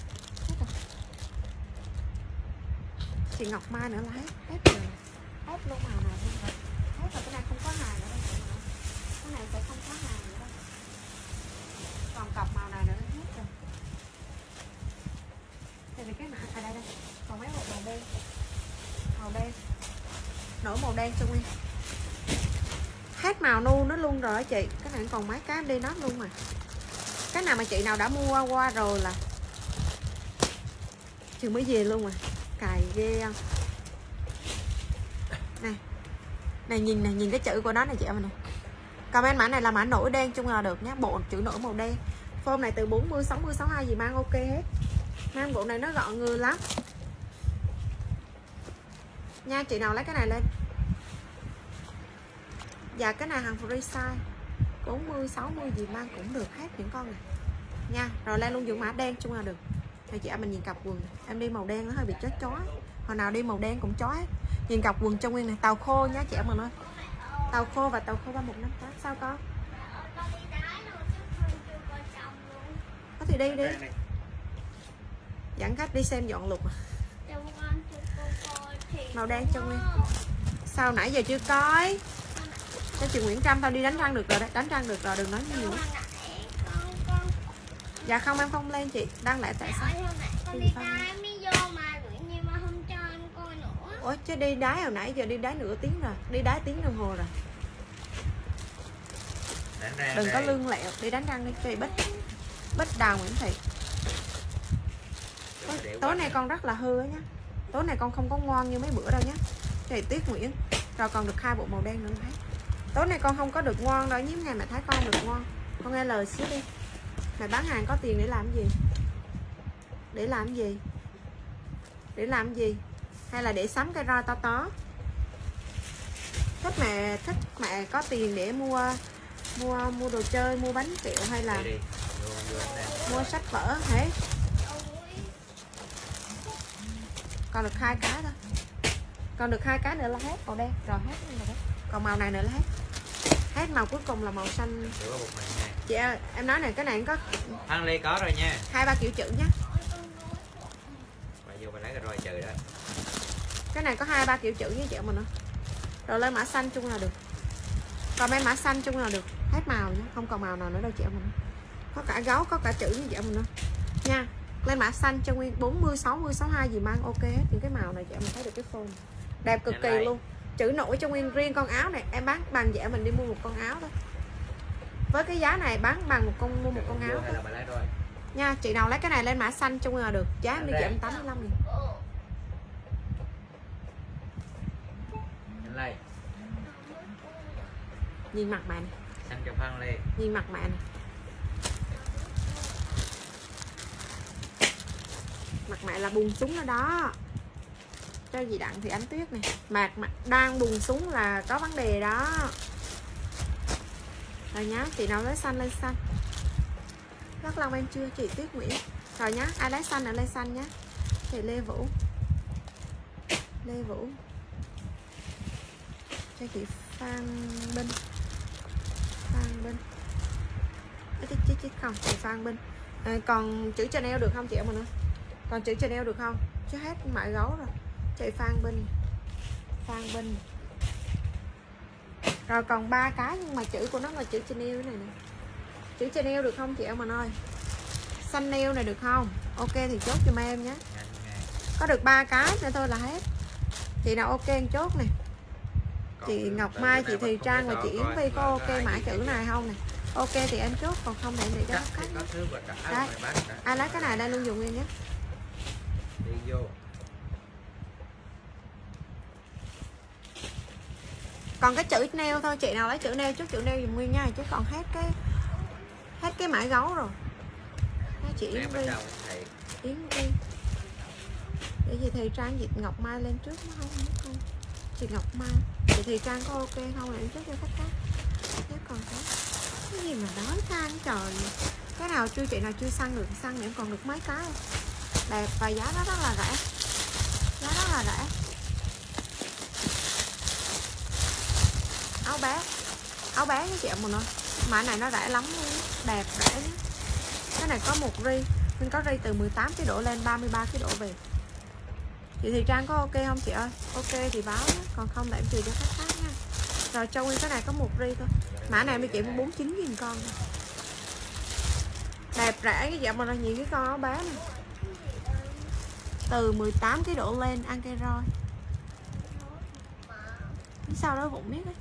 Chị Ngọc Mai nữa là hết rồi. Hết luôn màu này luôn rồi. Hết rồi, cái này không có hài nữa đâu. Cái này sẽ không có hài nữa đâu. Còn cặp màu này nữa hết rồi. Đây là cái mã ở đây đây. Còn mấy bộ màu đen. Màu đen. Nổi màu đen cho Nguyên. Hết màu nu nó luôn rồi đó chị. Cái này còn mấy cái đi nốt luôn mà. Cái nào mà chị nào đã mua qua rồi là chưa mới về luôn mà. Cài ghê không? Này nhìn cái chữ của nó này chị em này. Comment mã này là mã nổi đen chung là được nhé. Bộ chữ nổi màu đen. Form này từ 40, 60, 62 gì mang ok hết. Mang bộ này nó gọn người lắm. Nha, chị nào lấy cái này lên. Dạ cái này hàng free size 40, 60 gì mang cũng được hết những con này. Nha, rồi lên luôn dùng mã đen chung là được. Thì chị em mình nhìn cặp quần này. Em đi màu đen nó hơi bị chói. Hồi nào đi màu đen cũng chói. Nhìn cặp quần trong Nguyên này, tàu khô nhá chị em mình ơi. Tàu khô và tàu khô 3158. Sao con? Có thì đi. Dẫn khách đi xem dọn lục à. Màu đen trong Nguyên. Sao nãy giờ chưa coi? Cho chị Nguyễn Trâm tao đi đánh răng được rồi đấy. Đánh răng được rồi, đừng nói nhiều. Dạ không, em không lên chị. Đang lẽ tại sao? Ủa chứ đi đái hồi nãy giờ đi đái nửa tiếng rồi. Đi đái tiếng đồng hồ rồi. Đừng có lương lẹo. Đi đánh răng đi chị Bích Đào Nguyễn Thị. Tối nay con rất là hư á nhá. Tối nay con không có ngoan như mấy bữa đâu nhá. Chị Tuyết Nguyễn. Rồi còn được 2 bộ màu đen nữa thấy. Tối nay con không có được ngoan đâu. Nhím ngày mà thấy con được ngoan. Con nghe lời xíu đi. Mày bán hàng có tiền để làm gì? Để làm gì? Để làm gì? Hay là để sắm cái roi to to? Thích mẹ có tiền để mua đồ chơi, mua bánh kẹo hay là mua sách vở hết. Còn được 2 cái thôi. Còn được 2 cái nữa là hết màu đen. Rồi hết rồi đấy. Còn màu này nữa là hết. Hết màu cuối cùng là màu xanh. Chị em nói này, cái này có Thằng Lê có rồi nha. 2-3 kiểu chữ nhá. Bà vô bà lấy cái roi trừ đó. Cái này có 2-3 kiểu chữ với chị mình đó. Rồi lên mã xanh chung là được. Còn em mã xanh chung là được. Hết màu nhá, không còn màu nào nữa đâu chị mình. Có cả gấu, có cả chữ với chị mình nữa. Nha. Lên mã xanh cho Nguyên 40, 60, 62 gì mang ok hết. Những cái màu này chị mình thấy được cái phone. Đẹp cực kỳ luôn. Chữ nổi cho Nguyên, riêng con áo này em bán bằng dạ mình đi mua một con áo thôi. Với cái giá này bán bằng mua một con áo thôi. Nha, chị nào lấy cái này lên mã xanh chung là được. Giá em đi chị em 85 000. Nhìn mặt mẹ này. Xanh cho Phan Lê. Nhìn mặt mẹ này. Mặt mẹ là bùng súng ở đó. Cho gì Đặng thì Ánh Tuyết này. Mặt đang bùng súng là có vấn đề đó. Rồi nhá, chị nào lấy xanh lên xanh. Rất lâu em chưa, chị Tuyết Nguyễn. Rồi nhá, ai lấy xanh là lên xanh nhá. Chị Lê Vũ. Lê Vũ. Cho chị Phan Binh. Phan Binh. Chứ không, chị Phan Binh. Còn chữ Chanel được không chị em mình ơi? Còn chữ Chanel được không? Chứ hết mãi gấu rồi. Chị Phan Binh. Rồi còn 3 cái nhưng mà chữ của nó là chữ Chanel này nè. Chữ Chanel được không chị em mình ơi? Xanh neo này được không? Ok thì chốt giùm em nhé. Có được 3 cái nữa thôi là hết. Chị nào ok chốt nè. Chị Ngọc Mai, chị Thùy Trang và chị Yến Vi có ok mã chữ này không nè? Ok thì em chốt, còn không thì em để cho khách. Đấy. Ai lấy cái này đây luôn dùng nguyên nhé. Đi vô. Còn cái chữ nail thôi, chị nào lấy chữ nail chốt chữ nail dùng nguyên nha, chứ còn hết cái mã gấu rồi. Chị Yến Vi. Để chị Thùy Trang, chị Ngọc Mai lên trước nó không. Chị Ngọc Mai, chị Thùy Trang có ok không là em chốt cho khách khác. Thế còn cái gì mà đói than trời. Cái nào chị nào chưa săn được săn thì em còn được mấy cái không? Đẹp và giá đó rất là rẻ. Giá rất là rẻ. Áo bé với chị em mình ơi. Mã này nó rẻ lắm luôn, đẹp rẻ nhé. Cái này có một ri, mình có ri từ 18 kg đổ lên 33 kg đổ về. Chị Thùy Trang có ok không chị ơi? Ok thì báo nhé, còn không là em trừ cho khách khác nha. Rồi cho nguyên cái này có một ri thôi. Mã này em chị mua 49.000 con thôi. Đẹp rẻ cái chị mà nhiều cái con áo bé này. Từ 18 kg đổ lên ăn cây roi. Sau đó vụng biết ấy.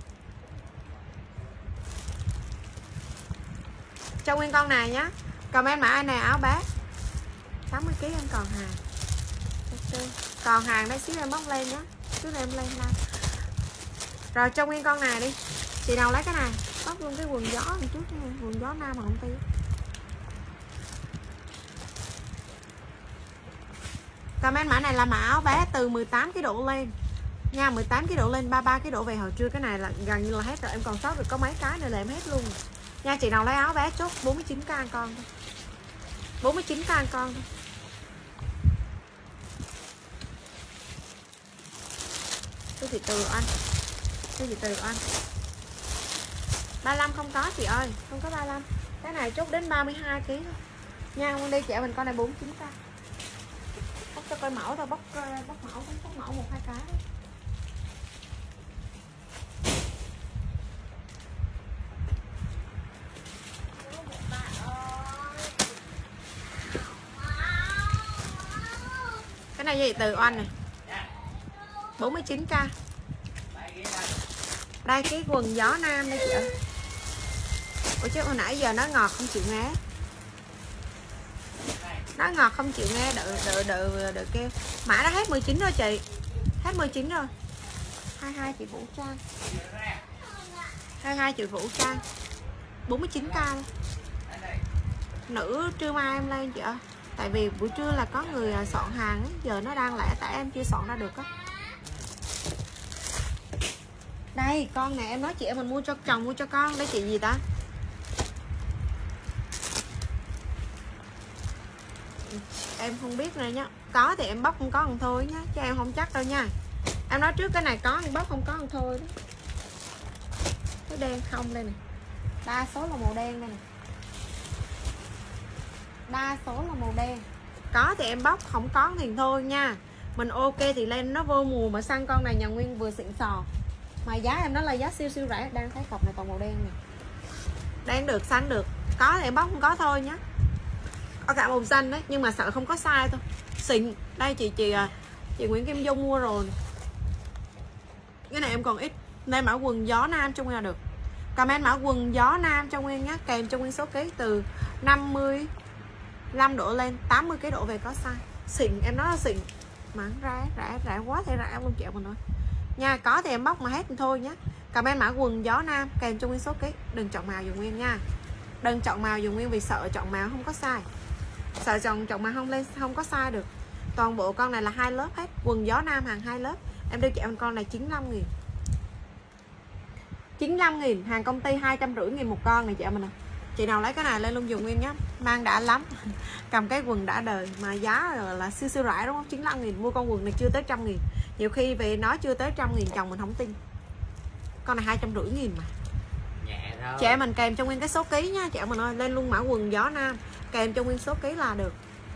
Cho nguyên con này nhá. Comment mã ai này áo bé 80 kg em còn hàng. Ok. Còn hàng đây xíu em bóc lên nhá. Xíu em lên like. Rồi cho nguyên con này đi. Chị nào lấy cái này, bóc luôn cái quần gió một chút, quần gió nam mà không tiêu. Comment mã này là mã áo bé từ 18 kg đổ lên nha, 18 kg đổ lên 33 kg đổ về. Hồi trưa cái này là gần như là hết rồi, em còn sót được có mấy cái nữa là em hết luôn nha. Chị nào lấy áo bé chốt 49k con thôi, 49k con thôi. Cái gì từ anh, cái gì từ anh 35 không có chị ơi, không có 35. Cái này chốt đến 32 kg thôi nha. Con đi chị mình con này 49k. Bóc cho coi mẫu thôi, bóc mẫu 1-2 cái. Cái này gì từ oanh này 49k. Đây cái quần gió nam đây chị ơi. Ủa chứ hồi nãy giờ nó ngọt không chịu nghe. Nó ngọt không chịu nghe, đợi kêu. Mã đã hết 19 rồi chị. Hết 19 rồi. 22 chị Vũ Trang. 22 chị Vũ Trang. 49k. Nữ trưa mai em lên chị ơi. Tại vì buổi trưa là có người soạn hàng ấy. Giờ nó đang lẻ tại em chưa soạn ra được á. Đây con này em nói chị em mình mua cho chồng mua cho con. Đây chị gì ta? Em không biết nữa nhá. Có thì em bóc, không có còn thôi nhá, chứ em không chắc đâu nha. Em nói trước cái này có em bóc, không có còn thôi đó. Cái đen không đây nè. Đa số là màu đen đây nè. Đa số là màu đen. Có thì em bóc, không có thì thôi nha. Mình ok thì lên, nó vô mùa mà săn con này nhà nguyên vừa xịn sò. Mà giá em đó là giá siêu siêu rẻ. Đang thấy cọc này còn màu đen nè. Đen được, xanh được. Có thì em bóc, không có thôi nhá. Có cả màu xanh đấy, nhưng mà sợ không có size thôi. Xịn. Đây chị Nguyễn Kim Dung mua rồi. Cái này em còn ít. Nên mã quần gió nam cho nguyên là được. Comment mã quần gió nam cho nguyên nhá, kèm cho nguyên số ký từ 55 độ lên 80 kg độ về có size. Xịn, em nói là xịn. Mà rẻ quá thì rẻ luôn chị mình ơi. Nha, có thì em bóc mà hết thôi nhá. Comment mã quần gió nam kèm cho nguyên số ký. Đừng chọn màu dùng nguyên nha. Đừng chọn màu dùng nguyên vì sợ chọn màu không có size. Sợ chọn màu không lên không có size được. Toàn bộ con này là 2 lớp hết. Quần gió nam hàng 2 lớp. Em đưa chị em con này 95.000. 95.000, hàng công ty 250.000 một con này chị em mình nè. Chị nào lấy cái này lên luôn dùng nguyên nhá. Mang đã lắm. Cầm cái quần đã đời mà giá là siêu siêu rẻ đúng không? 95.000, mua con quần này chưa tới 100.000. Nhiều khi về nói chưa tới 100.000 chồng mình không tin. Con này 250.000 mà. Nhẹ thôi. Chị em mình kèm cho nguyên cái số ký nha chị em mình ơi, lên luôn mã quần gió nam kèm cho nguyên số ký là được.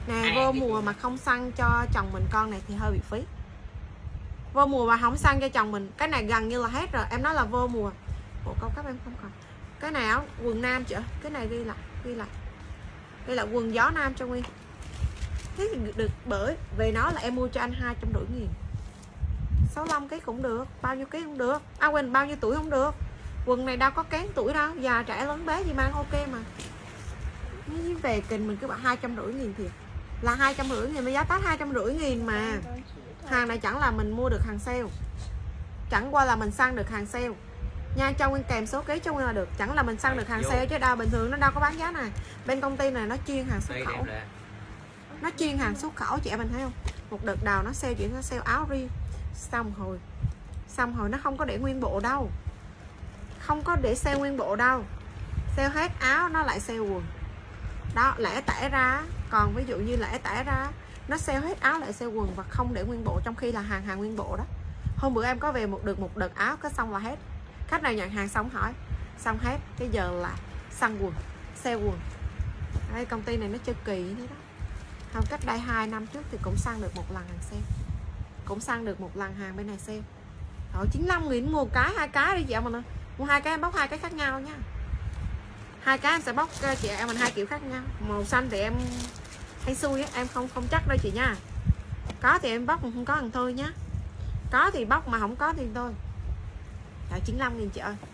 Nè, vô mùa mà không săn cho chồng mình con này thì hơi bị phí. Vô mùa mà không săn cho chồng mình, cái này gần như là hết rồi. Em nói là vô mùa. Bộ câu cấp em không còn. Cái này áo quần nam chưa? Cái này ghi lại. Đây là quần gió nam cho Nguyên. Thế thì được, bởi về nó là em mua cho anh 250.000. 65 kg cũng được, bao nhiêu ký cũng được. À quên, bao nhiêu tuổi không được. Quần này đâu có kén tuổi đâu, già trẻ lớn bé gì mang ok mà. Về kình mình cứ bảo 250.000 thiệt. Là 250.000 mà giá Tết 250.000 mà. Hàng này chẳng là mình mua được hàng sale, chẳng qua là mình săn được hàng sale nha. Cho Nguyên kèm số ký cho Nguyên là được, chẳng là mình săn được hàng sale chứ đâu bình thường nó đâu có bán giá này. Bên công ty này nó chuyên hàng xuất khẩu, nó chuyên hàng xuất khẩu chị em mình thấy không. Một đợt đầu nó sale chuyện nó sale áo riêng, xong hồi nó không có để nguyên bộ đâu, không có để sale nguyên bộ đâu, sale hết áo nó lại sale quần đó, lẻ tẻ ra. Còn ví dụ như lẻ tẻ ra nó sale hết áo lại sale quần và không để nguyên bộ, trong khi là hàng nguyên bộ đó. Hôm bữa em có về một đợt áo cái xong là hết, khách nào nhận hàng xong hỏi xong hết, cái giờ là săn quần, sale quần. Đây, công ty này nó chơi kỳ thế đó. Không, cách đây 2 năm trước thì cũng săn được một lần hàng sale, cũng săn được một lần hàng bên này sale. Rồi 95.000 mua cái 2 cái đi chị em mình ơi. Mua 2 cái em bóc 2 cái khác nhau nha. 2 cái em sẽ bóc chị em mình 2 kiểu khác nhau. Màu xanh thì em hay xui á, em không chắc đâu chị nha. Có thì em bóc, không có thằng thôi nhá. Có thì bóc mà không có thì thôi. Rồi 95.000 chị ơi.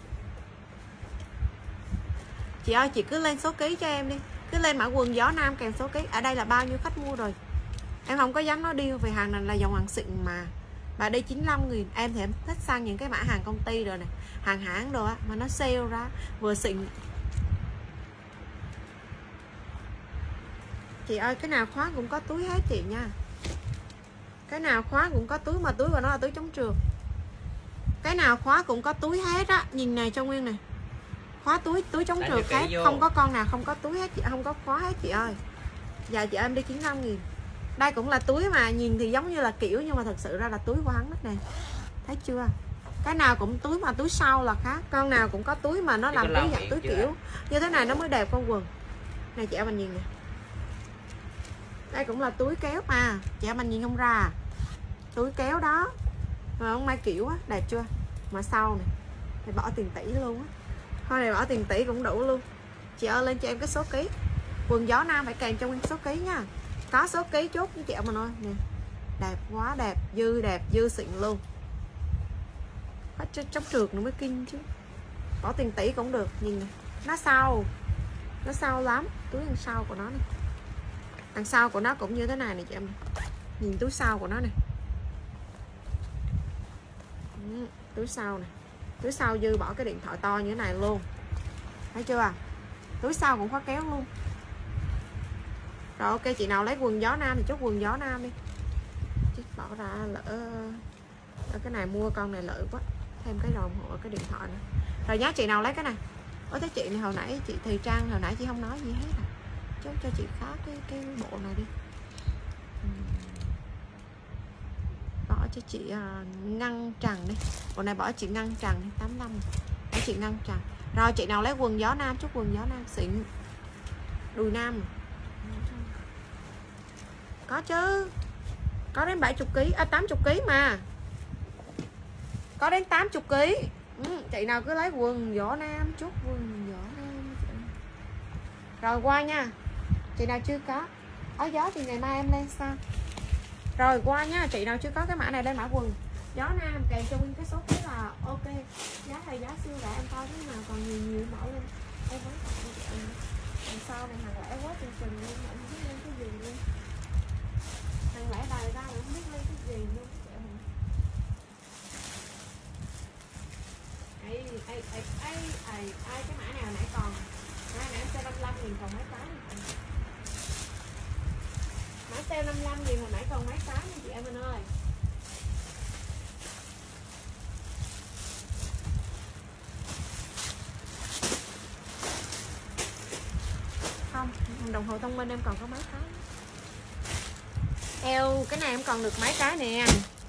Chị ơi chị cứ lên số ký cho em đi, cứ lên mã quần gió nam kèm số ký. Ở đây là bao nhiêu khách mua rồi, em không có dám nói điêu về hàng này là dòng hàng xịn mà. Và đây 95.000. Em thì em thích săn những cái mã hàng công ty rồi nè, hàng hãng đồ á, mà nó sale ra vừa xịn. Chị ơi cái nào khóa cũng có túi hết chị nha. Cái nào khóa cũng có túi, mà túi của nó là túi chống trượt. Cái nào khóa cũng có túi hết á. Nhìn này cho Nguyên này, khóa túi chống trượt hết, không có con nào không có túi hết chị, không có khóa hết chị ơi. Dạ chị em đi 95.000. Đây cũng là túi mà nhìn thì giống như là kiểu, nhưng mà thật sự ra là túi của hắn này, thấy chưa. Cái nào cũng túi mà túi sau là khác. Con nào cũng có túi mà nó làm túi dạng túi kiểu như thế này nó mới đẹp con quần này chị em mình nhìn nè. Đây cũng là túi kéo mà chị em mình nhìn không ra, túi kéo đó mà không mai kiểu á, đẹp chưa. Mà sau này thì bỏ tiền tỷ luôn á, thôi này bỏ tiền tỷ cũng đủ luôn. Chị ơi lên cho em cái số ký. Quần gió nam phải kèm cho Nguyên số ký nha. Có số ký chốt với chị em mình ơi nè. Đẹp quá, đẹp dư xịn luôn. Có chống trượt nữa mới kinh chứ. Bỏ tiền tỷ cũng được. Nhìn nè, nó sau lắm. Túi đằng sau của nó này, đằng sau của nó cũng như thế này này chị em. Nhìn túi sau của nó này, túi sau này, túi sau dư bỏ cái điện thoại to như thế này luôn, thấy chưa. Túi sau cũng khóa kéo luôn. Rồi ok, chị nào lấy quần gió nam thì chốt quần gió nam đi. Chứ bỏ ra lỡ cái này mua con này lợi quá, thêm cái đồng hồ cái điện thoại nữa. Rồi nhá, chị nào lấy cái này. Thế chị này hồi nãy chị Thùy Trang hồi nãy chị không nói gì hết à. Chốt cho chị khác cái bộ này đi. Bỏ cho chị Ngân Trần đi. Bộ này bỏ chị Ngân Trần đi, 85. Bỏ chị Ngân Trần. Rồi chị nào lấy quần gió nam, chốt quần gió nam xịn. Đùi nam có chứ, có đến 70 kg, 80 kg mà, có đến 80 kg. Chị nào cứ lấy quần gió nam, chốt quần gió nam. Rồi qua nha, chị nào chưa có áo gió thì ngày mai em lên sao. Rồi qua nha, chị nào chưa có cái mã này lên mã quần gió nam kèm cho Nguyên cái số ký là ok. Giá hay giá siêu rẻ em coi thế nào, còn nhiều mở lên em vẫn tặng cho chị em. Lần sau này hàng lẻ quá chương trình luôn, em không biết lên cái gì luôn. Hàng lẻ bài ra không biết lên cái gì luôn. Ai cái mã nào nãy còn mã nãy em sale 55.000 còn mấy cái. Mã sale 55.000 hồi nãy còn mấy cái nha chị em mình ơi. Không, đồng hồ thông minh em còn có mấy cái. Eo, cái này em còn được mấy cái nè.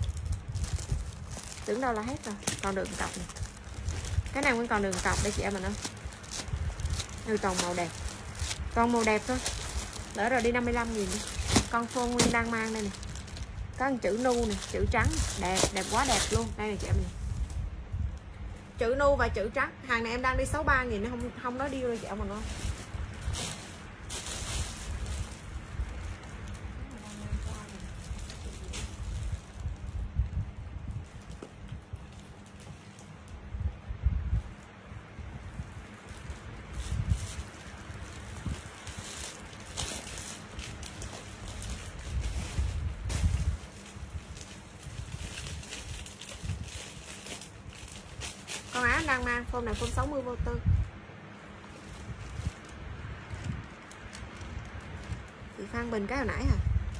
Tưởng đâu là hết rồi, còn được cọc này. Cái này vẫn còn đường cọc đây chị em mình ơi. Còn màu đẹp, còn màu đẹp thôi. Lỡ rồi đi 55.000 đi. Con phô Nguyên đang mang đây nè. Có một chữ nu nè, chữ trắng. Đẹp, đẹp quá đẹp luôn. Đây nè chị em nè. Chữ nu và chữ trắng. Hàng này em đang đi 63.000, nó không nói điêu đâu chị em mình không. Con áo đang mang form này form 60 vô tư. Chị Phan Bình cái hồi nãy hả?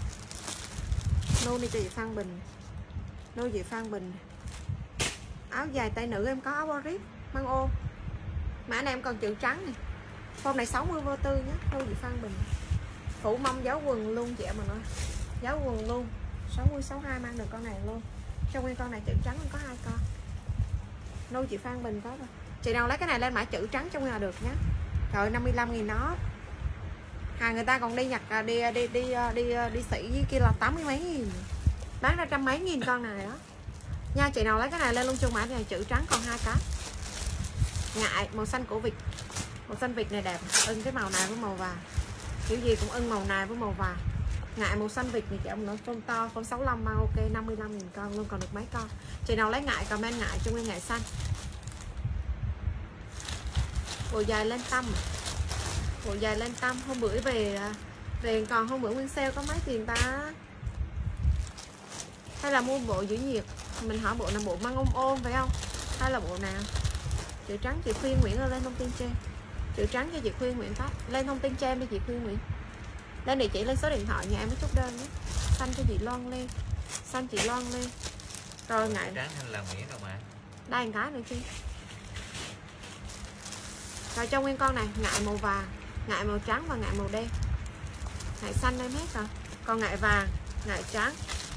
Nô đi cho chị Phan Bình. Nô chị Phan Bình. Áo dài tay nữ em có áo boris mang ô. Mã này em còn chữ trắng này. Form này 60 vô tư nhé. Nô chị Phan Bình. Phủ mông giáo quần luôn chị em mình ơi. Giáo quần luôn. 60 62 mang được con này luôn. Trong nguyên con này chữ trắng có 2 con. Nô chị Phan Bình có rồi. Chị nào lấy cái này lên mã chữ trắng trong là được nhé. Trời 55.000 nó. Hàng người ta còn đi nhặt đi sĩ với kia là 80 mấy nghìn. Bán ra trăm mấy nghìn con này đó. Nha, chị nào lấy cái này lên luôn chung mã này chữ trắng còn 2 cái. Ngại màu xanh của vịt. Màu xanh vịt này đẹp, ưng cái màu này với màu vàng. Kiểu gì cũng ưng màu này với màu vàng. Ngại màu xanh vịt này chị ông nó con to, con 65 mà ok 55.000 con luôn, còn được mấy con. Chị nào lấy ngại comment ngại cho nguyên ngại xanh. Bộ dài lên tâm. Bộ dài lên tâm hôm bữa về còn hôm bữa nguyên sale có mấy tiền ta? Hay là mua bộ giữ nhiệt? Mình hỏi bộ là bộ mang ôm phải không? Hay là bộ nào? Chữ trắng chị Khuyên Nguyễn ơi, lên thông tin trên. Chữ trắng cho chị Khuyên Nguyễn phát. Lên thông tin cho em đi chị Khuyên Nguyễn. Lên địa chỉ lên số điện thoại nhà em mới chốt đơn nhé. Xanh cho chị Loan Lê. Xanh chị Loan Lê. Rồi ngại trắng hay là Nguyễn đâu mà. đây một cái nữa chứ. Rồi trong nguyên con này ngại màu vàng, ngại màu trắng và ngại màu đen. Ngại xanh em hết rồi. Còn ngại vàng, ngại trắng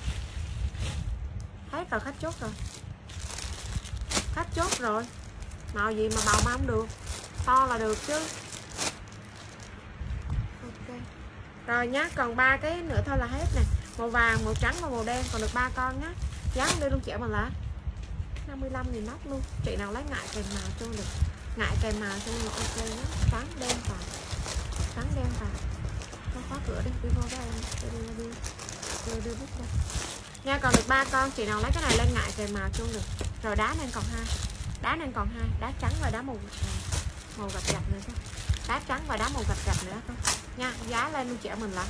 hết rồi, khách chốt rồi. Khách chốt rồi. Màu gì mà bầu mà không được. To là được chứ. Ok. Rồi nhá, còn 3 cái nữa thôi là hết nè. Màu vàng, màu trắng và màu đen còn được 3 con nhá. Giá đi luôn chị mà là 55.000 nóc luôn. Chị nào lấy ngại kèm màu cho được. Ngại kèm màu cho được ok nhá. Trắng đen vào. Trắng đen vào. Nó khóa cửa đi, đi vô với em. Đưa bút đây. Nha, còn được 3 con, chị nào lấy cái này lên ngại kèm màu cho được. Rồi đá nên còn 2. Đá nên còn 2, đá trắng và đá màu gạch gạch nữa thôi. Đá trắng và đá màu gạch gạch nữa thôi. Nha, giá lên luôn chị em mình là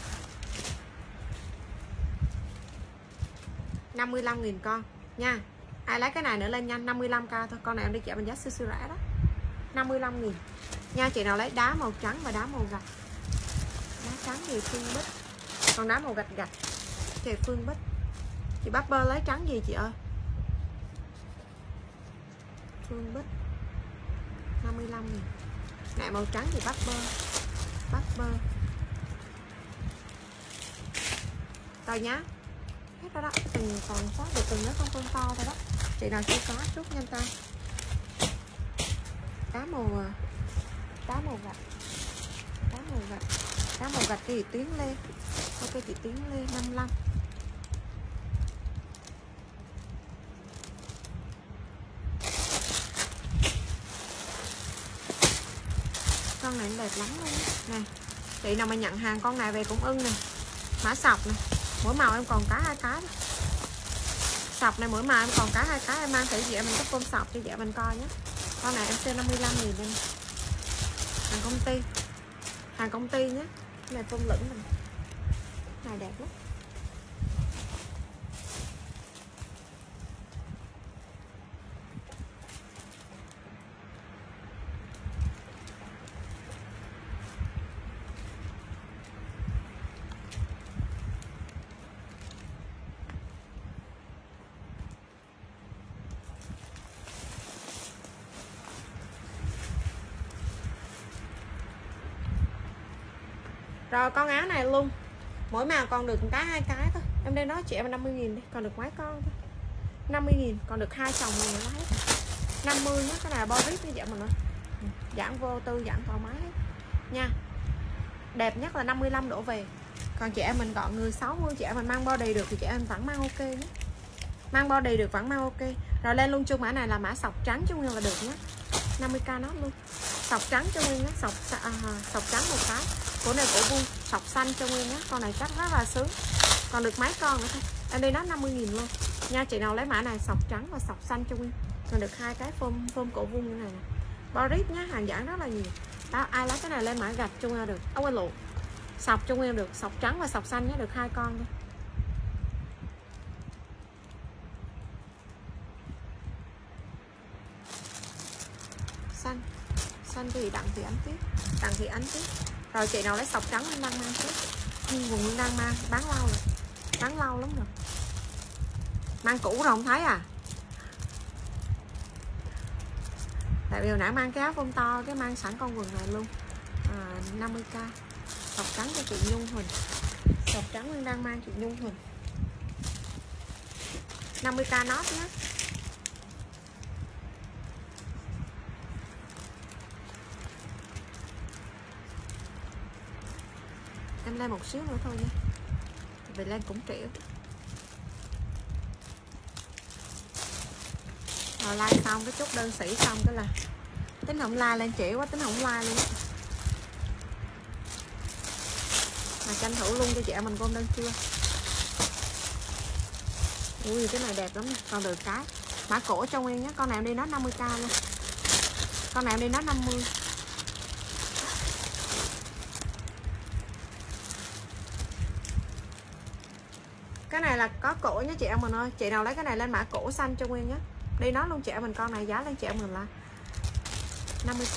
55.000 con nha. Ai lấy cái này nữa lên nhanh 55k thôi. Con này em đi chị mình giá siêu siêu rẻ đó. 55.000 nha. Chị nào lấy đá màu trắng và đá màu gạch. Đá trắng thì Phương Bích. Còn đá màu gạch gạch thì Phương Bích. Chị Bapper lấy trắng gì chị ơi? Phương Bích 55.000. Này màu trắng thì Bapper. Rồi nhá. Hết đó đó. Từng còn sót được từng nữa con to thôi đó. Chị nào chưa có chút nhanh tay. Đá màu gạch. Đá màu gạch thì Tiến Lê. Ok chị Tiến Lê 55. Con này đẹp lắm luôn nè. Chị nào mà nhận hàng con này về cũng ưng nè. Mã sọc nè. Mỗi màu em còn cái 2 cái đó. Sọc này mỗi màu em còn cái 2 cái. Em mang thử chị em mình có phôm sọc cho chị em mình coi nhé. Con này em xem 55.000 đây. Hàng công ty nhé. Cái này phôm lửng này. Này đẹp lắm. Rồi con áo này luôn. Mỗi màu còn được một cái 2 cái thôi. Em đây nói chị em 50.000 đi. Còn được mấy con thôi. 50.000. Còn được 2 chồng này nữa hết. 50 nhé. Cái này boris như vậy mà nó giãn vô tư, giãn thoải mái hết nha. Đẹp nhất là 55 đổ về. Còn chị em mình gọn người 60, chị em mình mang body được thì chị em vẫn mang ok nhé. Mang body được vẫn mang ok. Rồi lên luôn chung mã này là mã sọc trắng cho Nguyên là được nhé. 50k nó luôn. Sọc trắng cho Nguyên nhé, sọc trắng một cái. Cổ này cổ vuông, sọc xanh cho Nguyên nhé. Con này chắc rất là sướng. Còn được mấy con nữa thôi. Em đi nó 50.000 luôn. Nha, chị nào lấy mã này sọc trắng và sọc xanh cho Nguyên. Còn được 2 cái phôm cổ vuông như này nè. Boris nhá, hàng giảng rất là nhiều. Đó, ai lấy cái này lên mã gạch cho Nguyên được. Quên lộn. Sọc cho Nguyên được, sọc trắng và sọc xanh nhé, được 2 con thôi. Xanh thì Đặng Thị Ánh tiếp. Rồi chị nào lấy sọc trắng Nguyên đang mang tiếp. Nhưng vùng Nguyên đang mang bán lâu rồi. Bán lâu lắm rồi. Mang cũ rồi không thấy à? Tại vì hồi nãy mang cái áo phông to, cái mang sẵn con quần này luôn. 50k. Sọc trắng cho chị Nhung Huỳnh. Sọc trắng Nguyên đang mang chị Nhung Huỳnh. 50k nót nhé. Em lên một xíu nữa thôi nha. Vì lên cũng trễ. Rồi like xong cái chốt đơn sĩ xong cái là tính không like lên trễ quá, tính không like luôn á. Mà tranh thủ luôn cho chị em mình gom đơn chưa. Ui cái này đẹp lắm nha. Còn được cái mã cổ cho Nguyên nhé. Con này em đi nó 50k luôn. Con này em đi nó 50. Cái này là có cổ nhé chị em mình ơi. Chị nào lấy cái này lên mã cổ xanh cho Nguyên nhé. Đi nó luôn chị em mình, con này giá lên chị em mình là 50k.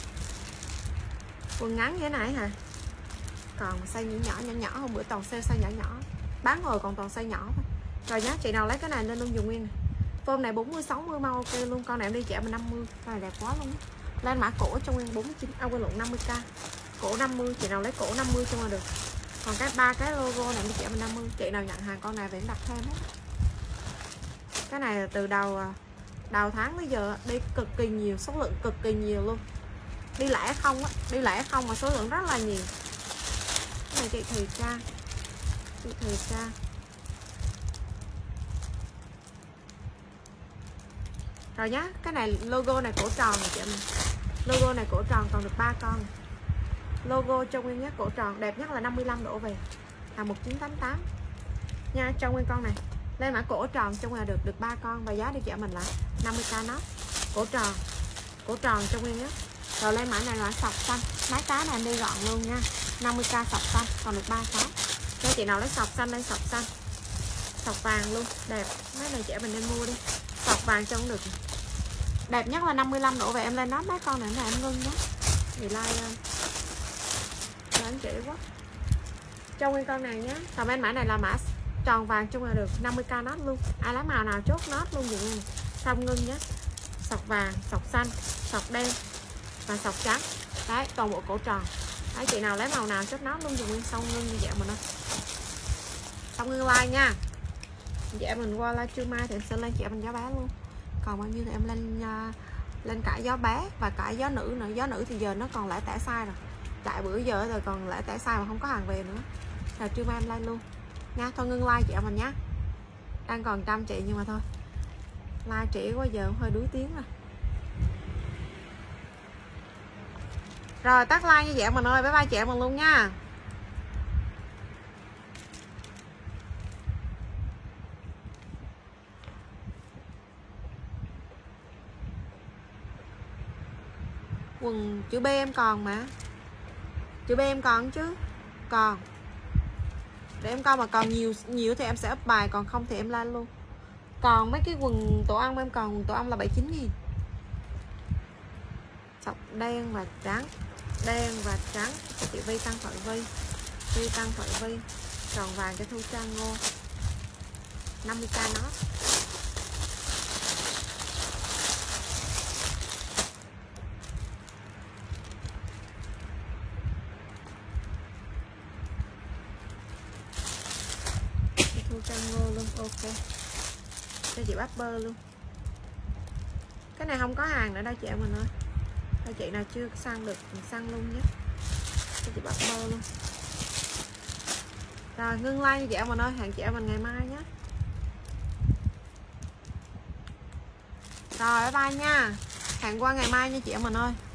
Quần ngắn như thế này hả? Còn size nhỏ hôm bữa toàn size nhỏ. Bán rồi còn toàn size nhỏ thôi. Rồi nhá, chị nào lấy cái này lên luôn dùng Nguyên này. Form này 40 60 mau ok luôn. Con này em đi chị em mình 50. Con này đẹp quá luôn. Lên mã cổ cho Nguyên 49 quên lộn 50k. Cổ 50, chị nào lấy cổ 50 cho mà được. Còn cái 3 cái logo này đi chị em mình 50. Chị nào nhận hàng con này thì đặt thêm hết. Cái này là từ đầu tháng tới giờ đi cực kỳ nhiều, số lượng cực kỳ nhiều luôn. Đi lẻ không á, đi lẻ không mà số lượng rất là nhiều. Cái này chị Thùy Ca. Rồi nhá, cái này logo này cổ tròn này chị em. Logo này cổ tròn còn được 3 con. Logo cho Nguyên nhé, cổ tròn đẹp nhất là 55 độ về. Là 1988. Nha, cho Nguyên con này. Lên mã cổ tròn cho Nguyên là được 3 con và giá đi chị em mình là 50k nó. Cổ tròn cho Nguyên nhé. Rồi lên mã này là sọc xanh. Mấy cái này em đi gọn luôn nha. 50k sọc xanh, còn được 3 cái. Cho chị nào lấy sọc xanh lên sọc xanh. Sọc vàng luôn, đẹp. Mấy này chị em mình nên mua đi. Sọc vàng cho cũng được. Đẹp nhất là 55 độ về em lên nó mấy con này em ngưng nhé. Thì like lên. Anh chị quá. Cho Nguyên con này nhé. Comment mã này là mã tròn vàng chung là được 50k nốt luôn. Ai lấy màu nào chốt nốt luôn dùm em. Xong ngưng nhé. Sọc vàng, sọc xanh, sọc đen và sọc trắng. Đấy, toàn bộ cổ tròn. Đấy, chị nào lấy màu nào chốt nốt luôn dùm Nguyên. Xong ngưng như vậy mình ơi. Xong ngưng like nha. Chị em mình qua live trưa mai thì em sẽ lên chị em mình giá bé luôn. Còn bao nhiêu thì em lên cả gió bé và cả gió nữ nữa. Gió nữ thì giờ nó còn lẻ tẻ size rồi. Tại bữa giờ rồi còn lẻ tẻ size mà không có hàng về nữa. Rồi trưa mai em lên luôn nha. Thôi ngưng like chị em mình nhé. Đang còn 100 chị nhưng mà thôi, like trễ quá giờ hơi đuối tiếng rồi. Rồi tắt like như vậy mình ơi. Bye bye chị em mình luôn nha. Quần chữ B em còn mà. Chữ B em còn chứ. Còn. Để em coi mà còn nhiều thì em sẽ up bài, còn không thì em lên luôn. Còn mấy cái quần tổ ong em còn, quần tổ ong là 79.000. Sọc đen và trắng. Đen và trắng cho chị Vi Tăng Thoại Vi. Vi Tăng Thoại Vi. Tròn vàng cho Thu Trang Ngô. 50k nó. Luôn ok cho chị bắp bơ luôn. Cái này không có hàng nữa đâu chị em mình ơi. Thôi chị nào chưa săn được mình săn luôn nhé. Cho chị bắp bơ luôn. Rồi ngưng like nha chị em mình ơi, hẹn chị em mình ngày mai nhé. Rồi bye bye nha. Hẹn qua ngày mai nha chị em mình ơi.